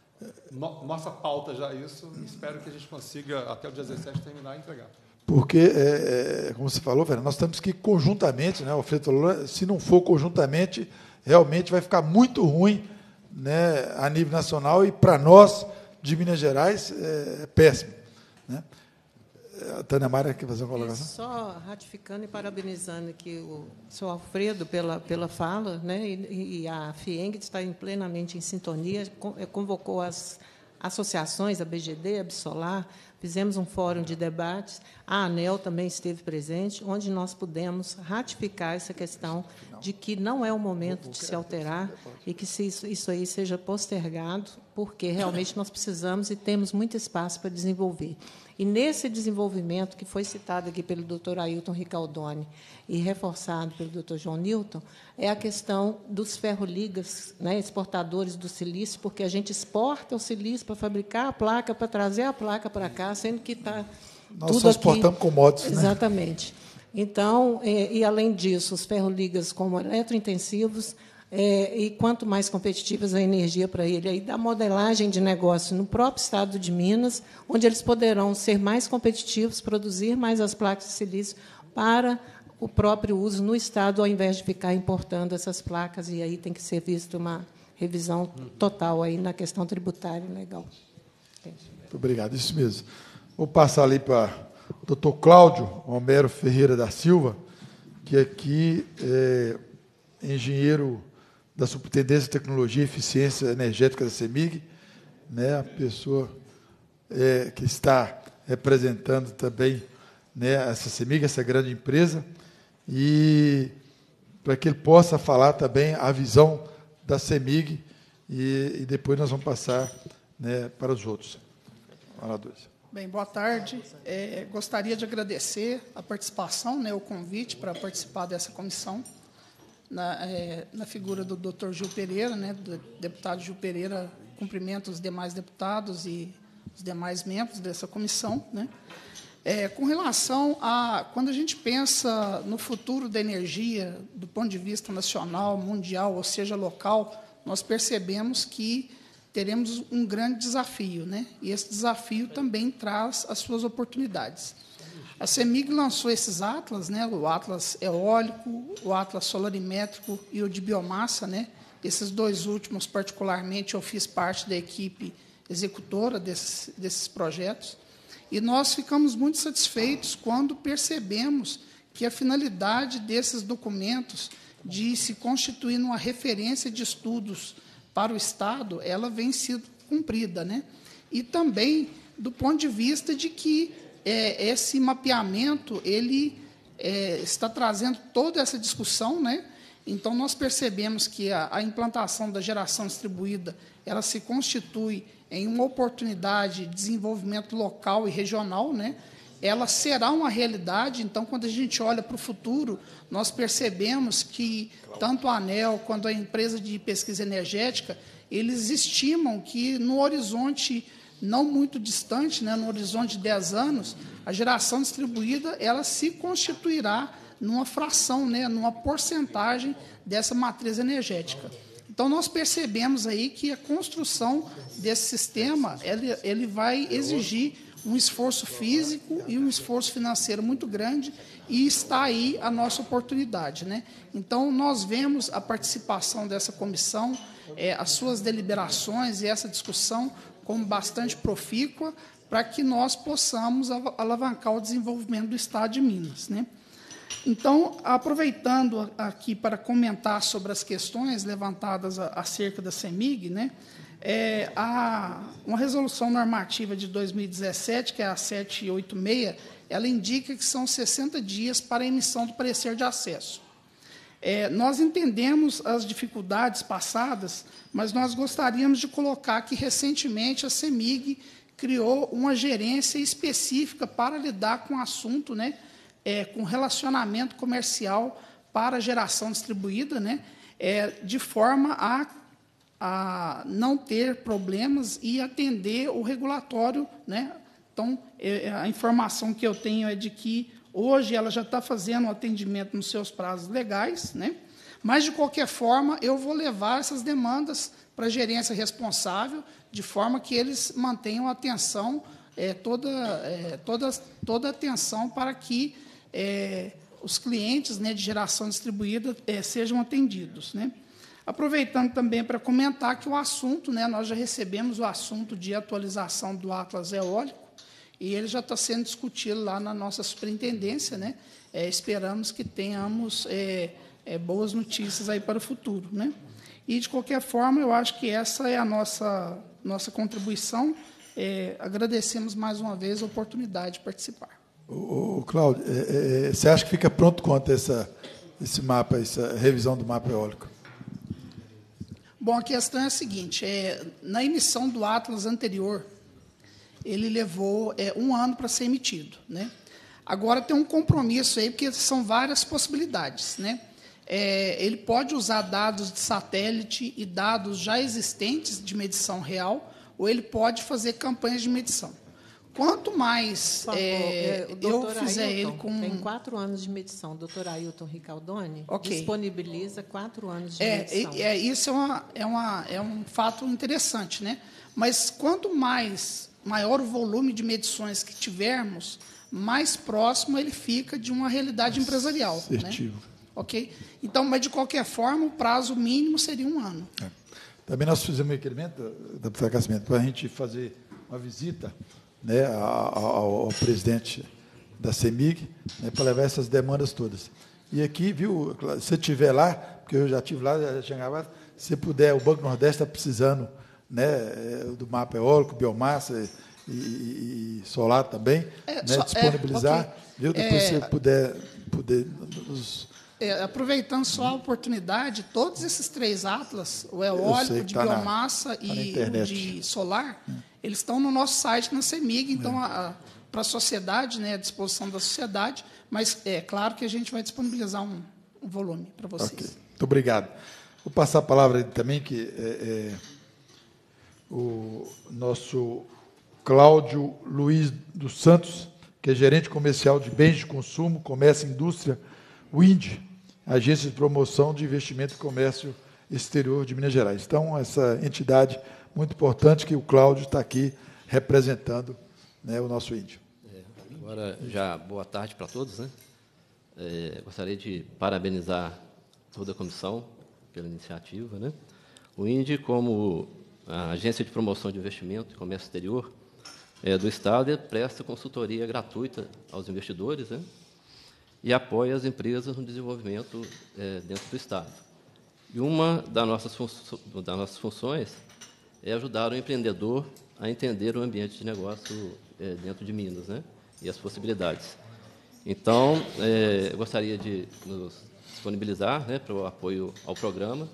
no, nossa pauta já isso. Espero que a gente consiga, até o dia dezessete, terminar e entregar. Porque, é, é, como você falou, Fernando, nós temos que conjuntamente, né, o Alfredo falou, se não for conjuntamente, realmente vai ficar muito ruim, né, a nível nacional, e para nós, de Minas Gerais, é péssimo. Né? A Tânia Mara quer fazer uma colocação? Só ratificando e parabenizando aqui o senhor Alfredo pela, pela fala, né, e, e a FIENG está em, plenamente em sintonia, convocou as associações, a B G D, a Absolar, fizemos um fórum de debates, a ANEEL também esteve presente, onde nós pudemos ratificar essa questão de que não é o momento de se alterar e que se isso, isso aí seja postergado, porque realmente nós precisamos e temos muito espaço para desenvolver. E, nesse desenvolvimento, que foi citado aqui pelo doutor Ailton Ricaldoni e reforçado pelo doutor João Newton, é a questão dos ferroligas, né, exportadores do silício, porque a gente exporta o silício para fabricar a placa, para trazer a placa para cá, sendo que está Nós tudo só aqui. exportamos commodities. Exatamente. Né? Então, e, e, além disso, os ferroligas como eletrointensivos, É, e quanto mais competitivas a energia para ele, aí da modelagem de negócio no próprio estado de Minas, onde eles poderão ser mais competitivos, produzir mais as placas de silício para o próprio uso no estado, ao invés de ficar importando essas placas, e aí tem que ser vista uma revisão total aí na questão tributária e legal. Muito obrigado, isso mesmo. Vou passar ali para o doutor Cláudio Homero Ferreira da Silva, que aqui é engenheiro da Superintendência de Tecnologia e Eficiência Energética da CEMIG, né, a pessoa é, que está representando também, né, essa CEMIG, essa grande empresa, e para que ele possa falar também a visão da CEMIG, e, e depois nós vamos passar, né, para os outros oradores. Bem, boa tarde. É, gostaria de agradecer a participação, né, o convite para participar dessa comissão, Na, é, na figura do doutor Gil Pereira, né, do deputado Gil Pereira, cumprimento os demais deputados e os demais membros dessa comissão. Né. É, com relação a, quando a gente pensa no futuro da energia, do ponto de vista nacional, mundial, ou seja, local, nós percebemos que teremos um grande desafio, né, e esse desafio também traz as suas oportunidades. A CEMIG lançou esses atlas, né, o atlas eólico, o atlas solarimétrico e o de biomassa. Né, esses dois últimos, particularmente, eu fiz parte da equipe executora desses, desses projetos, e nós ficamos muito satisfeitos quando percebemos que a finalidade desses documentos de se constituir numa referência de estudos para o Estado, ela vem sendo cumprida. Né, e também do ponto de vista de que É, esse mapeamento ele é, está trazendo toda essa discussão, né? Então nós percebemos que a, a implantação da geração distribuída ela se constitui em uma oportunidade de desenvolvimento local e regional, né? Ela será uma realidade. Então, quando a gente olha para o futuro, nós percebemos que tanto a ANEEL quanto a empresa de pesquisa energética eles estimam que no horizonte não muito distante, né, no horizonte de dez anos, a geração distribuída ela se constituirá numa fração, né, numa porcentagem dessa matriz energética. Então, nós percebemos aí que a construção desse sistema ele, ele vai exigir um esforço físico e um esforço financeiro muito grande, e está aí a nossa oportunidade, né? Então, nós vemos a participação dessa comissão, é, as suas deliberações e essa discussão como bastante profícua para que nós possamos alavancar o desenvolvimento do Estado de Minas, né? Então, aproveitando aqui para comentar sobre as questões levantadas acerca da CEMIG, né, é, a, uma resolução normativa de dois mil e dezessete, que é a setecentos e oitenta e seis, ela indica que são sessenta dias para a emissão do parecer de acesso. É, nós entendemos as dificuldades passadas, mas nós gostaríamos de colocar que, recentemente, a CEMIG criou uma gerência específica para lidar com o assunto, né, é, com relacionamento comercial para geração distribuída, né, é, de forma a, a não ter problemas e atender o regulatório, né. Então, é, a informação que eu tenho é de que hoje ela já está fazendo o atendimento nos seus prazos legais, né, mas, de qualquer forma, eu vou levar essas demandas para a gerência responsável, de forma que eles mantenham a atenção, é, toda, é, toda, toda a atenção para que é, os clientes, né, de geração distribuída é, sejam atendidos, né. Aproveitando também para comentar que o assunto, né, nós já recebemos o assunto de atualização do Atlas Eólico, e ele já está sendo discutido lá na nossa superintendência, né. É, esperamos que tenhamos é, é, boas notícias aí para o futuro, né. E, de qualquer forma, eu acho que essa é a nossa, nossa contribuição. É, agradecemos mais uma vez a oportunidade de participar. Ô, ô, Cláudio, é, é, você acha que fica pronto quanto essa, esse mapa, essa revisão do mapa eólico? Bom, a questão é a seguinte, é, na emissão do Atlas anterior, ele levou é, um ano para ser emitido, né? Agora tem um compromisso aí, porque são várias possibilidades, né? É, ele pode usar dados de satélite e dados já existentes de medição real, ou ele pode fazer campanhas de medição. Quanto mais favor, é, eu fizer Ailton, ele com... Tem quatro anos de medição. O doutor Ailton Ricaldoni okay. disponibiliza quatro anos de é, medição. É, é, isso é, uma, é, uma, é um fato interessante, né? Mas quanto mais maior o volume de medições que tivermos, mais próximo ele fica de uma realidade empresarial. Assertivo. Né? Ok? Então, mas, de qualquer forma, o prazo mínimo seria um ano. É. Também nós fizemos um requerimento da Fracassamento para a gente fazer uma visita, né, ao, ao presidente da CEMIG, né, para levar essas demandas todas. E aqui, viu, se você estiver lá, porque eu já estive lá, já chegava, se puder, o Banco Nordeste está precisando, né, do mapa eólico, biomassa e, e, e solar também, é, né, só, disponibilizar, é, okay. viu, depois é, se você puder, puder nos... É, aproveitando só a oportunidade, todos esses três atlas, o eólico, de tá biomassa na, e tá o de solar, é. eles estão no nosso site, na CEMIG, então, é. para a sociedade, né, à disposição da sociedade, mas é claro que a gente vai disponibilizar um, um volume para vocês. Okay. Muito obrigado. Vou passar a palavra também, que é, é, o nosso Cláudio Luiz dos Santos, que é gerente comercial de bens de consumo, comércio e indústria, o I N D, Agência de Promoção de Investimento e Comércio Exterior de Minas Gerais. Então, essa entidade muito importante que o Cláudio está aqui representando, né, o nosso I N D. É, agora, já boa tarde para todos, né? É, gostaria de parabenizar toda a comissão pela iniciativa, né? O I N D, como a Agência de Promoção de Investimento e Comércio Exterior é, do Estado, presta consultoria gratuita aos investidores, né? E apoia as empresas no desenvolvimento é, dentro do Estado. E uma das nossas, das nossas funções é ajudar o empreendedor a entender o ambiente de negócio é, dentro de Minas, né, e as possibilidades. Então, é, eu gostaria de nos disponibilizar, né, para o apoio ao programa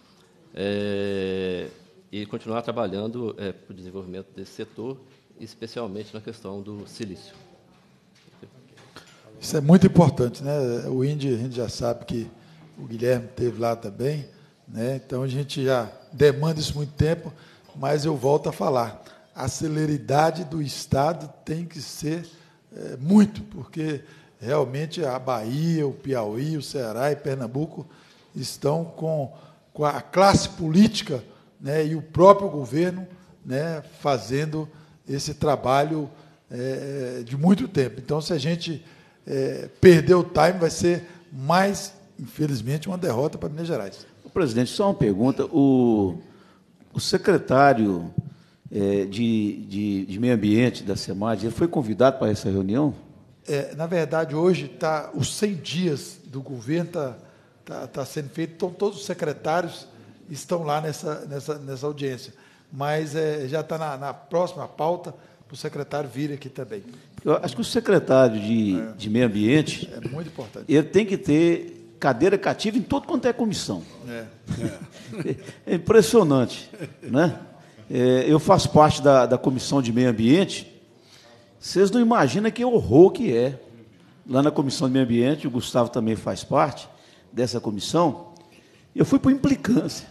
é, e continuar trabalhando é, para o desenvolvimento desse setor, especialmente na questão do silício. Isso é muito importante, né? O I N D, a gente já sabe que o Guilherme esteve lá também, né? Então a gente já demanda isso muito tempo, mas eu volto a falar, a celeridade do Estado tem que ser é, muito, porque realmente a Bahia, o Piauí, o Ceará e Pernambuco estão com, com a classe política, né, e o próprio governo, né, fazendo esse trabalho é, de muito tempo. Então, se a gente é, perder o time, vai ser mais, infelizmente, uma derrota para Minas Gerais. Presidente, só uma pergunta. O, o secretário é, de, de, de Meio Ambiente da SEMAD, ele foi convidado para essa reunião? É, na verdade, hoje tá, os cem dias do governo está tá, tá sendo feito, então todos os secretários estão lá nessa, nessa, nessa audiência. Mas é, já está na, na próxima pauta para o secretário vir aqui também. Eu acho que o secretário de, é, de Meio Ambiente... É muito importante. Ele tem que ter cadeira cativa em todo quanto é comissão. É, é. É impressionante, né? É, eu faço parte da, da Comissão de Meio Ambiente. Vocês não imaginam que horror que é. Lá na Comissão de Meio Ambiente, o Gustavo também faz parte dessa comissão. Eu fui por implicância.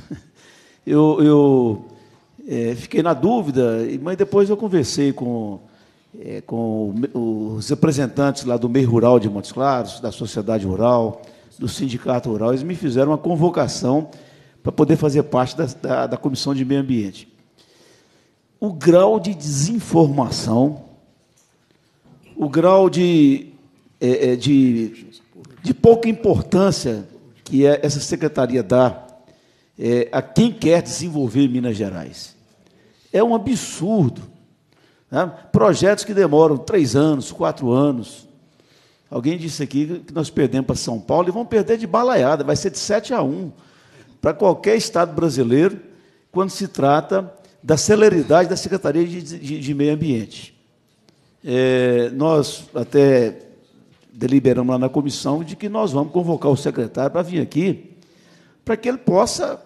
Eu, eu é, fiquei na dúvida, mas depois eu conversei com, é, com os representantes lá do meio rural de Montes Claros, da sociedade rural, do sindicato rural. Eles me fizeram uma convocação para poder fazer parte da, da, da Comissão de Meio Ambiente. O grau de desinformação, o grau de, é, de, de pouca importância que essa secretaria dá é, a quem quer desenvolver Minas Gerais. É um absurdo. Né? Projetos que demoram três anos, quatro anos. Alguém disse aqui que nós perdemos para São Paulo e vamos perder de balaiada, vai ser de sete a um para qualquer estado brasileiro, quando se trata da celeridade da Secretaria de, de, de Meio Ambiente. É, nós até deliberamos lá na comissão de que nós vamos convocar o secretário para vir aqui, para que ele possa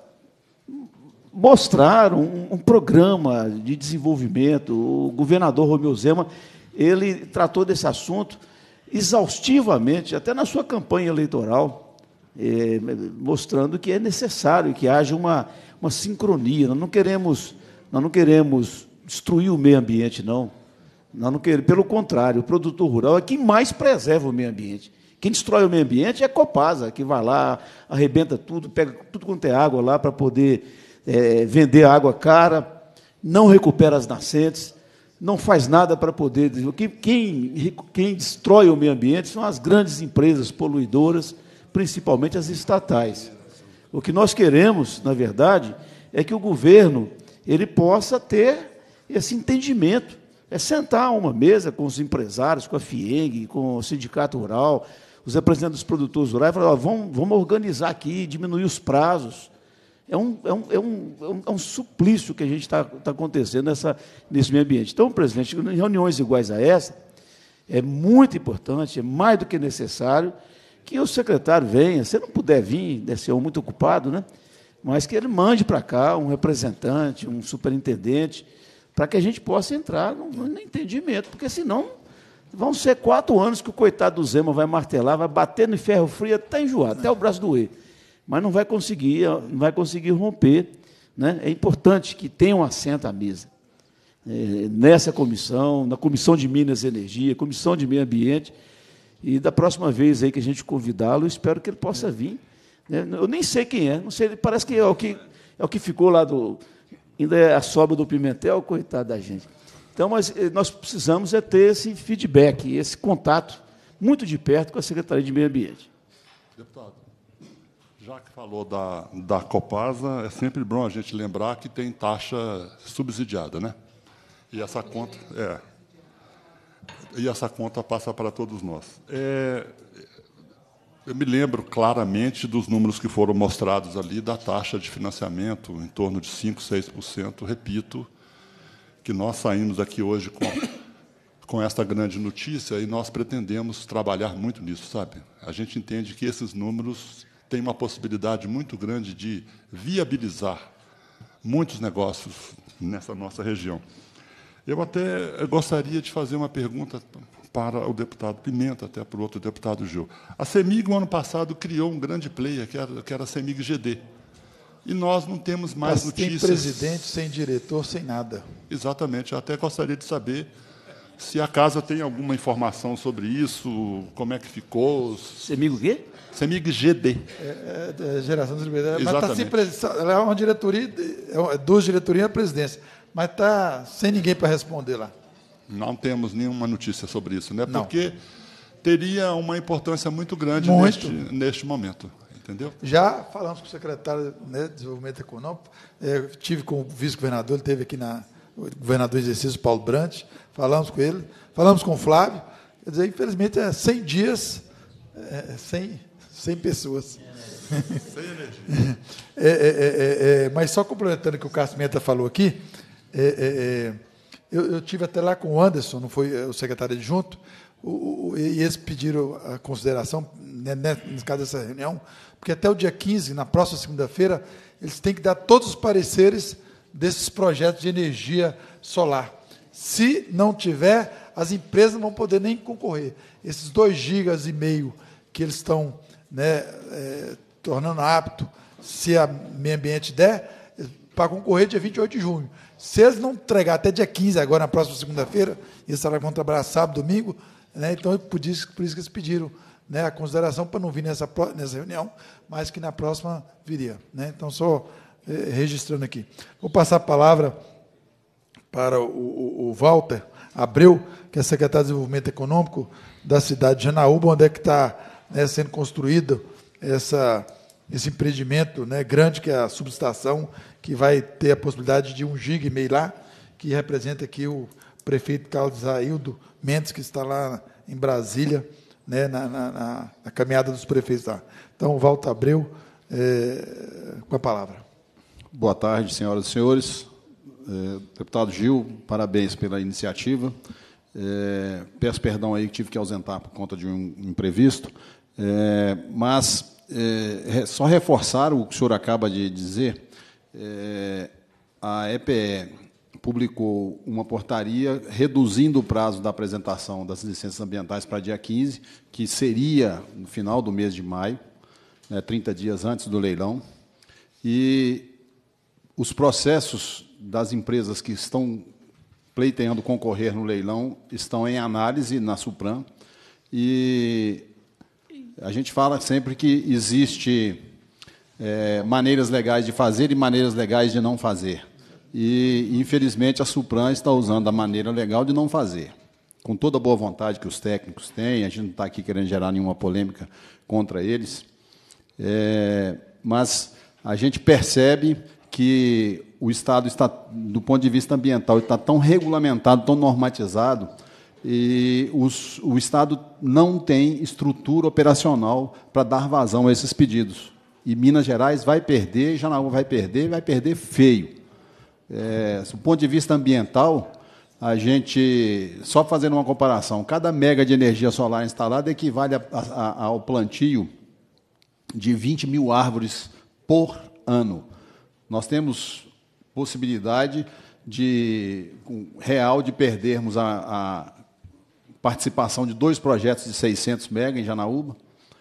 mostrar um, um programa de desenvolvimento. O governador Romeu Zema, ele tratou desse assunto exaustivamente, até na sua campanha eleitoral, é, mostrando que é necessário que haja uma, uma sincronia. Nós não queremos, nós não queremos destruir o meio ambiente, não. Nós não queremos, pelo contrário, o produtor rural é quem mais preserva o meio ambiente. Quem destrói o meio ambiente é a Copasa, que vai lá, arrebenta tudo, pega tudo quanto é água lá para poder é, vender água cara, não recupera as nascentes, não faz nada para poder... Quem, quem destrói o meio ambiente são as grandes empresas poluidoras, principalmente as estatais. O que nós queremos, na verdade, é que o governo ele possa ter esse entendimento, é sentar a uma mesa com os empresários, com a FIENG, com o Sindicato Rural, os representantes dos produtores rurais, e falar, ó, vamos, vamos organizar aqui, diminuir os prazos. É um, é um, é um, é um suplício que a gente está tá acontecendo nessa, nesse meio ambiente. Então, presidente, em reuniões iguais a essa, é muito importante, é mais do que necessário que o secretário venha, se não puder vir, deve ser muito ocupado, né? Mas que ele mande para cá um representante, um superintendente, para que a gente possa entrar no, no entendimento, porque senão vão ser quatro anos que o coitado do Zema vai martelar, vai bater no ferro frio até enjoar, até o braço doer, mas não vai conseguir, não vai conseguir romper, né? É importante que tenha um assento à mesa, é, nessa comissão, na Comissão de Minas e Energia, Comissão de Meio Ambiente, e da próxima vez aí que a gente convidá-lo, eu espero que ele possa vir, né? Eu nem sei quem é, não sei, parece que é o que, é o que ficou lá do... Ainda é a sobra do Pimentel, coitado da gente. Então, mas nós precisamos é ter esse feedback, esse contato muito de perto com a Secretaria de Meio Ambiente. Deputado, já que falou da, da Copasa, é sempre bom a gente lembrar que tem taxa subsidiada, né? E essa conta, é, e essa conta passa para todos nós. É, eu me lembro claramente dos números que foram mostrados ali da taxa de financiamento, em torno de cinco, seis por cento. Repito, que nós saímos aqui hoje com, com esta grande notícia e nós pretendemos trabalhar muito nisso, sabe? A gente entende que esses números têm uma possibilidade muito grande de viabilizar muitos negócios nessa nossa região. Eu até gostaria de fazer uma pergunta para o deputado Pimenta, até para o outro deputado Gil. A CEMIG, no ano passado, criou um grande player, que era, que era a CEMIG G D. E nós não temos mais Mas notícias... Sem presidente, sem diretor, sem nada. Exatamente. Eu até gostaria de saber se a casa tem alguma informação sobre isso, como é que ficou... CEMIG o quê? CEMIG G D. É, é, é geração de liberdade. Exatamente. Mas está sem ela é uma diretoria, é duas diretorias e a presidência, mas está sem ninguém para responder lá. Não temos nenhuma notícia sobre isso, né? Não. Porque teria uma importância muito grande Muito. Neste, neste momento, entendeu? Já falamos com o secretário, né, de Desenvolvimento Econômico, é, tive com o vice-governador, ele esteve aqui na o governador em exercício, Paulo Brandt, falamos com ele, falamos com o Flávio, quer dizer, infelizmente, é cem dias, é, cem, cem pessoas. Sem energia. É, é, é, é, mas só complementando o que o Cássio Menta falou aqui, é, é, é, eu, eu tive até lá com o Anderson, não foi o secretário adjunto, o, o, e eles pediram a consideração, né, no caso dessa reunião, porque até o dia quinze, na próxima segunda-feira, eles têm que dar todos os pareceres desses projetos de energia solar. Se não tiver, as empresas não vão poder nem concorrer. Esses dois gigas e meio que eles estão, né, é, tornando apto, se a meio ambiente der, para concorrer dia vinte e oito de junho. Se eles não entregar até dia quinze, agora na próxima segunda-feira, eles vão trabalhar sábado, domingo, né, então por isso, por isso que eles pediram, né, a consideração para não vir nessa, nessa reunião, mas que na próxima viria. Né? Então, só eh, registrando aqui. Vou passar a palavra para o, o, o Walter Abreu, que é secretário de Desenvolvimento Econômico da cidade de Janaúba, onde é que está, né, sendo construído essa, esse empreendimento, né, grande, que é a subestação, que vai ter a possibilidade de um giga e meio lá, que representa aqui o prefeito Carlos Aildo Mendes, que está lá em Brasília, né, na, na, na, na caminhada dos prefeitos lá. Então, Walter Abreu, é, com a palavra. Boa tarde, senhoras e senhores. É, deputado Gil, parabéns pela iniciativa. É, peço perdão aí que tive que ausentar por conta de um imprevisto, é, mas é, só reforçar o que o senhor acaba de dizer. É, a E P E publicou uma portaria reduzindo o prazo da apresentação das licenças ambientais para dia quinze, que seria no final do mês de maio, né, trinta dias antes do leilão. E os processos das empresas que estão pleiteando concorrer no leilão estão em análise na Supram. E a gente fala sempre que existe é, maneiras legais de fazer e maneiras legais de não fazer. E, infelizmente, a Supram está usando a maneira legal de não fazer. Com toda a boa vontade que os técnicos têm, a gente não está aqui querendo gerar nenhuma polêmica contra eles, é, mas a gente percebe que o Estado está, do ponto de vista ambiental, está tão regulamentado, tão normatizado, e os, o Estado não tem estrutura operacional para dar vazão a esses pedidos. E Minas Gerais vai perder, Janaúba vai perder, vai perder feio. É, do ponto de vista ambiental, a gente, só fazendo uma comparação, cada mega de energia solar instalada equivale a, a, ao plantio de vinte mil árvores por ano. Nós temos possibilidade de, real de perdermos a, a participação de dois projetos de seiscentos mega em Janaúba,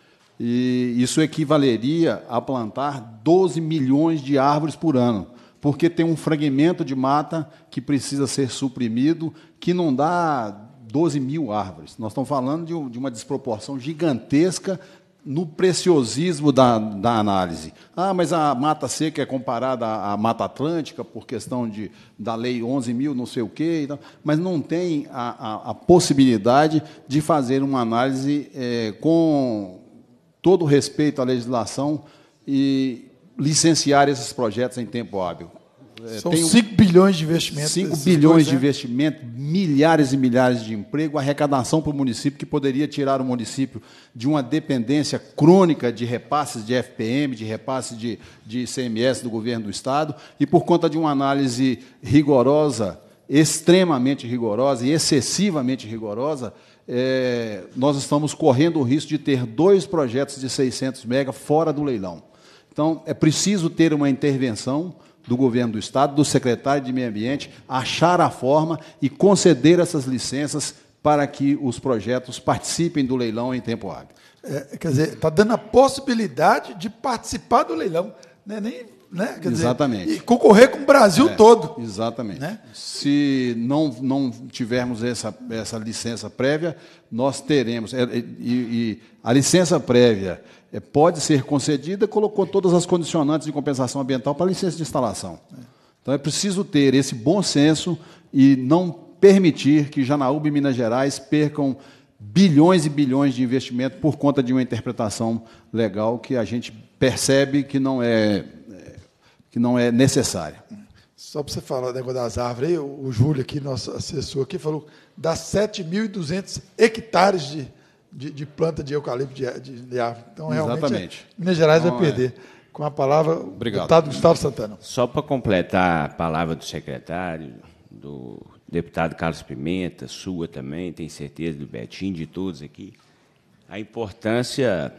e isso equivaleria a plantar doze milhões de árvores por ano, porque tem um fragmento de mata que precisa ser suprimido, que não dá doze mil árvores. Nós estamos falando de, de uma desproporção gigantesca no preciosismo da, da análise. Ah, mas a mata seca é comparada à, à mata atlântica por questão de, da lei onze mil, não sei o quê, mas não tem a, a, a possibilidade de fazer uma análise é, com todo o respeito à legislação e licenciar esses projetos em tempo hábil. São cinco bilhões de investimentos. cinco bilhões de investimento, milhares e milhares de emprego, arrecadação para o município, que poderia tirar o município de uma dependência crônica de repasses de F P M, de repasses de, de I C M S do governo do Estado, e por conta de uma análise rigorosa, extremamente rigorosa e excessivamente rigorosa, é, nós estamos correndo o risco de ter dois projetos de seiscentos mega fora do leilão. Então, é preciso ter uma intervenção do governo do Estado, do secretário de Meio Ambiente, achar a forma e conceder essas licenças para que os projetos participem do leilão em tempo hábil. É, quer dizer, está dando a possibilidade de participar do leilão, né? Nem, né? Quer exatamente. Dizer, e concorrer com o Brasil é, todo. Exatamente. Né? Se não, não tivermos essa, essa licença prévia, nós teremos... E, e, e a licença prévia pode ser concedida, colocou todas as condicionantes de compensação ambiental para a licença de instalação. Então, é preciso ter esse bom senso e não permitir que Janaúba e Minas Gerais percam bilhões e bilhões de investimento por conta de uma interpretação legal que a gente percebe que não é, que não é necessária. Só para você falar o negócio das árvores, aí, o Júlio, aqui, nosso assessor, aqui, falou dá sete mil e duzentos hectares de, de, de planta de eucalipto de, de, de árvore. Então, realmente, exatamente. É, Minas Gerais Então, vai perder. É. Com a palavra, Obrigado. o deputado Gustavo Santana. Só para completar a palavra do secretário, do deputado Carlos Pimenta, sua também, tenho certeza, do Betinho, de todos aqui, a importância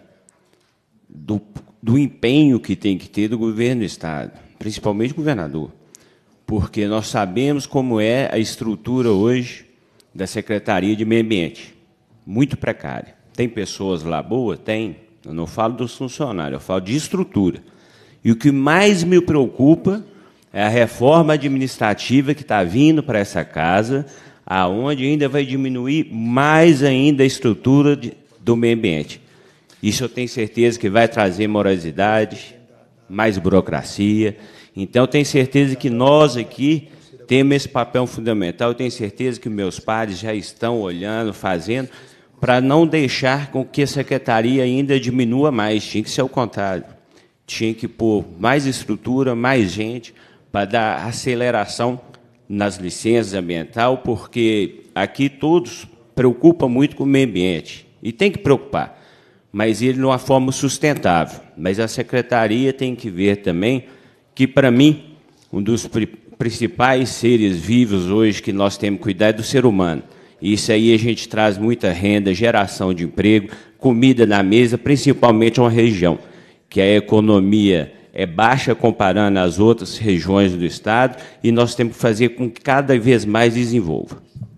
do, do empenho que tem que ter do governo do Estado, principalmente o governador, porque nós sabemos como é a estrutura hoje da Secretaria de Meio Ambiente, muito precária. Tem pessoas lá boas? Tem. Eu não falo dos funcionários, eu falo de estrutura. E o que mais me preocupa é a reforma administrativa que está vindo para essa casa, aonde ainda vai diminuir mais ainda a estrutura de, do meio ambiente. Isso eu tenho certeza que vai trazer morosidade, mais burocracia. Então, eu tenho certeza que nós aqui temos esse papel fundamental. Eu tenho certeza que meus pares já estão olhando, fazendo, para não deixar com que a secretaria ainda diminua mais. Tinha que ser o contrário. Tinha que pôr mais estrutura, mais gente, para dar aceleração nas licenças ambientais, porque aqui todos preocupam muito com o meio ambiente. E tem que preocupar, mas ele de uma forma sustentável. Mas a secretaria tem que ver também que, para mim, um dos principais seres vivos hoje que nós temos que cuidar é do ser humano. Isso aí a gente traz muita renda, geração de emprego, comida na mesa, principalmente uma região que a economia é baixa comparando as outras regiões do Estado, e nós temos que fazer com que cada vez mais desenvolva.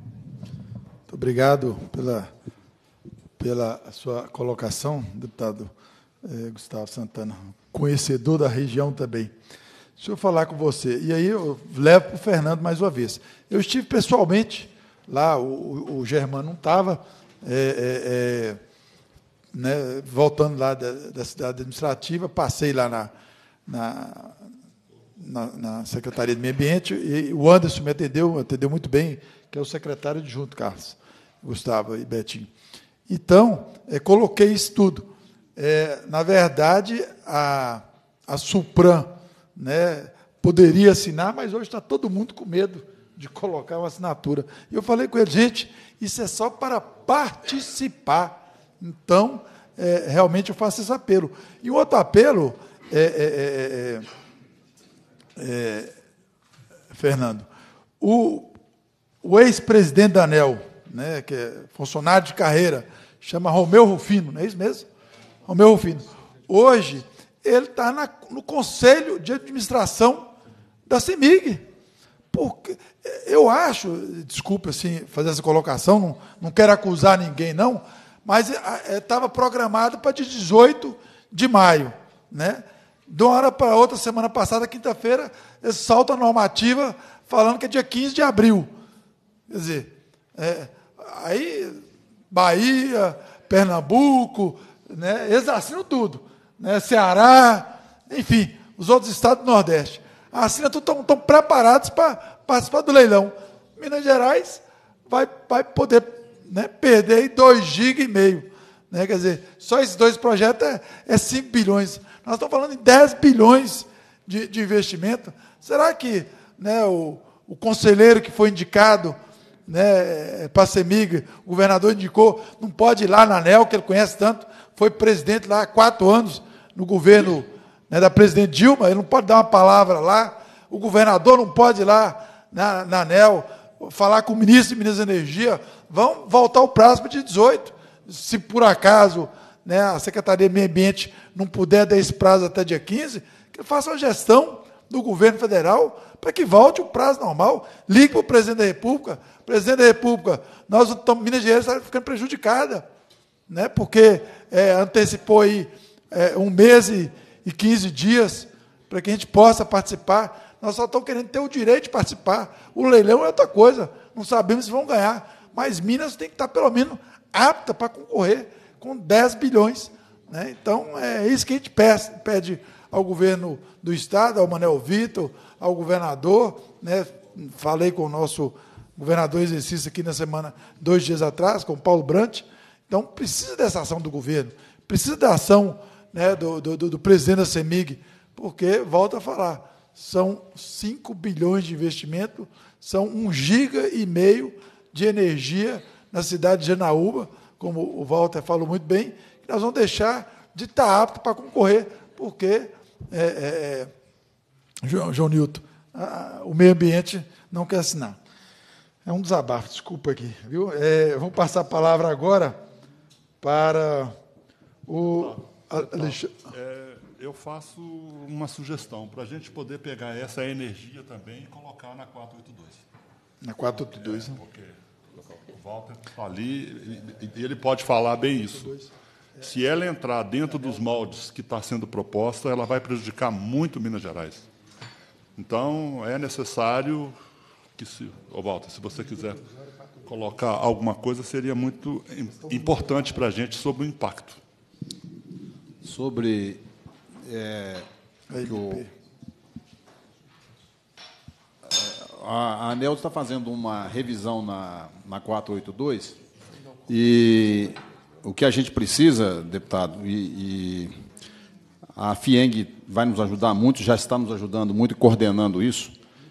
Muito obrigado pela, pela sua colocação, deputado eh, Gustavo Santana, conhecedor da região também. Deixa eu falar com você. E aí eu levo para o Fernando mais uma vez. Eu estive pessoalmente lá, o, o Germano não estava, é, é, é, né, voltando lá da, da cidade administrativa, passei lá na, na, na, na Secretaria de Meio Ambiente, e o Anderson me atendeu, atendeu muito bem, que é o secretário adjunto, Carlos, Gustavo e Betinho. Então, é, coloquei isso tudo. É, na verdade, a, a Supram, né, poderia assinar, mas hoje está todo mundo com medo de colocar uma assinatura. E eu falei com ele, gente, isso é só para participar. Então, é, realmente eu faço esse apelo. E o outro apelo, é, é, é, é, Fernando, o, o ex-presidente da ANEEL, né, que é funcionário de carreira, chama Romeu Rufino, não é isso mesmo? Romeu Rufino. Hoje, ele está no Conselho de Administração da CEMIG. Porque eu acho, desculpe assim, fazer essa colocação, não, não quero acusar ninguém, não, mas estava programado para de dezoito de maio. Né? De uma hora para outra, semana passada, quinta-feira, eles saltam a normativa falando que é dia quinze de abril. Quer dizer, é, aí Bahia, Pernambuco, né, eles assinam tudo. Né, Ceará, enfim, os outros estados do Nordeste. Assinam tudo, estão, estão preparados para participar do leilão. Minas Gerais vai, vai poder, né, perder dois gigas e meio. Né, quer dizer, só esses dois projetos é, é cinco bilhões. Nós estamos falando em dez bilhões de, de investimento. Será que, né, o, o conselheiro que foi indicado, né, para a CEMIG, o governador indicou, não pode ir lá na ANEEL, que ele conhece tanto, foi presidente lá há quatro anos, no governo, né, da presidente Dilma, ele não pode dar uma palavra lá, o governador não pode ir lá na, na ANEEL, falar com o ministro e ministro da Energia, vão voltar o prazo para dia dezoito. Se por acaso, né, a Secretaria de Meio Ambiente não puder dar esse prazo até dia quinze, que faça uma gestão do governo federal para que volte o prazo normal. Ligue para o presidente da República. Presidente da República, nós estamos, Minas Gerais está ficando prejudicada, né, porque é, antecipou aí é, um mês e, e quinze dias para que a gente possa participar. Nós só estamos querendo ter o direito de participar. O leilão é outra coisa, não sabemos se vão ganhar, mas Minas tem que estar, pelo menos, apta para concorrer com dez bilhões. Né? Então, é isso que a gente pede, pede ao governo do Estado, ao Manuel Vitor, ao governador. Né? Falei com o nosso governador em exercício aqui na semana, dois dias atrás, com o Paulo Brant. Então, precisa dessa ação do governo, precisa da ação, né, do, do, do presidente da CEMIG, porque, volto a falar, são cinco bilhões de investimento, são um giga e meio de energia na cidade de Janaúba, como o Walter falou muito bem, que nós vamos deixar de estar apto para concorrer, porque, é, é, João, João Nilton, a, o meio ambiente não quer assinar. É um desabafo, desculpa aqui. Viu? É, vamos passar a palavra agora para o Alexandre. É, eu faço uma sugestão para a gente poder pegar essa energia também e colocar na quatrocentos e oitenta e dois. Na quatrocentos e oitenta e dois, é, né? Porque o Walter está ali e ele pode falar bem isso. Se ela entrar dentro dos moldes que está sendo proposta, ela vai prejudicar muito Minas Gerais. Então, é necessário que, se, ô Walter, se você quiser colocar alguma coisa, seria muito importante para a gente sobre o impacto. Sobre é, que o, a, a ANEEL está fazendo uma revisão na, na quatrocentos e oitenta e dois e o que a gente precisa, deputado, e, e a FIENG vai nos ajudar muito, já está nos ajudando muito e coordenando isso.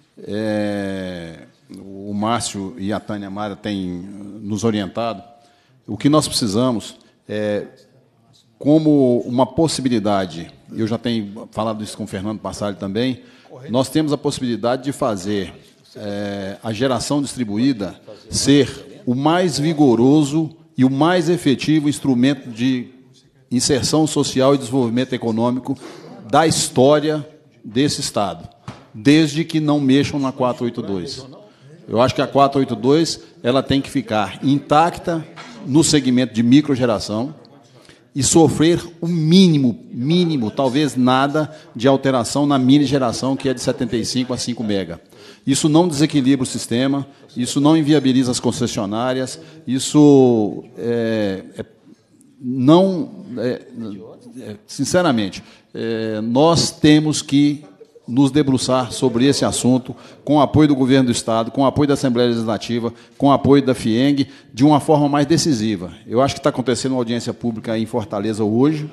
É, o Márcio e a Tânia Mara têm nos orientado. O que nós precisamos é, como uma possibilidade, eu já tenho falado isso com o Fernando Passalho também, nós temos a possibilidade de fazer é, a geração distribuída ser o mais vigoroso e o mais efetivo instrumento de inserção social e desenvolvimento econômico da história desse Estado, desde que não mexam na quatrocentos e oitenta e dois. Eu acho que a quatrocentos e oitenta e dois ela tem que ficar intacta no segmento de microgeração e sofrer o mínimo, mínimo, talvez nada, de alteração na mini geração, que é de setenta e cinco a cinco mega. Isso não desequilibra o sistema, isso não inviabiliza as concessionárias, isso é, é, não... É, é, sinceramente, é, nós temos que nos debruçar sobre esse assunto, com o apoio do Governo do Estado, com o apoio da Assembleia Legislativa, com o apoio da FIENG, de uma forma mais decisiva. Eu acho que está acontecendo uma audiência pública em Fortaleza hoje.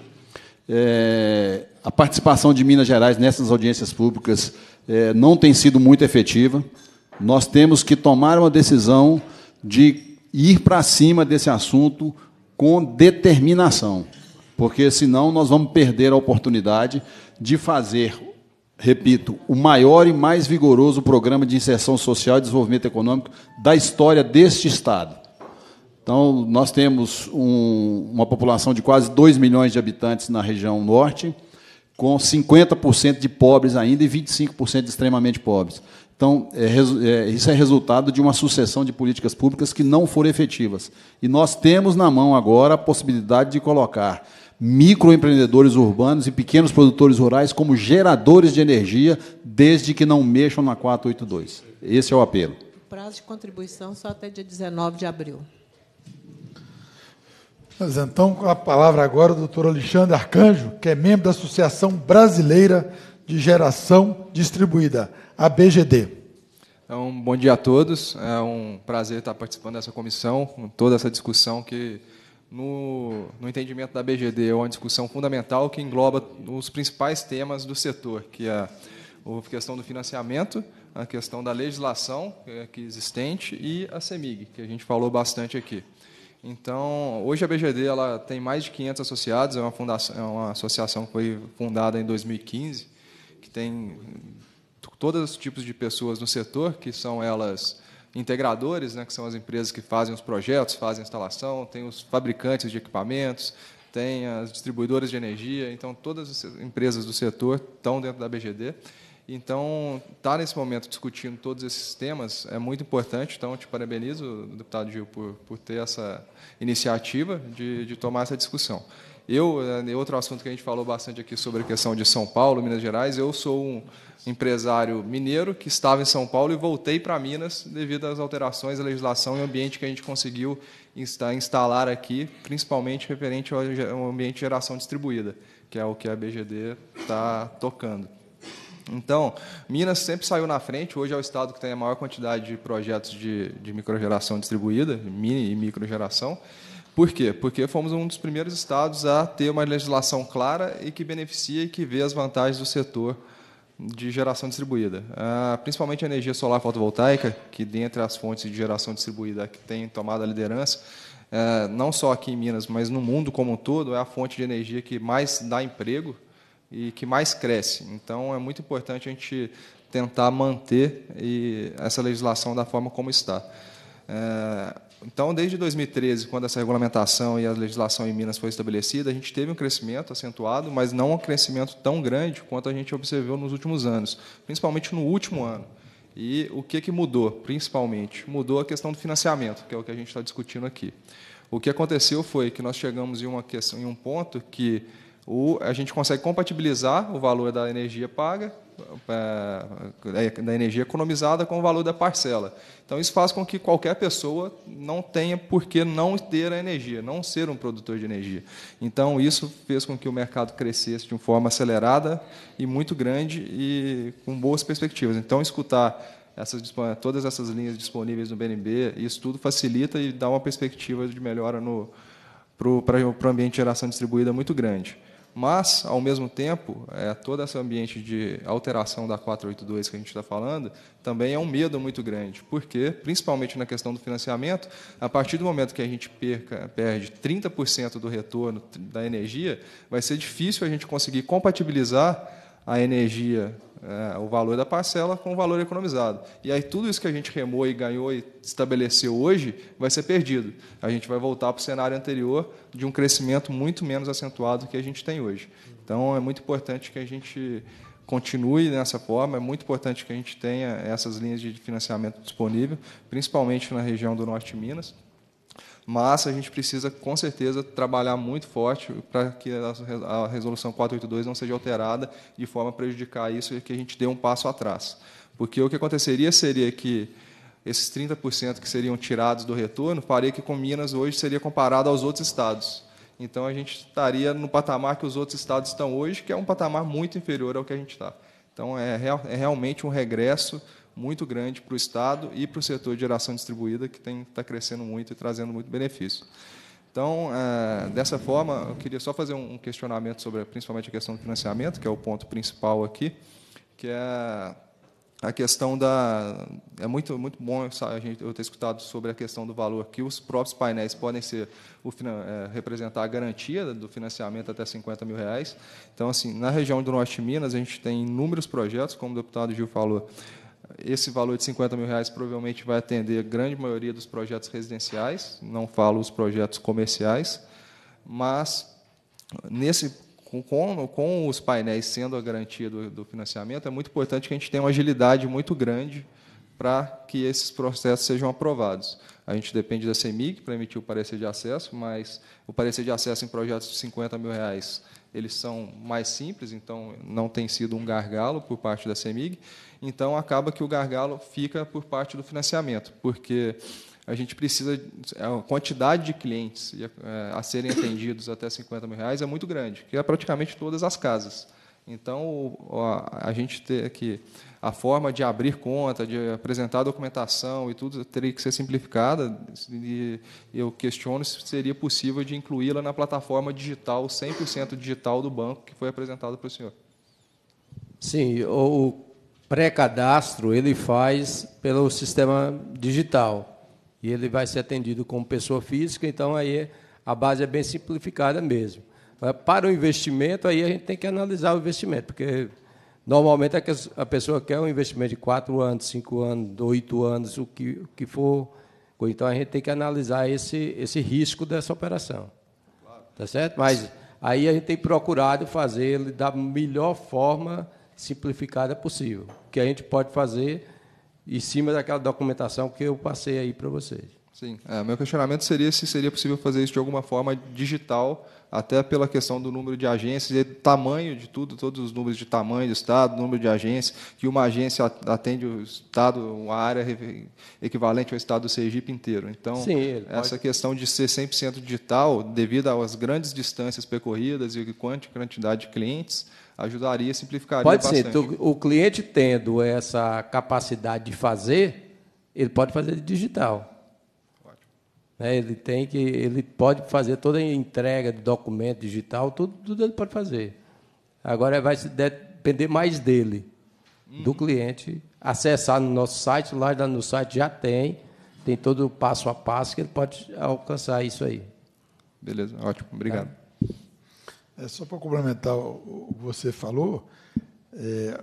É, a participação de Minas Gerais nessas audiências públicas é, não tem sido muito efetiva. Nós temos que tomar uma decisão de ir para cima desse assunto com determinação, porque, senão, nós vamos perder a oportunidade de fazer, repito, o maior e mais vigoroso programa de inserção social e desenvolvimento econômico da história deste Estado. Então, nós temos um, uma população de quase dois milhões de habitantes na região norte, com cinquenta por cento de pobres ainda e vinte e cinco por cento de extremamente pobres. Então, é, é, isso é resultado de uma sucessão de políticas públicas que não foram efetivas. E nós temos na mão agora a possibilidade de colocar microempreendedores urbanos e pequenos produtores rurais como geradores de energia, desde que não mexam na quatrocentos e oitenta e dois. Esse é o apelo. O prazo de contribuição só até dia dezenove de abril. Mas, então, com a palavra agora o doutor Alexandre Arcanjo, que é membro da Associação Brasileira de Geração Distribuída, a B G D. Então, bom dia a todos. É um prazer estar participando dessa comissão, com toda essa discussão que, no, no entendimento da B G D, é uma discussão fundamental que engloba os principais temas do setor, que é a questão do financiamento, a questão da legislação que é existente e a CEMIG, que a gente falou bastante aqui. Então, hoje a B G D ela tem mais de quinhentos associados, é uma, fundação, é uma associação que foi fundada em dois mil e quinze, que tem todos os tipos de pessoas no setor, que são elas integradores, né, que são as empresas que fazem os projetos, fazem a instalação, tem os fabricantes de equipamentos, tem as distribuidoras de energia, então todas as empresas do setor estão dentro da B G D. Então, estar nesse momento discutindo todos esses temas é muito importante. Então, eu te parabenizo, deputado Gil, por, por ter essa iniciativa de, de tomar essa discussão. Eu, outro assunto que a gente falou bastante aqui sobre a questão de São Paulo, Minas Gerais, eu sou um empresário mineiro que estava em São Paulo e voltei para Minas devido às alterações da legislação e ambiente que a gente conseguiu instalar aqui, principalmente referente ao ambiente de geração distribuída, que é o que a B G D está tocando. Então, Minas sempre saiu na frente, hoje é o estado que tem a maior quantidade de projetos de, de microgeração distribuída, mini e microgeração. Por quê? Porque fomos um dos primeiros estados a ter uma legislação clara e que beneficia e que vê as vantagens do setor de geração distribuída. Ah, principalmente a energia solar fotovoltaica, que dentre as fontes de geração distribuída que tem tomado a liderança, ah, não só aqui em Minas, mas no mundo como um todo, é a fonte de energia que mais dá emprego e que mais cresce. Então, é muito importante a gente tentar manter e essa legislação da forma como está. É, então, desde dois mil e treze, quando essa regulamentação e a legislação em Minas foi estabelecida, a gente teve um crescimento acentuado, mas não um crescimento tão grande quanto a gente observou nos últimos anos, principalmente no último ano. E o que, que mudou, principalmente? Mudou a questão do financiamento, que é o que a gente está discutindo aqui. O que aconteceu foi que nós chegamos em, uma questão, em um ponto que o, a gente consegue compatibilizar o valor da energia paga, da energia economizada, com o valor da parcela. Então, isso faz com que qualquer pessoa não tenha por que não ter a energia, não ser um produtor de energia. Então, isso fez com que o mercado crescesse de uma forma acelerada e muito grande e com boas perspectivas. Então, escutar essas, todas essas linhas disponíveis no B N B, isso tudo facilita e dá uma perspectiva de melhora para o ambiente de geração distribuída muito grande. Mas, ao mesmo tempo, é, todo esse ambiente de alteração da quatrocentos e oitenta e dois que a gente está falando também é um medo muito grande, porque, principalmente na questão do financiamento, a partir do momento que a gente perca, perde trinta por cento do retorno da energia, vai ser difícil a gente conseguir compatibilizar a energia, é, o valor da parcela com o valor economizado. E aí tudo isso que a gente remou e ganhou e estabeleceu hoje vai ser perdido. A gente vai voltar para o cenário anterior de um crescimento muito menos acentuado que a gente tem hoje. Então, é muito importante que a gente continue dessa forma, é muito importante que a gente tenha essas linhas de financiamento disponível, principalmente na região do Norte de Minas. Mas a gente precisa, com certeza, trabalhar muito forte para que a resolução quatrocentos e oitenta e dois não seja alterada de forma a prejudicar isso e que a gente dê um passo atrás. Porque o que aconteceria seria que esses trinta por cento que seriam tirados do retorno faria que com Minas hoje seria comparado aos outros estados. Então, a gente estaria no patamar que os outros estados estão hoje, que é um patamar muito inferior ao que a gente está. Então, é, real, é realmente um regresso muito grande para o Estado e para o setor de geração distribuída, que tem, está crescendo muito e trazendo muito benefício. Então, é, dessa forma, eu queria só fazer um questionamento sobre, principalmente, a questão do financiamento, que é o ponto principal aqui, que é a questão da... É muito, muito bom a gente, eu ter escutado sobre a questão do valor, que os próprios painéis podem ser o, é, representar a garantia do financiamento até cinquenta mil reais. Então, assim, na região do Norte de Minas, a gente tem inúmeros projetos, como o deputado Gil falou. Esse valor de cinquenta mil reais provavelmente vai atender a grande maioria dos projetos residenciais, não falo os projetos comerciais, mas nesse, com, com os painéis sendo a garantia do, do financiamento, é muito importante que a gente tenha uma agilidade muito grande para que esses processos sejam aprovados. A gente depende da CEMIG para emitir o parecer de acesso, mas o parecer de acesso em projetos de cinquenta mil reais, eles são mais simples, então não tem sido um gargalo por parte da CEMIG. Então, acaba que o gargalo fica por parte do financiamento, porque a gente precisa... A quantidade de clientes a serem atendidos até cinquenta mil reais é muito grande, que é praticamente todas as casas. Então, a gente tem aqui... A forma de abrir conta, de apresentar documentação e tudo teria que ser simplificada, e eu questiono se seria possível de incluí-la na plataforma digital, cem por cento digital do banco, que foi apresentado para o senhor. Sim, o pré-cadastro ele faz pelo sistema digital, e ele vai ser atendido como pessoa física, então aí a base é bem simplificada mesmo. Para o investimento, aí a gente tem que analisar o investimento, porque... Normalmente, a pessoa quer um investimento de quatro anos, cinco anos, oito anos, o que, o que for. Então, a gente tem que analisar esse, esse risco dessa operação. Tá certo? Mas aí a gente tem procurado fazer ele da melhor forma simplificada possível, que a gente pode fazer em cima daquela documentação que eu passei aí para vocês. Sim, é, meu questionamento seria se seria possível fazer isso de alguma forma digital, até pela questão do número de agências e tamanho de tudo, todos os números de tamanho do Estado, número de agências, que uma agência atende o Estado, uma área equivalente ao Estado do Sergipe inteiro. Então, Sim, essa pode... questão de ser cem por cento digital, devido às grandes distâncias percorridas e quantidade de clientes, ajudaria, simplificaria pode bastante. Pode sim, o cliente tendo essa capacidade de fazer, ele pode fazer digital. Né, ele tem que, ele pode fazer toda a entrega de documento digital, tudo, tudo ele pode fazer. Agora vai depender mais dele, hum. do cliente, acessar no nosso site, lá no site já tem, tem todo o passo a passo que ele pode alcançar isso aí. Beleza, ótimo, obrigado. É, só para complementar o que você falou, é,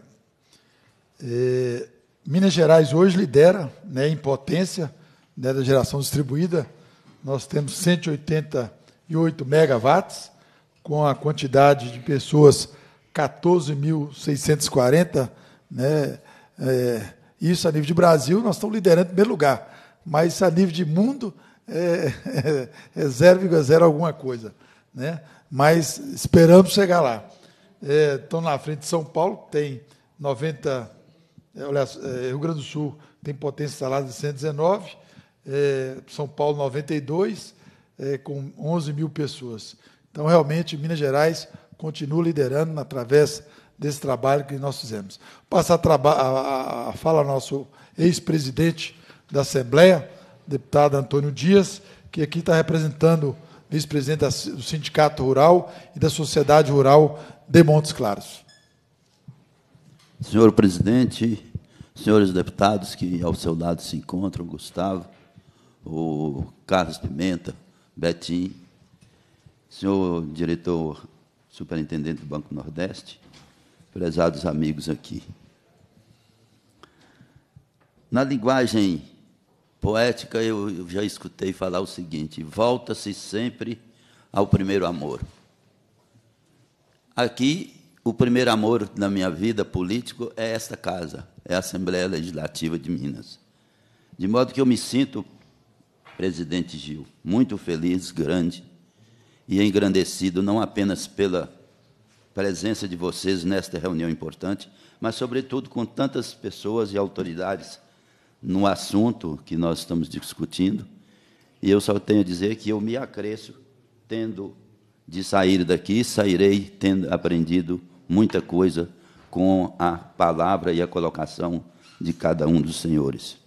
é, Minas Gerais hoje lidera, né, em potência, né, da geração distribuída. Nós temos cento e oitenta e oito megawatts, com a quantidade de pessoas quatorze mil seiscentos e quarenta, né? É, isso a nível de Brasil, nós estamos liderando em primeiro lugar, mas a nível de mundo é, é, é zero vírgula zero alguma coisa, né? Mas esperamos chegar lá. É, estão na frente de São Paulo, tem noventa, é, aliás, é, Rio Grande do Sul tem potência instalada de cento e dezenove, É, São Paulo noventa e dois, é, com onze mil pessoas. Então, realmente, Minas Gerais continua liderando através desse trabalho que nós fizemos. Passar a, a, a fala ao nosso ex-presidente da Assembleia, deputado Antônio Dias, que aqui está representando o vice-presidente do Sindicato Rural e da Sociedade Rural de Montes Claros. Senhor presidente, senhores deputados que ao seu lado se encontram, Gustavo, o Carlos Pimenta, Betim, senhor diretor superintendente do Banco Nordeste, prezados amigos aqui. Na linguagem poética, eu, eu já escutei falar o seguinte: volta-se sempre ao primeiro amor. Aqui, o primeiro amor na minha vida político é esta casa, é a Assembleia Legislativa de Minas. De modo que eu me sinto, presidente Gil, muito feliz, grande e engrandecido, não apenas pela presença de vocês nesta reunião importante, mas, sobretudo, com tantas pessoas e autoridades no assunto que nós estamos discutindo. E eu só tenho a dizer que eu me acresço, tendo de sair daqui, sairei tendo aprendido muita coisa com a palavra e a colocação de cada um dos senhores.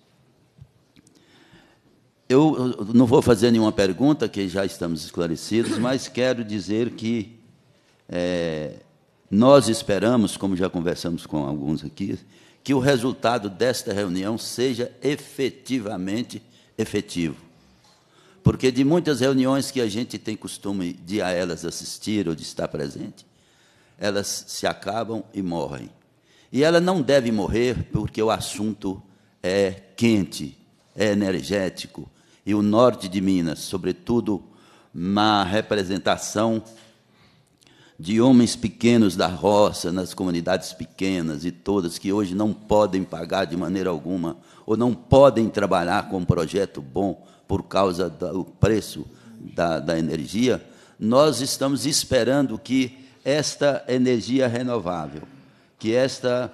Eu não vou fazer nenhuma pergunta, que já estamos esclarecidos, mas quero dizer que é, nós esperamos, como já conversamos com alguns aqui, que o resultado desta reunião seja efetivamente efetivo. Porque de muitas reuniões que a gente tem costume de a elas assistir ou de estar presente, elas se acabam e morrem. E ela não deve morrer porque o assunto é quente, é energético, e o norte de Minas, sobretudo na representação de homens pequenos da roça, nas comunidades pequenas e todas, que hoje não podem pagar de maneira alguma, ou não podem trabalhar com um projeto bom por causa do preço da, da energia, nós estamos esperando que esta energia renovável, que esta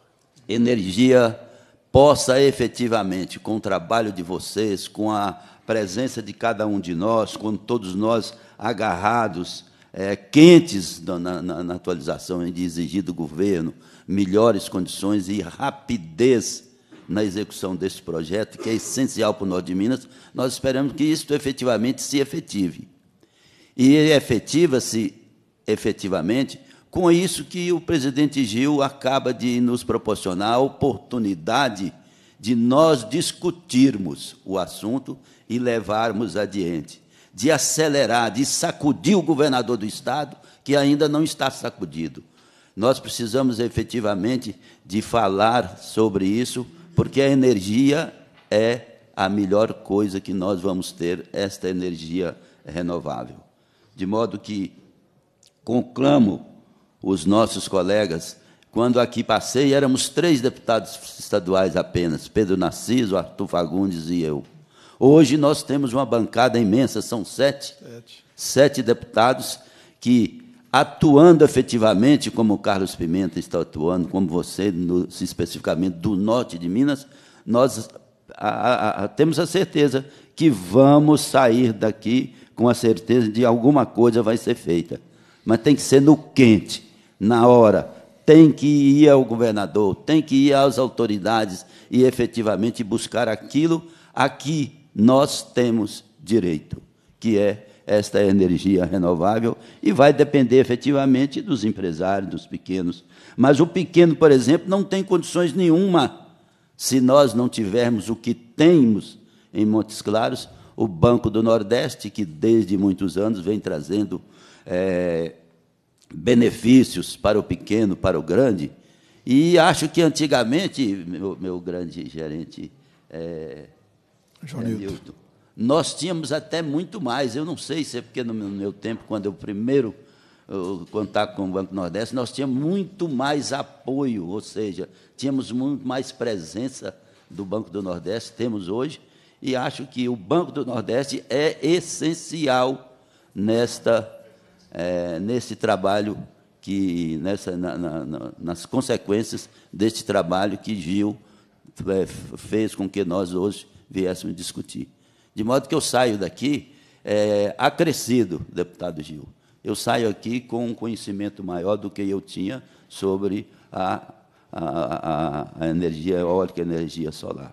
energia possa efetivamente, com o trabalho de vocês, com a presença de cada um de nós, com todos nós agarrados, é, quentes na, na, na atualização de exigir do governo melhores condições e rapidez na execução desse projeto, que é essencial para o norte de Minas, nós esperamos que isso efetivamente se efetive. E efetiva-se efetivamente com isso que o presidente Gil acaba de nos proporcionar a oportunidade de nós discutirmos o assunto e levarmos adiante, de acelerar, de sacudir o governador do Estado, que ainda não está sacudido. Nós precisamos, efetivamente, de falar sobre isso, porque a energia é a melhor coisa que nós vamos ter, esta energia renovável. De modo que conclamo os nossos colegas, quando aqui passei, éramos três deputados estaduais apenas, Pedro Narciso, Arthur Fagundes e eu. Hoje nós temos uma bancada imensa, são sete, sete, sete deputados que, atuando efetivamente, como o Carlos Pimenta está atuando, como você, no, especificamente do norte de Minas, nós a, a, a, temos a certeza que vamos sair daqui com a certeza de alguma coisa vai ser feita. Mas tem que ser no quente, na hora. Tem que ir ao governador, tem que ir às autoridades e, efetivamente, buscar aquilo a que nós temos direito, que é esta energia renovável, e vai depender, efetivamente, dos empresários, dos pequenos. Mas o pequeno, por exemplo, não tem condições nenhuma, se nós não tivermos o que temos em Montes Claros, o Banco do Nordeste, que, desde muitos anos, vem trazendo é, benefícios para o pequeno, para o grande. E acho que, antigamente, meu, meu grande gerente, é, João é, Nilton, nós tínhamos até muito mais. Eu não sei se é porque, no meu tempo, quando eu primeiro eu, contato com o Banco do Nordeste, nós tínhamos muito mais apoio, ou seja, tínhamos muito mais presença do Banco do Nordeste, temos hoje, e acho que o Banco do Nordeste é essencial nesta, é, nesse trabalho, que, nessa, na, na, nas consequências deste trabalho que Gil é, fez com que nós hoje viéssemos discutir. De modo que eu saio daqui é, acrescido, deputado Gil. Eu saio aqui com um conhecimento maior do que eu tinha sobre a, a, a, a energia eólica e a energia solar.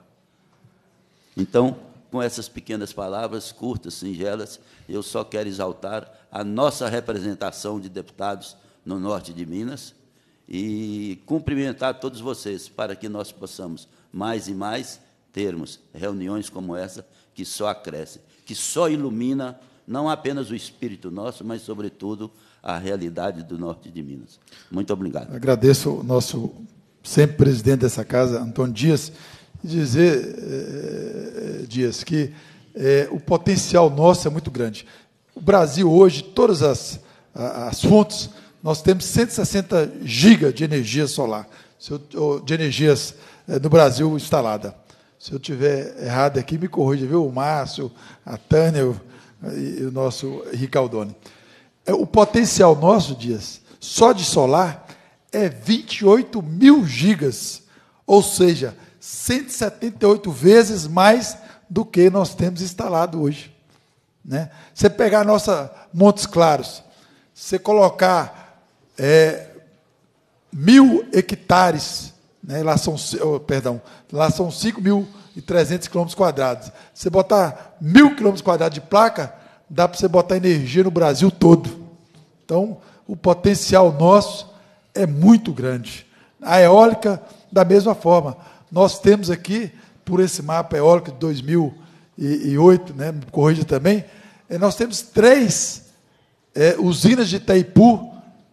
Então, com essas pequenas palavras, curtas, singelas, eu só quero exaltar a nossa representação de deputados no norte de Minas e cumprimentar todos vocês para que nós possamos, mais e mais, termos reuniões como essa, que só acresce, que só ilumina não apenas o espírito nosso, mas, sobretudo, a realidade do norte de Minas. Muito obrigado. Agradeço o nosso sempre presidente dessa casa, Antônio Dias, e dizer, eh, Dias, que eh, o potencial nosso é muito grande. O Brasil, hoje, todas as, as fontes, nós temos cento e sessenta gigas de energia solar, de energias eh, no Brasil instalada. Se eu tiver errado aqui, me corrija, viu? O Márcio, a Tânia o, e o nosso Ricaldoni. O potencial nosso, Dias, só de solar, é vinte e oito mil gigas, ou seja, cento e setenta e oito vezes mais do que nós temos instalado hoje. Né? Você pegar a nossa Montes Claros, você colocar é, mil hectares, né, lá são, oh, perdão, lá são cinco mil e trezentos quilômetros quadrados. Você botar mil quilômetros quadrados de placa, dá para você botar energia no Brasil todo. Então, o potencial nosso é muito grande. A eólica, da mesma forma. Nós temos aqui, por esse mapa eólico de dois mil e oito, né, me corrija também, nós temos três é, usinas de Itaipu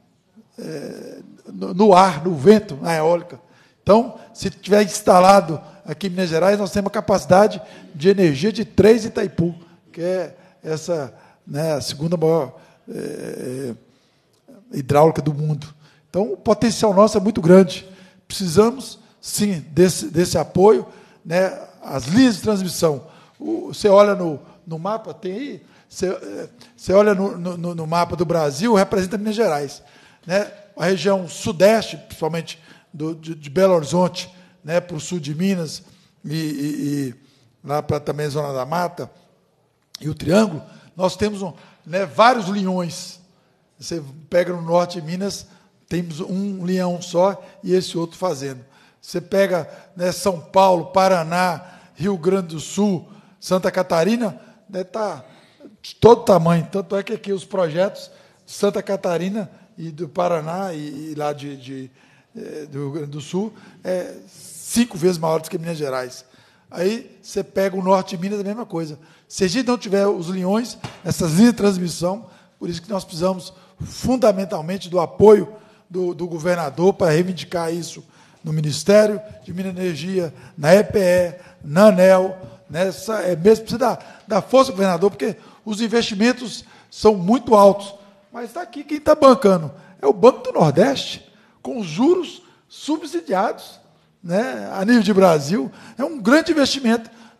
é, no, no ar, no vento, na eólica. Então, se tiver instalado aqui em Minas Gerais, nós temos a capacidade de energia de três Itaipu, que é essa, né, a segunda maior é, hidráulica do mundo. Então, o potencial nosso é muito grande. Precisamos, sim, desse, desse apoio. Né, as linhas de transmissão. O, você olha no, no mapa, tem aí, você, você olha no, no, no mapa do Brasil, representa Minas Gerais. Né, a região sudeste, principalmente do, de, de Belo Horizonte, né, para o sul de Minas, e, e, e lá para também a Zona da Mata, e o Triângulo, nós temos um, né, vários linhões. Você pega no norte de Minas, temos um linhão só e esse outro fazendo. Você pega, né, São Paulo, Paraná, Rio Grande do Sul, Santa Catarina, está, né, de todo tamanho. Tanto é que aqui os projetos de Santa Catarina e do Paraná e, e lá de, de, do Rio Grande do Sul é cinco vezes maior do que Minas Gerais. Aí você pega o norte de Minas, a mesma coisa. Se a gente não tiver os linhões, essas linhas de transmissão, por isso que nós precisamos fundamentalmente do apoio do, do governador para reivindicar isso no Ministério de Minas e Energia, na E P E, na ANEEL, nessa, é mesmo precisa dar, dar força ao governador, porque os investimentos são muito altos. Mas está aqui quem está bancando. É o Banco do Nordeste, com juros subsidiados, né, a nível de Brasil. É um grande investimento.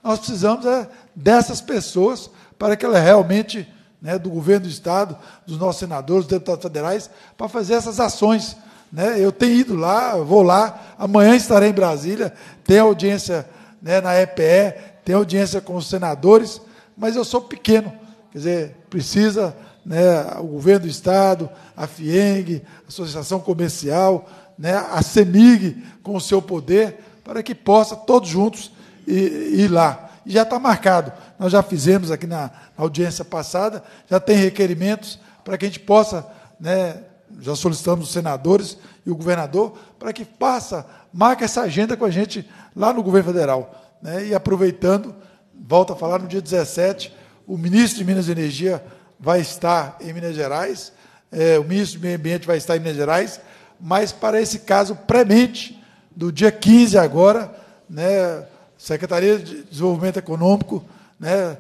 nós precisamos é, dessas pessoas para que ela realmente, né, do governo do Estado, dos nossos senadores, dos deputados federais, para fazer essas ações. Né? Eu tenho ido lá, vou lá, amanhã estarei em Brasília, tem audiência, né, na E P E, tem audiência com os senadores, mas eu sou pequeno, quer dizer, precisa, né, o governo do Estado, a FIENG, a Associação Comercial, né, a CEMIG, com o seu poder, para que possa, todos juntos, ir, ir lá. E já está marcado. Nós já fizemos aqui na, na audiência passada, já tem requerimentos para que a gente possa, né, já solicitamos os senadores e o governador, para que passa, marque essa agenda com a gente lá no governo federal. Né, e aproveitando, volto a falar, no dia dezessete, o ministro de Minas e Energia vai estar em Minas Gerais, é, o ministro do Meio Ambiente vai estar em Minas Gerais, mas para esse caso premente, do dia quinze agora, né, Secretaria de Desenvolvimento Econômico, né,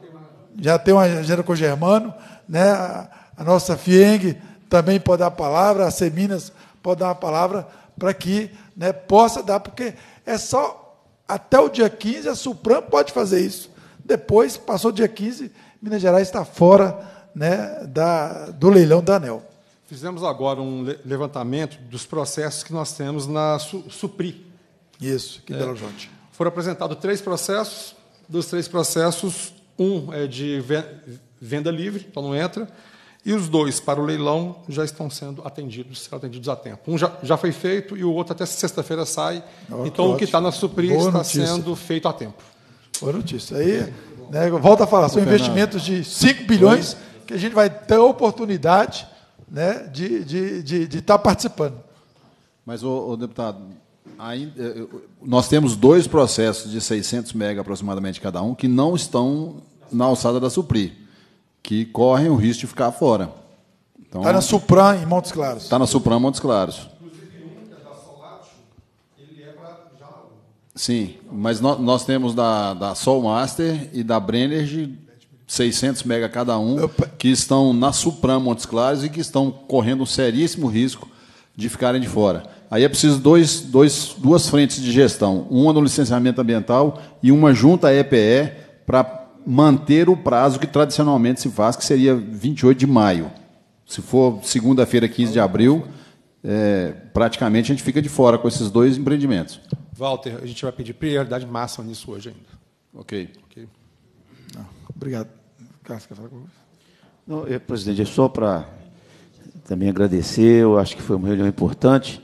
já tem uma agenda com o Germano, né, a, a nossa FIENG também pode dar a palavra, a Seminas pode dar a palavra, para que, né, possa dar, porque é só até o dia quinze, a Supram pode fazer isso. Depois, passou o dia quinze, Minas Gerais está fora, né, da, do leilão da ANEEL. Fizemos agora um levantamento dos processos que nós temos na Supri. Isso, aqui em é, Belo Horizonte. Foram apresentados três processos. Dos três processos, um é de venda livre, então não entra, e os dois para o leilão já estão sendo atendidos, serão atendidos a tempo. Um já, já foi feito e o outro até sexta-feira sai. Oh, então, que o que está na Supri Boa está notícia. sendo feito a tempo. Boa notícia. Aí, né, volto a falar, são investimentos de cinco bilhões que a gente vai ter a oportunidade, né, de de, de, de estar participando. Mas, ô, ô, deputado, ainda, nós temos dois processos de seiscentos mega aproximadamente cada um que não estão na alçada da Supri, que correm o risco de ficar fora. Está então, na Supram, em Montes Claros. Está na Supram, Montes Claros. Sim, mas nós, nós temos da, da Solmaster e da Brenergy seiscentos mega cada um, que estão na Supram Montes Claros e que estão correndo um seríssimo risco de ficarem de fora. Aí é preciso dois, dois, duas frentes de gestão, uma no licenciamento ambiental e uma junto à E P E para manter o prazo que tradicionalmente se faz, que seria vinte e oito de maio. Se for segunda-feira, quinze de abril, é, praticamente a gente fica de fora com esses dois empreendimentos. Walter, a gente vai pedir prioridade máxima nisso hoje ainda. Ok. okay. Não, obrigado. Carlos, quer falar com você? Não, é, presidente, é só para também agradecer, eu acho que foi uma reunião importante.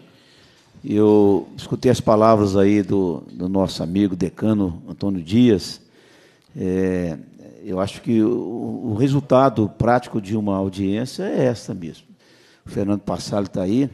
Eu escutei as palavras aí do, do nosso amigo decano Antônio Dias. É, eu acho que o, o resultado prático de uma audiência é essa mesmo. O Fernando Passalio está aí,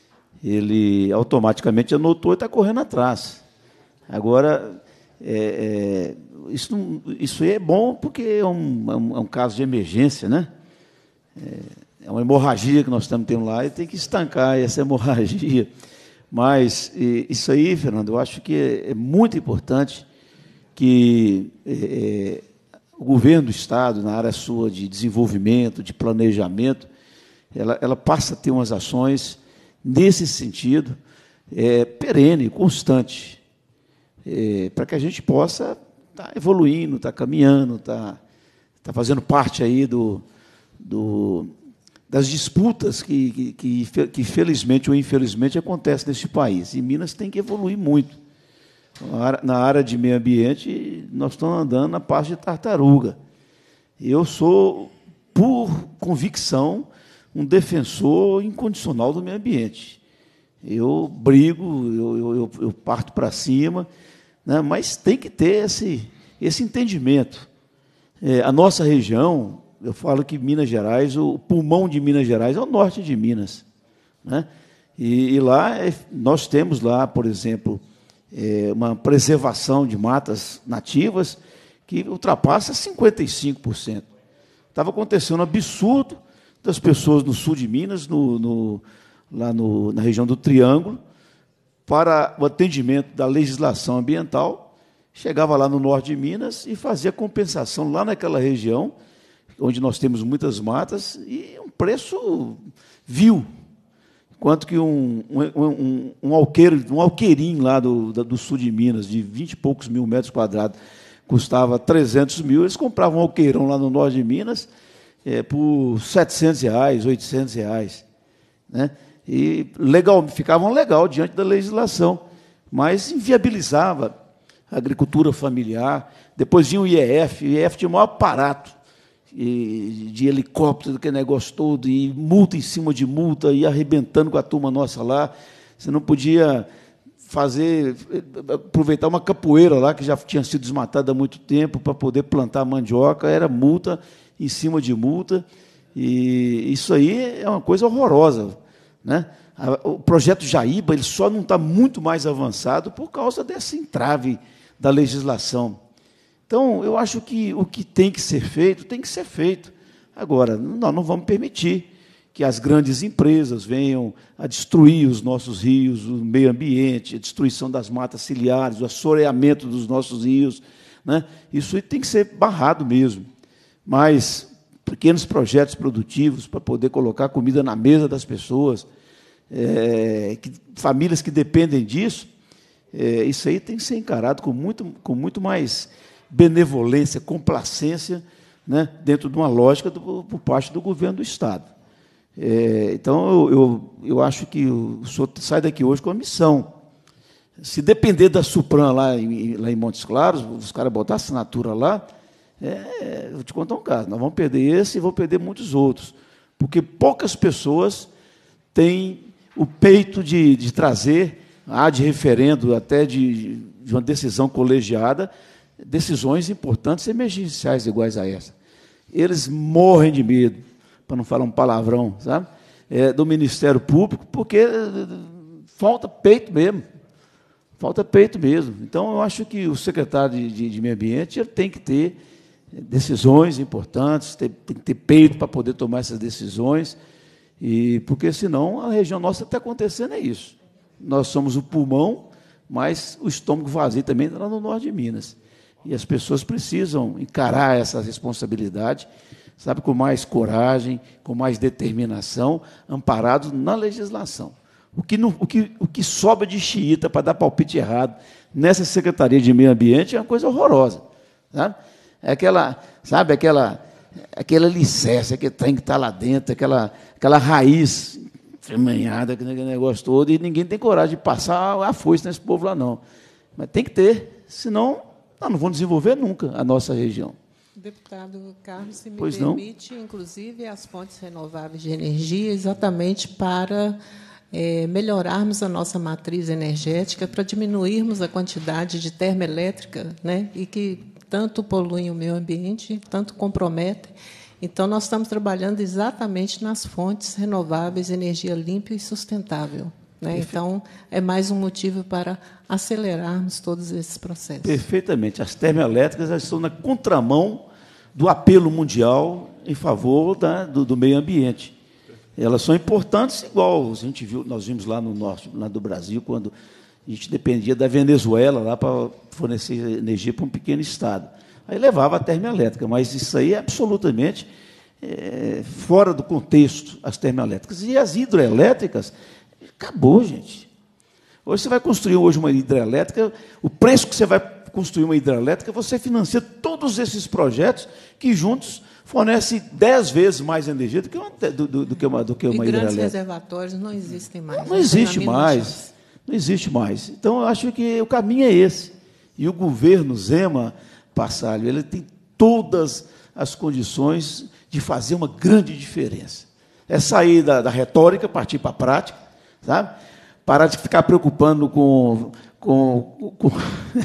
ele automaticamente anotou e está correndo atrás. Agora, é, é, isso, não, isso é bom porque é um, é um, é um caso de emergência, né? É, é uma hemorragia que nós estamos tendo lá e tem que estancar essa hemorragia. Mas e, isso aí, Fernando, eu acho que é, é muito importante que é, o governo do Estado, na área sua de desenvolvimento, de planejamento, ela, ela passa a ter umas ações nesse sentido, é, perene, constante, é, para que a gente possa estar tá evoluindo, estar tá caminhando, estar tá, tá fazendo parte aí do, do, das disputas que, que, que, que, felizmente ou infelizmente, acontecem neste país. E Minas tem que evoluir muito. Na área de meio ambiente, nós estamos andando na parte de tartaruga. Eu sou, por convicção, um defensor incondicional do meio ambiente. Eu brigo, eu, eu, eu parto para cima, né, mas tem que ter esse, esse entendimento. É, a nossa região, eu falo que Minas Gerais, o pulmão de Minas Gerais é o norte de Minas. Né? E, e lá, é, nós temos lá, por exemplo, é, uma preservação de matas nativas que ultrapassa cinquenta e cinco por cento. Estava acontecendo um absurdo das pessoas no sul de Minas, no, no, lá no, na região do Triângulo, para o atendimento da legislação ambiental, chegava lá no norte de Minas e fazia compensação lá naquela região, onde nós temos muitas matas, e um preço vil. Enquanto que um, um, um, um, alqueiro, um alqueirinho lá do, do sul de Minas, de vinte e poucos mil metros quadrados, custava trezentos mil, eles compravam um alqueirão lá no norte de Minas é, por setecentos reais, oitocentos reais. Né? E legal, ficavam legal diante da legislação, mas inviabilizava a agricultura familiar. Depois vinha o I E F, o I E F tinha o maior aparato e, de helicóptero, aquele negócio todo, e multa em cima de multa, e arrebentando com a turma nossa lá. Você não podia fazer, aproveitar uma capoeira lá, que já tinha sido desmatada há muito tempo, para poder plantar mandioca, era multa em cima de multa, e isso aí é uma coisa horrorosa. Né? O projeto Jaíba ele só não está muito mais avançado por causa desse entrave da legislação. Então, eu acho que o que tem que ser feito, tem que ser feito. Agora, nós não vamos permitir que as grandes empresas venham a destruir os nossos rios, o meio ambiente, a destruição das matas ciliares, o assoreamento dos nossos rios. Né? Isso tem que ser barrado mesmo. Mas pequenos projetos produtivos para poder colocar comida na mesa das pessoas, é, que, famílias que dependem disso, é, isso aí tem que ser encarado com muito, com muito mais benevolência, complacência, né, dentro de uma lógica do, por parte do governo do Estado. É, então, eu, eu, eu acho que o senhor sai daqui hoje com a missão. Se depender da Supran lá em, lá em Montes Claros, os caras botar assinatura lá, é, vou te contar um caso, nós vamos perder esse e vamos perder muitos outros, porque poucas pessoas têm o peito de, de trazer, há de referendo, até de, de uma decisão colegiada, decisões importantes emergenciais iguais a essa. Eles morrem de medo, para não falar um palavrão, sabe? É, do Ministério Público, porque falta peito mesmo. Falta peito mesmo. Então, eu acho que o secretário de, de, de Meio Ambiente ele tem que ter decisões importantes, tem, tem que ter peito para poder tomar essas decisões, e, porque, senão, a região nossa está acontecendo é isso. Nós somos o pulmão, mas o estômago vazio também está lá no norte de Minas. E as pessoas precisam encarar essa responsabilidade, sabe, com mais coragem, com mais determinação, amparados na legislação. O que, não, o que, o que sobra de xiita para dar palpite errado nessa Secretaria de Meio Ambiente é uma coisa horrorosa. Sabe? É aquela, sabe, aquela, aquele alicerce, aquele trem que está lá dentro, aquela, aquela raiz femanhada, aquele negócio todo, e ninguém tem coragem de passar a foice nesse povo lá, não. Mas tem que ter, senão nós não vamos desenvolver nunca a nossa região. Deputado Carlos, se me Pois permite, não? Inclusive, as fontes renováveis de energia, exatamente para é, melhorarmos a nossa matriz energética, para diminuirmos a quantidade de termoelétrica, né, e que tanto poluem o meio ambiente, tanto comprometem. Então, nós estamos trabalhando exatamente nas fontes renováveis, energia limpa e sustentável. Né? Então, é mais um motivo para acelerarmos todos esses processos. Perfeitamente. As termoelétricas já estão na contramão do apelo mundial em favor da, do, do meio ambiente. Elas são importantes, igual a gente viu, nós vimos lá no norte lá do Brasil, quando a gente dependia da Venezuela lá para fornecer energia para um pequeno estado. Aí levava a termoelétrica, mas isso aí é absolutamente é, fora do contexto, as termoelétricas. E as hidroelétricas, acabou, gente. Hoje você vai construir hoje uma hidrelétrica, o preço que você vai construir uma hidrelétrica, você financia todos esses projetos que juntos fornecem dez vezes mais energia do que uma, do, do, do que uma, do que uma e hidrelétrica. E grandes reservatórios não existem mais. Não, não existe mais. Não existe mais. Então, eu acho que o caminho é esse. E o governo Zema Passalio, ele tem todas as condições de fazer uma grande diferença. É sair da, da retórica, partir para a prática, sabe? Parar de ficar preocupando com, com, com,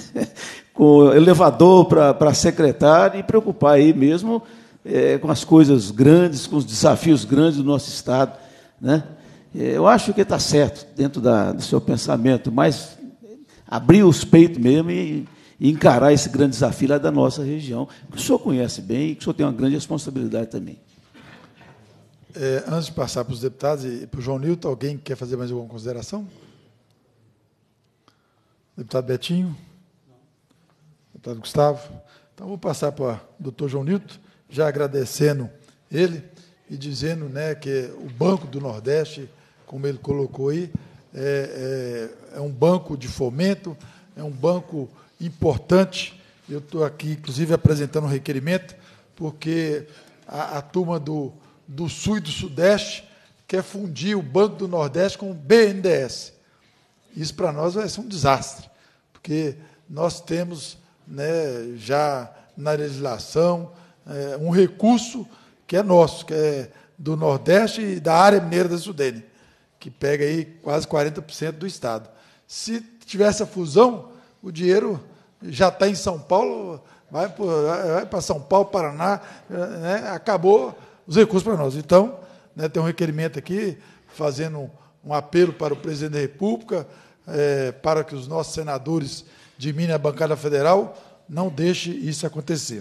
com elevador para secretário e preocupar aí mesmo é, com as coisas grandes, com os desafios grandes do nosso Estado. Né? Eu acho que está certo dentro da, do seu pensamento, mas abrir os peitos mesmo e, e encarar esse grande desafio lá da nossa região, que o senhor conhece bem e que o senhor tem uma grande responsabilidade também. É, antes de passar para os deputados e para o João Nilton, alguém quer fazer mais alguma consideração? Deputado Betinho? Deputado Gustavo? Então, vou passar para o doutor João Nilton, já agradecendo ele e dizendo, né, que o Banco do Nordeste, como ele colocou aí, é, é, é um banco de fomento, é um banco importante Eu estou aqui, inclusive, apresentando um requerimento, porque a, a turma do, do Sul e do Sudeste quer fundir o Banco do Nordeste com o B N D E S. Isso, para nós, vai ser um desastre, porque nós temos, né, já na legislação é, um recurso que é nosso, que é do Nordeste e da área mineira da Sudene, que pega aí quase quarenta por cento do Estado. Se tiver essa fusão, o dinheiro já está em São Paulo, vai para São Paulo, Paraná, né, acabou os recursos para nós. Então, né, tem um requerimento aqui, fazendo um apelo para o presidente da República, é, para que os nossos senadores de Minas, a bancada federal, não deixem isso acontecer.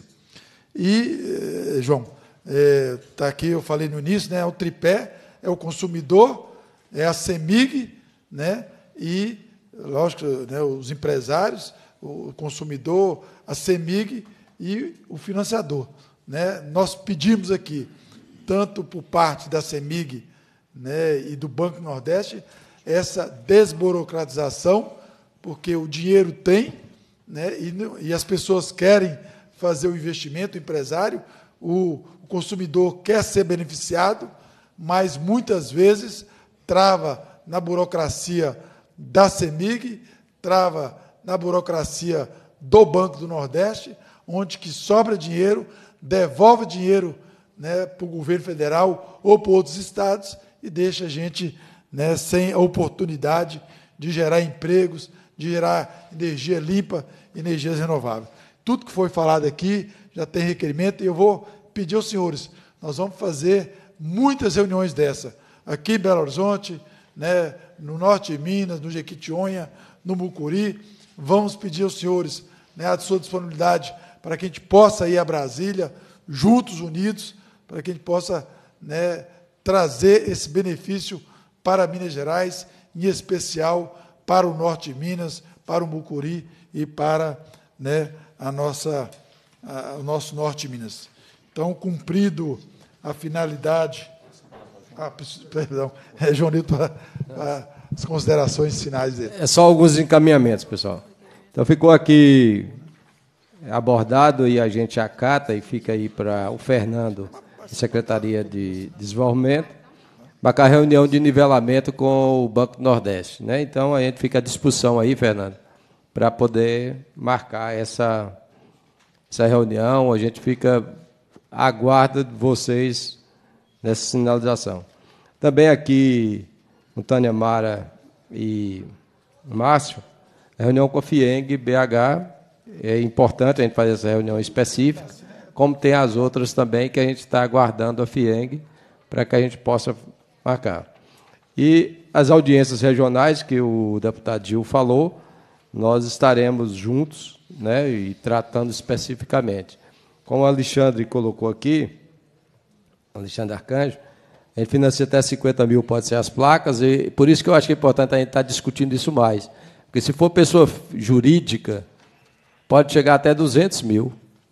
E, eh, João, está é, aqui, eu falei no início, né, o tripé é o consumidor, é a CEMIG, né, e, lógico, né, os empresários, o consumidor, a CEMIG e o financiador. Né. Nós pedimos aqui, tanto por parte da CEMIG, né, e do Banco Nordeste, essa desburocratização, porque o dinheiro tem, né, e, e as pessoas querem fazer o investimento, o empresário, o, o consumidor quer ser beneficiado, mas, muitas vezes, trava na burocracia da CEMIG, trava na burocracia do Banco do Nordeste, onde que sobra dinheiro, devolve dinheiro, né, para o governo federal ou para outros estados e deixa a gente, né, sem a oportunidade de gerar empregos, de gerar energia limpa, energias renováveis. Tudo que foi falado aqui já tem requerimento e eu vou pedir aos senhores, nós vamos fazer muitas reuniões dessa, aqui em Belo Horizonte, né, no norte de Minas, no Jequitinhonha, no Mucuri, vamos pedir aos senhores, né, a sua disponibilidade para que a gente possa ir a Brasília, juntos, unidos, para que a gente possa, né, trazer esse benefício para Minas Gerais, em especial para o norte de Minas, para o Mucuri e para, né, a nossa, a, o nosso norte de Minas. Então, cumprido a finalidade... Ah, perdão, é, João Nito, para, para as considerações finais dele. É só alguns encaminhamentos, pessoal. Então, ficou aqui abordado e a gente acata e fica aí para o Fernando, Secretaria de Desenvolvimento, para a reunião de nivelamento com o Banco do Nordeste. Né? Então, a gente fica à disposição aí, Fernando, para poder marcar essa, essa reunião. A gente fica à guarda de vocês nessa sinalização. Também aqui, com Tânia Mara e Márcio, a reunião com a FIENG, B H, é importante a gente fazer essa reunião específica, como tem as outras também, que a gente está aguardando a FIENG para que a gente possa marcar. E as audiências regionais, que o deputado Gil falou, nós estaremos juntos, né, e tratando especificamente. Como o Alexandre colocou aqui, Alexandre Arcanjo, a gente financia até cinquenta mil, pode ser as placas, e por isso que eu acho que é importante a gente estar discutindo isso mais. Porque se for pessoa jurídica, pode chegar até duzentos mil.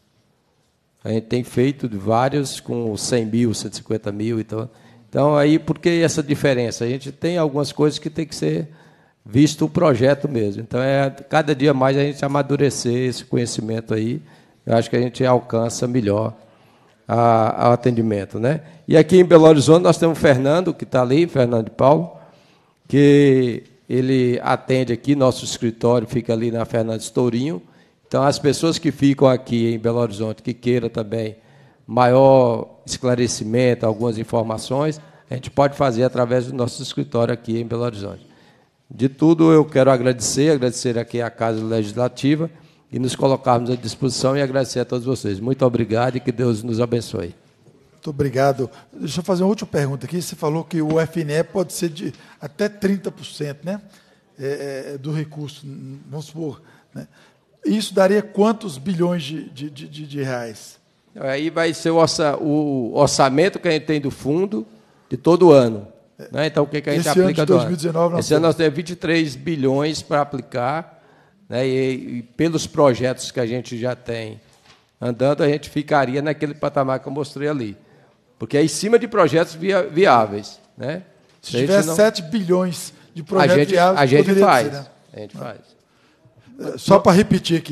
A gente tem feito vários com cem mil, cento e cinquenta mil. Então, então, aí, por que essa diferença? A gente tem algumas coisas que tem que ser visto o projeto mesmo. Então, é cada dia mais a gente amadurecer esse conhecimento aí. Eu acho que a gente alcança melhor a, a atendimento. Né? E aqui em Belo Horizonte nós temos o Fernando, que está ali, Fernando de Paulo, que ele atende aqui, nosso escritório fica ali na Fernandes Tourinho. Então, as pessoas que ficam aqui em Belo Horizonte, que queiram também maior esclarecimento, algumas informações, a gente pode fazer através do nosso escritório aqui em Belo Horizonte. De tudo, eu quero agradecer, agradecer aqui à Casa Legislativa e nos colocarmos à disposição e agradecer a todos vocês. Muito obrigado e que Deus nos abençoe. Muito obrigado. Deixa eu fazer uma última pergunta aqui. Você falou que o F N E pode ser de até trinta por cento, né, é, do recurso, vamos supor, né? Isso daria quantos bilhões de, de, de, de reais? Aí vai ser o, orça, o orçamento que a gente tem do fundo de todo ano. É. Né? Então, o que, que a gente Esse aplica ano de dois mil e dezenove, do ano? Esse ano nós temos vinte e três bilhões para aplicar, né? e, e pelos projetos que a gente já tem andando, a gente ficaria naquele patamar que eu mostrei ali. Porque é em cima de projetos via, viáveis. Né? Se, Se tiver não... sete bilhões de projetos a gente, viáveis, a gente faz. Ser, né? A gente faz. Só para repetir aqui,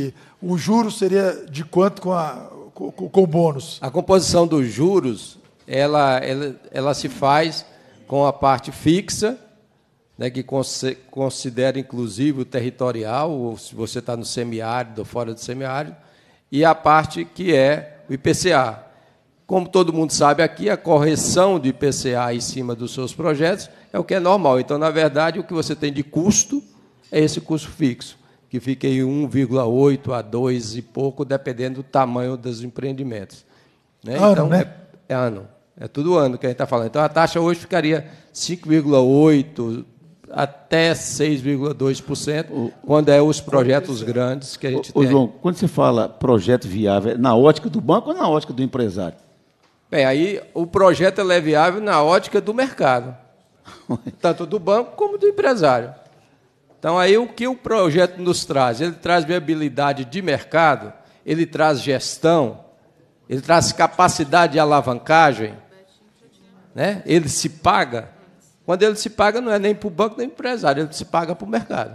O juro seria de quanto com, a, com, com o bônus? A composição dos juros, ela, ela, ela se faz com a parte fixa, né, que considera inclusive o territorial, ou se você está no semiárido ou fora do semiárido, e a parte que é o I P C A. Como todo mundo sabe aqui, a correção do I P C A em cima dos seus projetos é o que é normal. Então, na verdade, o que você tem de custo é esse custo fixo, que fica em um vírgula oito a dois e pouco, dependendo do tamanho dos empreendimentos. Né? Ano, então, né? É, é ano. É tudo ano que a gente está falando. Então, a taxa hoje ficaria cinco vírgula oito por cento até seis vírgula dois por cento, quando é os projetos grandes que a gente ô, tem. Ô, João, quando você fala projeto viável, é na ótica do banco ou na ótica do empresário? Bem, aí o projeto é viável na ótica do mercado, tanto do banco como do empresário. Então, aí o que o projeto nos traz? Ele traz viabilidade de mercado, ele traz gestão, ele traz capacidade de alavancagem, né? Ele se paga. Quando ele se paga, não é nem para o banco nem para o empresário, ele se paga para o mercado.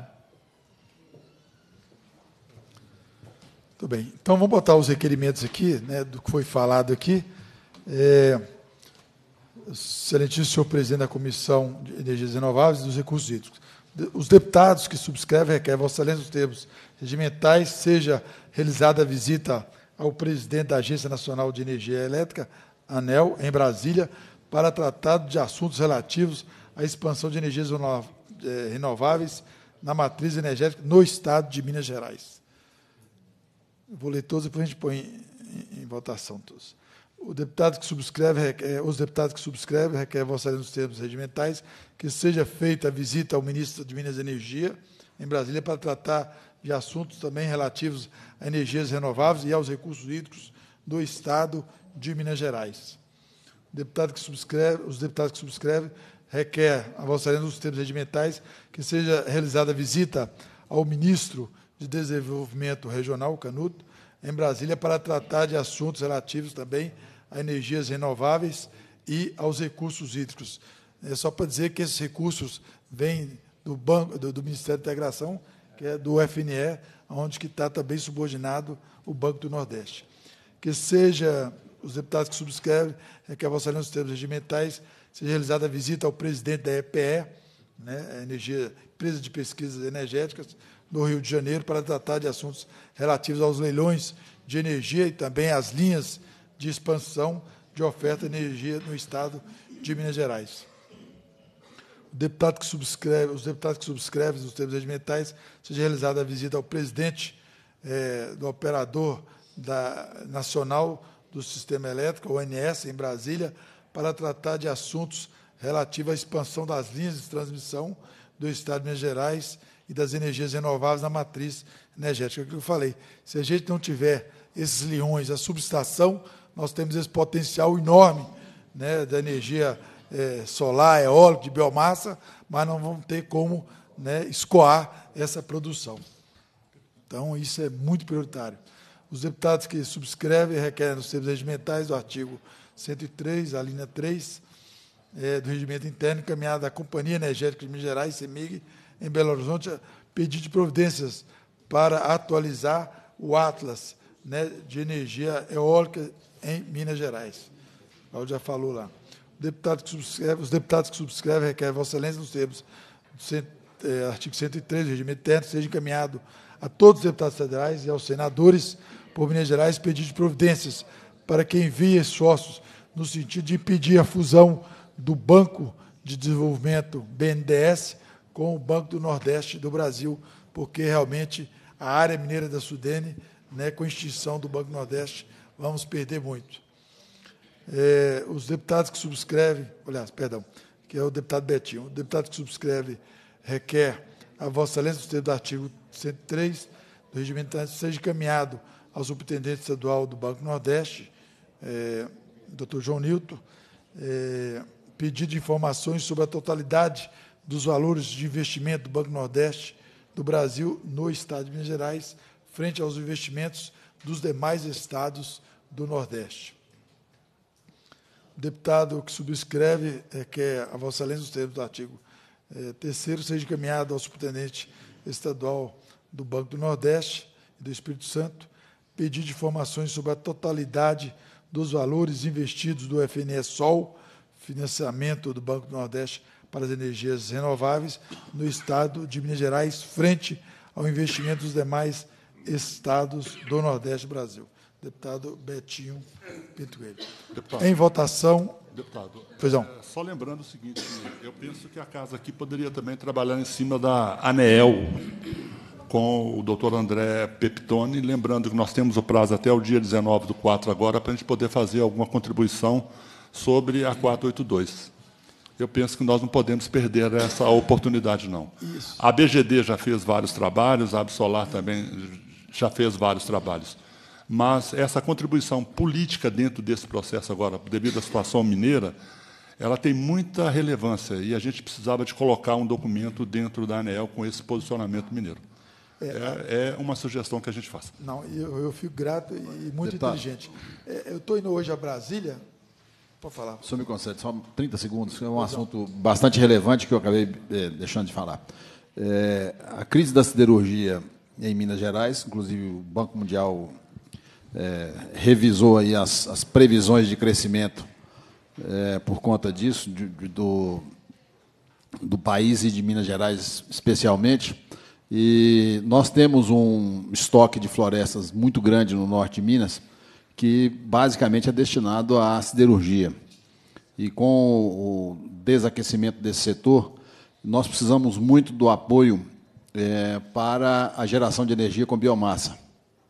Muito bem. Então, vamos botar os requerimentos aqui, né, do que foi falado aqui. É, excelentíssimo senhor presidente da Comissão de Energias Renováveis e dos Recursos Hídricos. Os deputados que subscrevem requerem, Vossa Excelência, nos termos regimentais, seja realizada a visita ao presidente da Agência Nacional de Energia Elétrica, ANEEL, em Brasília, para tratar de assuntos relativos à expansão de energias renováveis na matriz energética no Estado de Minas Gerais. Eu vou ler todos e depois a gente põe em, em, em votação todos. O deputado que subscreve, requer, os deputados que subscrevem requerem, Vossa Excelência, nos termos regimentais, que seja feita a visita ao ministro de Minas e Energia, em Brasília, para tratar de assuntos também relativos a energias renováveis e aos recursos hídricos do Estado de Minas Gerais. O deputado que subscreve, os deputados que subscrevem requer a Vossa Excelência, nos termos regimentais, que seja realizada a visita ao ministro de Desenvolvimento Regional, Canuto, em Brasília, para tratar de assuntos relativos também a energias renováveis e aos recursos hídricos. É só para dizer que esses recursos vêm do, banco, do, do Ministério da Integração, que é do F N E, onde que está também subordinado o Banco do Nordeste. Que seja, os deputados que subscrevem, requer a Vossa Excelência, nos termos regimentais, seja realizada a visita ao presidente da E P E, né, a energia, Empresa de Pesquisas Energéticas, no Rio de Janeiro, para tratar de assuntos relativos aos leilões de energia e também às linhas de expansão de oferta de energia no Estado de Minas Gerais. O deputado que subscreve, os deputados que subscrevem os termos regimentais, seja realizada a visita ao presidente eh, do operador da, nacional do Sistema Elétrico, o O N S, em Brasília, para tratar de assuntos relativos à expansão das linhas de transmissão do Estado de Minas Gerais e das energias renováveis na matriz energética. É o que eu falei, se a gente não tiver esses leões, a subestação, nós temos esse potencial enorme, né, da energia é, solar, eólica, de biomassa, mas não vamos ter como, né, escoar essa produção. Então, isso é muito prioritário. Os deputados que subscrevem requerem, nos termos regimentais do artigo cento e três, a linha três, é, do Regimento Interno, encaminhado à Companhia Energética de Minas Gerais, CEMIG, em Belo Horizonte, pedido de providências para atualizar o Atlas, né, de energia eólica em Minas Gerais. O Paulo já falou lá. O deputado que subscreve, os deputados que subscrevem requerem, Vossa Excelência, nos termos do cento, é, artigo cento e três do Regimento Interno, seja encaminhado a todos os deputados federais e aos senadores por Minas Gerais pedido de providências para que envie esforços no sentido de impedir a fusão do Banco de Desenvolvimento, B N D E S, com o Banco do Nordeste do Brasil, porque realmente a área mineira da Sudene, né, com a extinção do Banco do Nordeste, vamos perder muito. É, os deputados que subscrevem, aliás, perdão, que é o deputado Betinho, o deputado que subscreve requer a Vossa Excelência, nos termos do artigo cento e três do Regimento, seja encaminhado ao superintendente estadual do Banco do Nordeste, é, doutor João Nilton, é, pedido de informações sobre a totalidade dos valores de investimento do Banco do Nordeste do Brasil no Estado de Minas Gerais, frente aos investimentos dos demais estados do Nordeste. O deputado que subscreve requer a Vossa Excelência, nos termos do artigo é, terceiro, seja encaminhado ao superintendente estadual do Banco do Nordeste, e do Espírito Santo, pedido de informações sobre a totalidade dos valores investidos do F N E Sol, financiamento do Banco do Nordeste para as energias renováveis, no Estado de Minas Gerais, frente ao investimento dos demais estados do Nordeste do Brasil. Deputado Betinho Pinto Coelho. Deputado, em votação. Deputado, Pois não. é, só lembrando o seguinte, eu penso que a casa aqui poderia também trabalhar em cima da ANEEL, com o doutor André Peptoni, lembrando que nós temos o prazo até o dia dezenove do quatro agora, para a gente poder fazer alguma contribuição sobre a quatrocentos e oitenta e dois. Eu penso que nós não podemos perder essa oportunidade, não. Isso. A B G D já fez vários trabalhos, a Absolar também já fez vários trabalhos. Mas essa contribuição política dentro desse processo agora, devido à situação mineira, ela tem muita relevância, e a gente precisava de colocar um documento dentro da ANEEL com esse posicionamento mineiro. É, é uma sugestão que a gente faz. Não, eu, eu fico grato e muito Deputado. inteligente. É, eu estou indo hoje a Brasília. Pode falar. O senhor me concede só trinta segundos, que é um assunto bastante relevante que eu acabei eh, deixando de falar. É, a crise da siderurgia em Minas Gerais, inclusive o Banco Mundial é, revisou aí as, as previsões de crescimento é, por conta disso, de, de, do, do país e de Minas Gerais especialmente. E nós temos um estoque de florestas muito grande no norte de Minas, que basicamente é destinado à siderurgia. E com o desaquecimento desse setor, nós precisamos muito do apoio é, para a geração de energia com biomassa.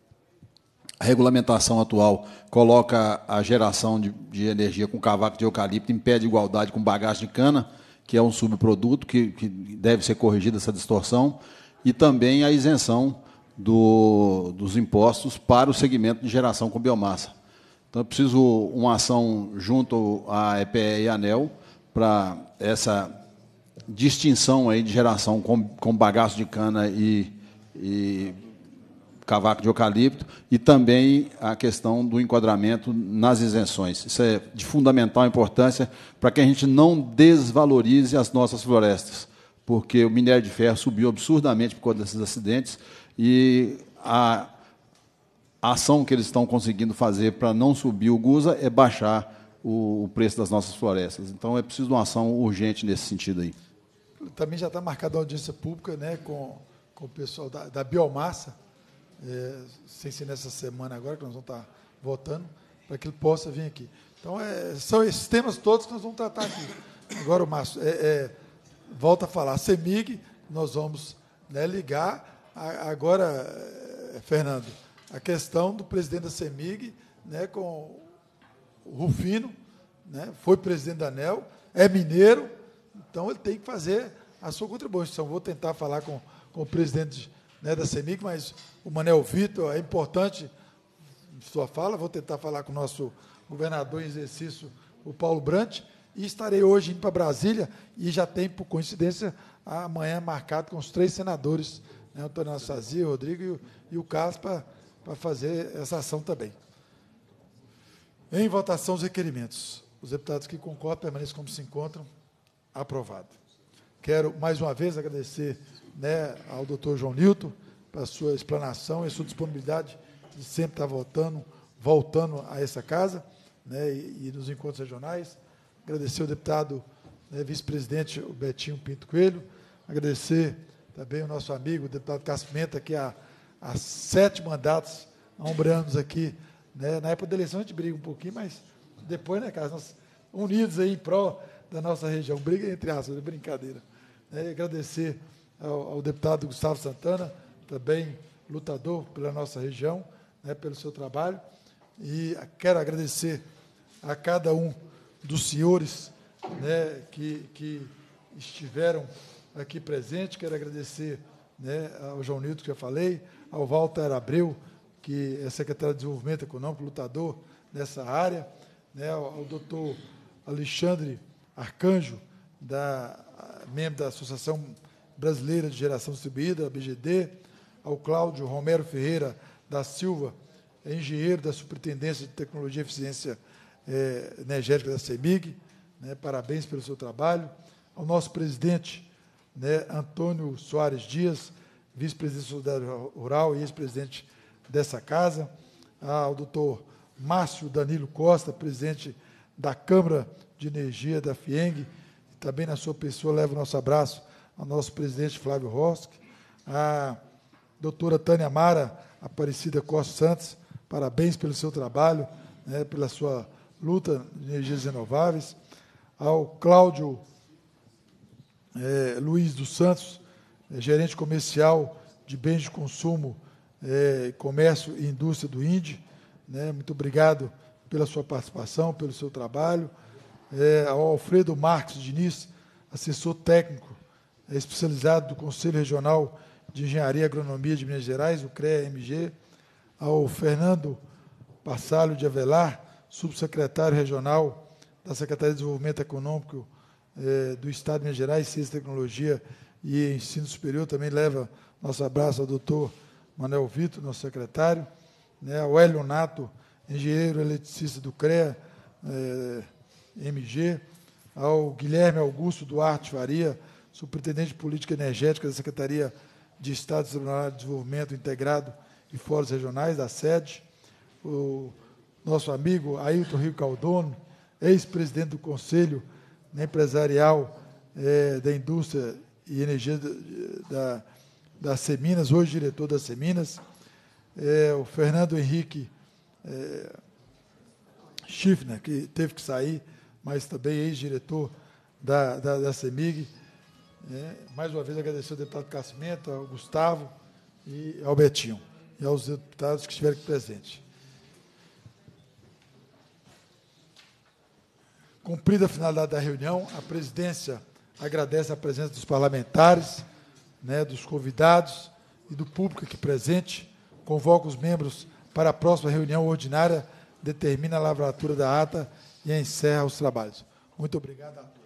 A regulamentação atual coloca a geração de, de energia com cavaco de eucalipto em pé de igualdade com bagaço de cana, que é um subproduto que, que deve ser corrigida essa distorção, e também a isenção do, dos impostos para o segmento de geração com biomassa. Então, é preciso uma ação junto à E P E e à ANEEL para essa distinção aí de geração com, com bagaço de cana e, e cavaco de eucalipto, e também a questão do enquadramento nas isenções. Isso é de fundamental importância para que a gente não desvalorize as nossas florestas, porque o minério de ferro subiu absurdamente por conta desses acidentes, e a a ação que eles estão conseguindo fazer para não subir o Gusa é baixar o, o preço das nossas florestas. Então, é preciso de uma ação urgente nesse sentido aí. Também já está marcada a audiência pública, né, com, com o pessoal da, da biomassa, é, sem ser nessa semana agora, que nós vamos estar votando, para que ele possa vir aqui. Então, é, são esses temas todos que nós vamos tratar aqui. Agora, o Márcio, é, é, volta a falar, a CEMIG, nós vamos, né, ligar. A, agora, é, Fernando, a questão do presidente da CEMIG, né, com o Rufino, né, foi presidente da ANEEL, é mineiro, então ele tem que fazer a sua contribuição. Vou tentar falar com, com o presidente, né, da CEMIG, mas o Manel Vitor, é importante sua fala, vou tentar falar com o nosso governador em exercício, o Paulo Brant, e estarei hoje indo para Brasília, e já tem, por coincidência, amanhã marcado com os três senadores, né, Antônio Anastasia, o Rodrigo e o, e o Carlos, para para fazer essa ação também. Em votação, os requerimentos. Os deputados que concordam permaneçam como se encontram. Aprovado. Quero, mais uma vez, agradecer, né, ao doutor João Nilton pela sua explanação e sua disponibilidade de sempre estar votando, voltando a essa casa, né, e, e nos encontros regionais. Agradecer ao deputado, né, vice-presidente, o Betinho Pinto Coelho. Agradecer também ao nosso amigo, o deputado Cássio Pimenta, que há há sete mandatos, ombreamos aqui, né? Na época da eleição a gente briga um pouquinho, mas depois, né, cara, nós unidos aí em prol da nossa região, briga entre aspas, é brincadeira. Né? Agradecer ao, ao deputado Gustavo Santana, também lutador pela nossa região, né, pelo seu trabalho, e quero agradecer a cada um dos senhores, né, que, que estiveram aqui presentes, quero agradecer, né, ao João Nilton, que eu falei, ao Walter Abreu, que é secretário de Desenvolvimento Econômico, lutador nessa área, né, ao, ao doutor Alexandre Arcanjo, da, membro da Associação Brasileira de Geração Distribuída, a B G D, ao Cláudio Romero Ferreira da Silva, engenheiro da Superintendência de Tecnologia e Eficiência é, Energética da CEMIG, né, parabéns pelo seu trabalho, ao nosso presidente, né, Antônio Soares Dias, vice-presidente da Sociedade Rural e ex-presidente dessa casa, ao doutor Márcio Danilo Costa, presidente da Câmara de Energia da FIENG, também na sua pessoa leva o nosso abraço ao nosso presidente Flávio Roski, a doutora Tânia Mara Aparecida Costa Santos, parabéns pelo seu trabalho, né, pela sua luta de energias renováveis, ao Cláudio é, Luiz dos Santos, é, gerente comercial de bens de consumo, é, comércio e indústria do I N D E, né, muito obrigado pela sua participação, pelo seu trabalho, é, ao Alfredo Marques Diniz, assessor técnico é, especializado do Conselho Regional de Engenharia e Agronomia de Minas Gerais, o CREA-M G, ao Fernando Passalho de Avelar, subsecretário regional da Secretaria de Desenvolvimento Econômico eh, do Estado de Minas Gerais, Ciência, Tecnologia e Ensino Superior, também leva nosso abraço ao doutor Manuel Vitor, nosso secretário, né, ao Hélio Nato, engenheiro eletricista do CREA, eh, M G, ao Guilherme Augusto Duarte Faria, superintendente de Política Energética da Secretaria de Estado de Desenvolvimento Integrado e Fóruns Regionais, da SED, o nosso amigo Ailton Rio Caldono, ex-presidente do Conselho, né, Empresarial é, da Indústria e Energia da, da Seminas, hoje diretor da Seminas, é, o Fernando Henrique é, Schiffner, que teve que sair, mas também ex-diretor da, da, da CEMIG. É, mais uma vez agradecer ao deputado Cassimento, ao Gustavo e ao Betinho, e aos deputados que estiveram aqui presentes. Cumprida a finalidade da reunião, a presidência agradece a presença dos parlamentares, né, dos convidados e do público aqui presente, convoca os membros para a próxima reunião ordinária, determina a lavratura da ata e encerra os trabalhos. Muito obrigado a todos.